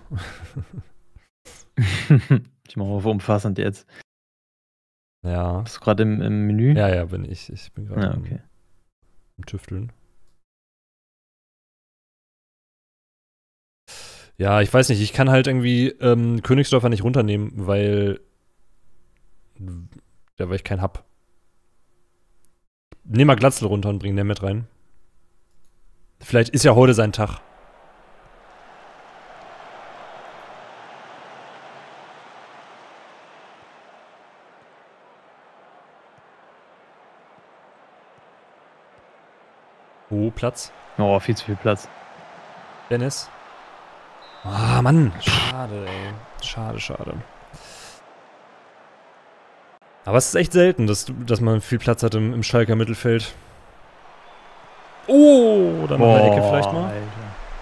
Ich mache auf umfassend jetzt. Ja. Bist du gerade im, im Menü? Ja, ja, bin ich. Ich bin gerade ja, okay. im, im Tüfteln. Ja, ich weiß nicht, ich kann halt irgendwie ähm, Königsdorfer nicht runternehmen, weil ja, weil ich keinen hab. Nehm mal Glatzel runter und bring den mit rein. Vielleicht ist ja heute sein Tag. Oh, Platz. Oh, viel zu viel Platz. Dennis. Ah, Mann. Schade, ey. Schade, schade. Aber es ist echt selten, dass, dass man viel Platz hat im, im Schalker Mittelfeld. Oh, dann noch eine Ecke vielleicht mal. Alter.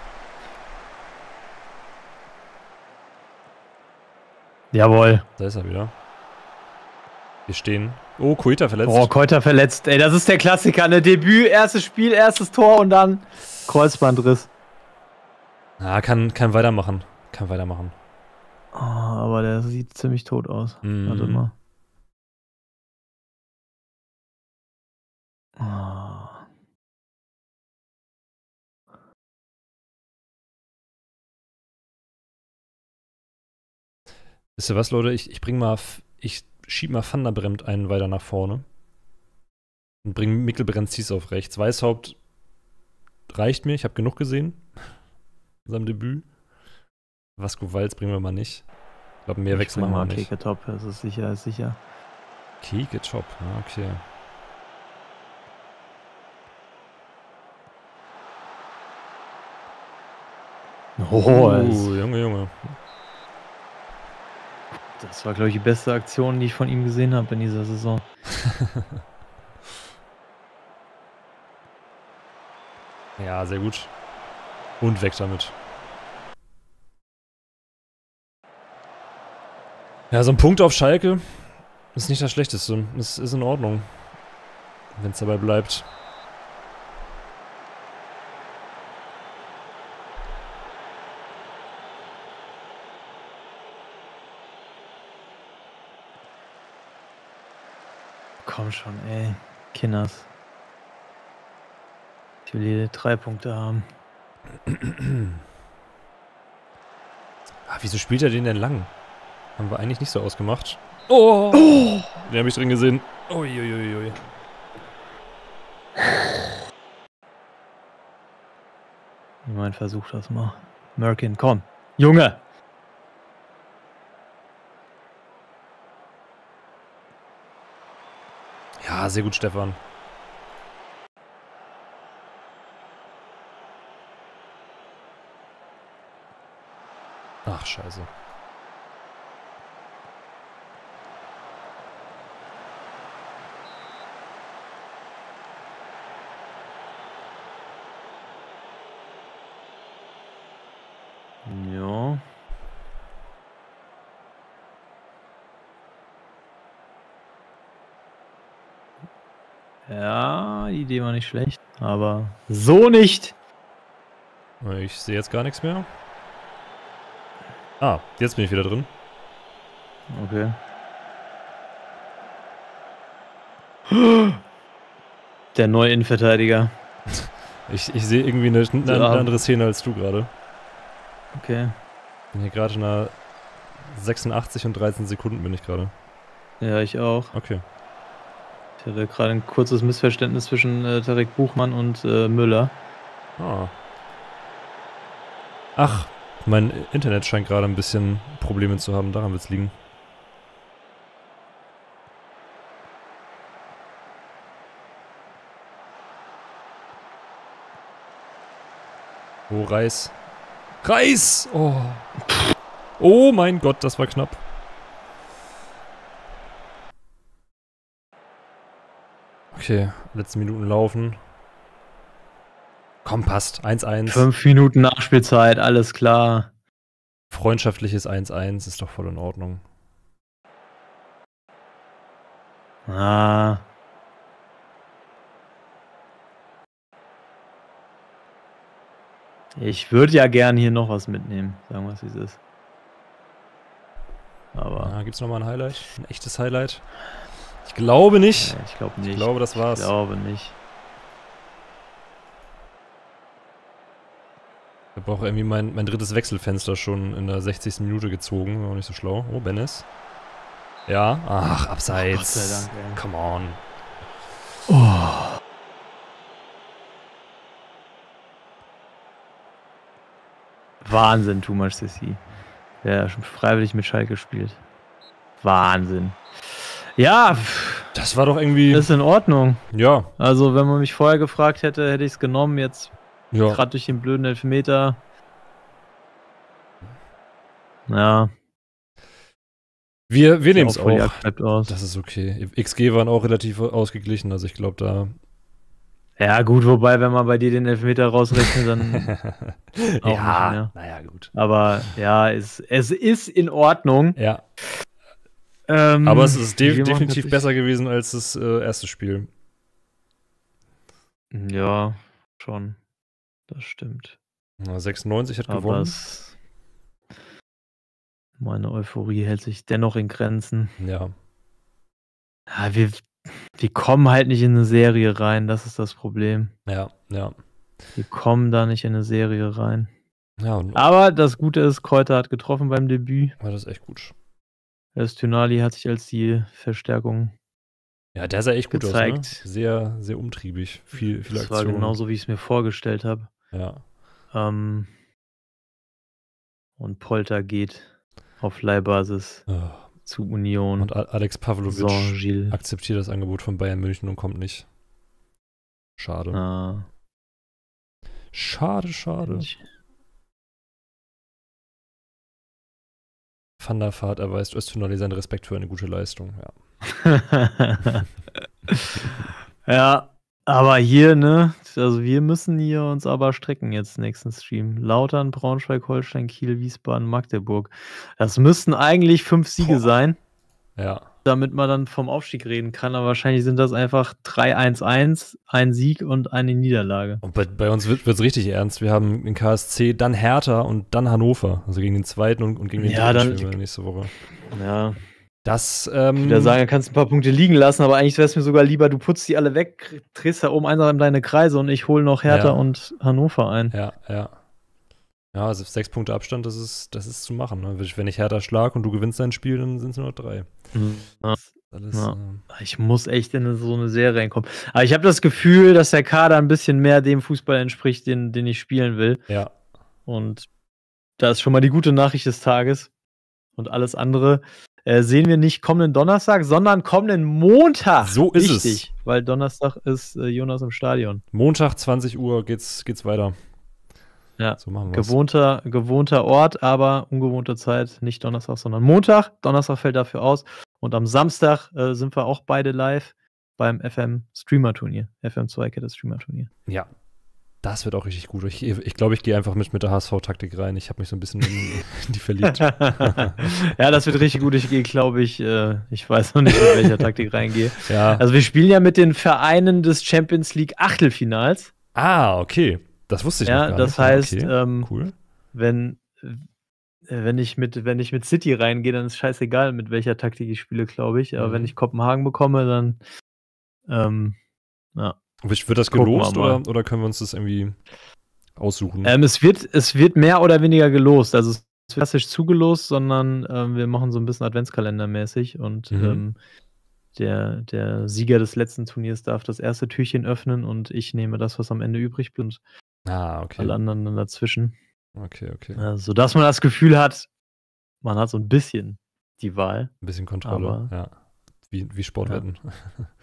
Jawohl. Da ist er wieder. Wir stehen. Oh, Koita verletzt. Oh, Koita verletzt. Ey, das ist der Klassiker. Ne? Debüt, erstes Spiel, erstes Tor und dann Kreuzbandriss. Ah, kann, kann weitermachen. Kann weitermachen. Oh, aber der sieht ziemlich tot aus. Mhm. Warte mal. Oh. Wisst ihr was, Leute? Ich, ich bring mal. Ich schieb mal Van der Bremt einen weiter nach vorne. Und bring Mikkel Brenzis auf rechts. Weishaupt reicht mir. Ich habe genug gesehen. In seinem Debüt. Vasco Walz bringen wir mal nicht. Ich glaube, mehr Wechsel machen wir nicht. Keke top, das ist sicher, ist sicher. Keke top, ja, okay. Oh, uh, Junge, Junge. Das war, glaube ich, die beste Aktion, die ich von ihm gesehen habe in dieser Saison. Ja, sehr gut. Und weg damit. Ja, so ein Punkt auf Schalke ist nicht das Schlechteste. Das ist in Ordnung. Wenn es dabei bleibt. Komm schon, ey. Kinders. Ich will hier drei Punkte haben. Ah, wieso spielt er den denn lang? Haben wir eigentlich nicht so ausgemacht. Oh! oh. Den habe ich drin gesehen. Uiuiui. Ich mein, versuch das mal. Merkin, komm. Junge! Ja, sehr gut, Stefan. Ach, scheiße. Ja. Ja, die Idee war nicht schlecht, aber so nicht. Ich sehe jetzt gar nichts mehr. Ah, jetzt bin ich wieder drin. Okay. Der neue Innenverteidiger. Ich, ich sehe irgendwie eine, eine, eine andere Szene als du gerade. Okay. Bin hier gerade nach sechsundachtzig und dreizehn Sekunden bin ich gerade. Ja, ich auch. Okay. Ich hatte gerade ein kurzes Missverständnis zwischen äh, Tarek Buchmann und äh, Müller. Ah. Ach, mein Internet scheint gerade ein bisschen Probleme zu haben. Daran wird es liegen. Oh, Reis. Reis! Oh. Oh mein Gott, das war knapp. Okay, letzte Minuten laufen. Komm, passt. eins eins. Fünf Minuten Nachspielzeit, alles klar. Freundschaftliches eins eins ist doch voll in Ordnung. Ah. Ich würde ja gern hier noch was mitnehmen, sagen wir es, wie es ist. Aber. Ja, gibt's nochmal ein Highlight? Ein echtes Highlight? Ich glaube nicht. Nee, ich glaube nicht. Ich glaube, das war's. Ich glaube nicht. Ich habe auch irgendwie mein, mein drittes Wechselfenster schon in der sechzigsten Minute gezogen. War auch nicht so schlau. Oh, Bennis. Ja. Ach, abseits. Gott sei Dank, ey. Come on. Oh. Wahnsinn, Thomas Sissi. Der schon freiwillig mit Schalke spielt. Wahnsinn. Ja. Das war doch irgendwie... Ist in Ordnung. Ja. Also, wenn man mich vorher gefragt hätte, hätte ich es genommen. Jetzt Ja. gerade durch den blöden Elfmeter. Ja. Wir, wir nehmen es auch. Bleibt aus. Das ist okay. X G waren auch relativ ausgeglichen. Also ich glaube, da... Ja, gut, wobei, wenn man bei dir den Elfmeter rausrechnet, dann auch ja, nicht mehr. Naja, gut. Aber ja, es, es ist in Ordnung. Ja. Ähm, Aber es ist de wir machen definitiv tatsächlich- besser gewesen als das äh, erste Spiel. Ja, schon. Das stimmt. Na, sechsundneunzig hat Aber gewonnen. es, meine Euphorie hält sich dennoch in Grenzen. Ja. Ja, wir, wir kommen halt nicht in eine Serie rein, das ist das Problem. Ja, ja. Wir kommen da nicht in eine Serie rein. Ja, und Aber das Gute ist, Kräuter hat getroffen beim Debüt. war das echt gut. Öztunali hat sich als die Verstärkung Ja, der sah echt gut gezeigt. aus, ne? Sehr, sehr umtriebig. Viel, viel Das war Aktion. genauso, wie ich es mir vorgestellt habe. Ja. Ähm, und Polter geht auf Leihbasis Oh. zu Union. Und A- Alex Pavlovic Saint-Gilles. akzeptiert das Angebot von Bayern München und kommt nicht. Schade. Ah, Schade, schade. Van der Vaart erweist Öztunali seinen Respekt für eine gute Leistung. Ja. Ja, aber hier, ne? Also wir müssen hier uns aber strecken jetzt nächsten Stream. Lautern, Braunschweig, Holstein, Kiel, Wiesbaden, Magdeburg. Das müssten eigentlich fünf Siege Boah. sein, Ja. damit man dann vom Aufstieg reden kann. Aber wahrscheinlich sind das einfach drei eins eins, ein Sieg und eine Niederlage. Und bei, bei uns wird es richtig ernst. Wir haben den K S C, dann Hertha und dann Hannover. Also gegen den zweiten und, und gegen den Ja, dritten dann- spielen wir nächste Woche. Ja, Das, ähm, ich würde sagen, du kannst ein paar Punkte liegen lassen, aber eigentlich wäre es mir sogar lieber, du putzt die alle weg, drehst da oben einsam deine Kreise und ich hole noch Hertha Ja. und Hannover ein. ja, ja. Ja, also sechs Punkte Abstand, das ist, das ist zu machen. Ne? Wenn ich Hertha schlag und du gewinnst dein Spiel, dann sind es nur noch drei. Ja. Alles, Ja. äh, Ich muss echt in so eine Serie reinkommen. Aber ich habe das Gefühl, dass der Kader ein bisschen mehr dem Fußball entspricht, den, den ich spielen will. ja. Und da ist schon mal die gute Nachricht des Tages. Und alles andere äh, sehen wir nicht kommenden Donnerstag, sondern kommenden Montag. So ist Wichtig, es. Weil Donnerstag ist äh, Jonas im Stadion. Montag, zwanzig Uhr geht's, geht's weiter. Ja, so machen wir's. Gewohnter, gewohnter Ort, aber ungewohnte Zeit. Nicht Donnerstag, sondern Montag. Donnerstag fällt dafür aus. Und am Samstag äh, sind wir auch beide live beim F M Streamer Turnier. F M zwei Kette Streamer Turnier. Ja, das wird auch richtig gut. Ich glaube, ich, glaub, ich gehe einfach mit, mit der H S V-Taktik rein. Ich habe mich so ein bisschen in, in die verliebt. Ja, das wird richtig gut. Ich gehe, glaube ich, äh, ich weiß noch nicht, mit welcher Taktik reingehe. Ja. Also wir spielen ja mit den Vereinen des Champions League Achtelfinals. Ah, okay. Das wusste ich ja, noch gar nicht. Ja, das heißt, okay. ähm, cool. wenn, wenn, ich mit, wenn ich mit City reingehe, dann ist scheißegal, mit welcher Taktik ich spiele, glaube ich. Aber mhm. wenn ich Kopenhagen bekomme, dann ähm, ja. Wird das gelost oder, oder können wir uns das irgendwie aussuchen? Ähm, es, wird, es wird mehr oder weniger gelost. Also es wird klassisch zugelost, sondern ähm, wir machen so ein bisschen Adventskalendermäßig und mhm. ähm, der, der Sieger des letzten Turniers darf das erste Türchen öffnen und ich nehme das, was am Ende übrig bleibt. Ah, okay. Alle anderen dann dazwischen. Okay, okay. Äh, sodass man das Gefühl hat, man hat so ein bisschen die Wahl. Ein bisschen Kontrolle, aber, ja. Wie, wie Sportwetten. Ja.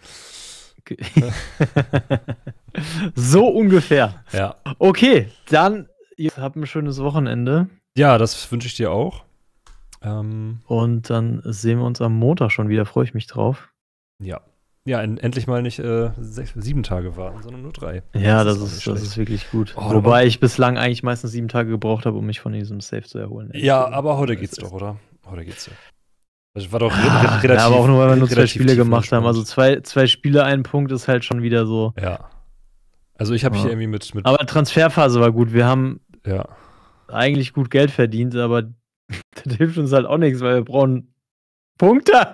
So ungefähr. Ja. Okay, dann ihr habt ein schönes Wochenende. Ja, das wünsche ich dir auch. Ähm, Und dann sehen wir uns am Montag schon wieder. Freue ich mich drauf. Ja. Ja, en endlich mal nicht äh, sechs, sieben Tage warten, sondern nur drei. Ja, das, das, ist, das ist wirklich gut. Oh, Wobei ich bislang eigentlich meistens sieben Tage gebraucht habe, um mich von diesem Save zu erholen. Ja, aber heute geht's doch, oder? Heute geht's ja. Das war doch re re relativ. Ja, aber auch nur, weil wir nur zwei Spiele gemacht haben. Also zwei, zwei Spiele, ein Punkt ist halt schon wieder so. Ja. Also ich habe ja. hier irgendwie mit, mit. Aber Transferphase war gut. Wir haben ja. eigentlich gut Geld verdient, aber das hilft uns halt auch nichts, weil wir brauchen Punkte.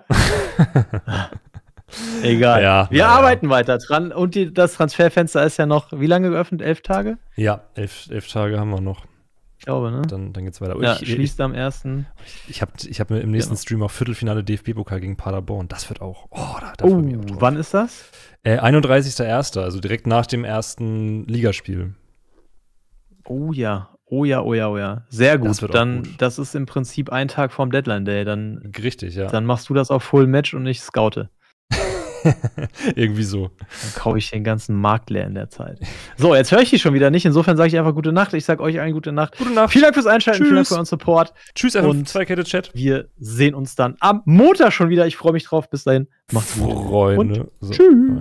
Egal. Ja, wir ja, arbeiten ja. weiter dran. Und die, das Transferfenster ist ja noch, wie lange geöffnet? Elf Tage? Ja, elf, elf Tage haben wir noch. Ich glaube, ne? Dann, dann geht's weiter. Ja, ich, schließt ich, am ersten. Ich habe ich hab mir im nächsten genau. Stream auch Viertelfinale D F B-Pokal gegen Paderborn. Das wird auch. Oh, da, da oh wann ist das? Äh, einunddreißigster erster Also direkt nach dem ersten Ligaspiel. Oh ja. Oh ja, oh ja, oh ja. Sehr gut. Das dann, gut. Das ist im Prinzip ein Tag vorm Deadline Day. Dann, Richtig, ja. Dann machst du das auf Full Match und ich scoute. Irgendwie so. Dann kaufe ich den ganzen Markt leer in der Zeit. So, jetzt höre ich die schon wieder nicht. Insofern sage ich einfach gute Nacht. Ich sage euch allen gute Nacht. Gute Nacht. Vielen Dank fürs Einschalten. Tschüss. Vielen Dank für euren Support. Tschüss, und zwei Kette Chat. Wir sehen uns dann am Montag schon wieder. Ich freue mich drauf. Bis dahin. Macht's gut. Freunde. So. Tschüss.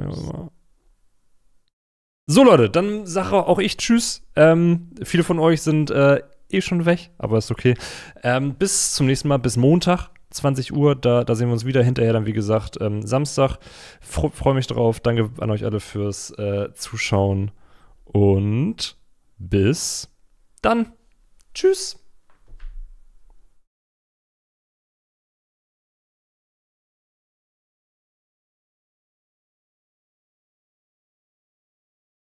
So, Leute, dann sage auch ich Tschüss. Ähm, viele von euch sind äh, eh schon weg, aber ist okay. Ähm, bis zum nächsten Mal, bis Montag. zwanzig Uhr, da, da sehen wir uns wieder. Hinterher dann, wie gesagt, ähm, Samstag. Fre Freue mich drauf. Danke an euch alle fürs äh, Zuschauen. Und bis dann. Tschüss.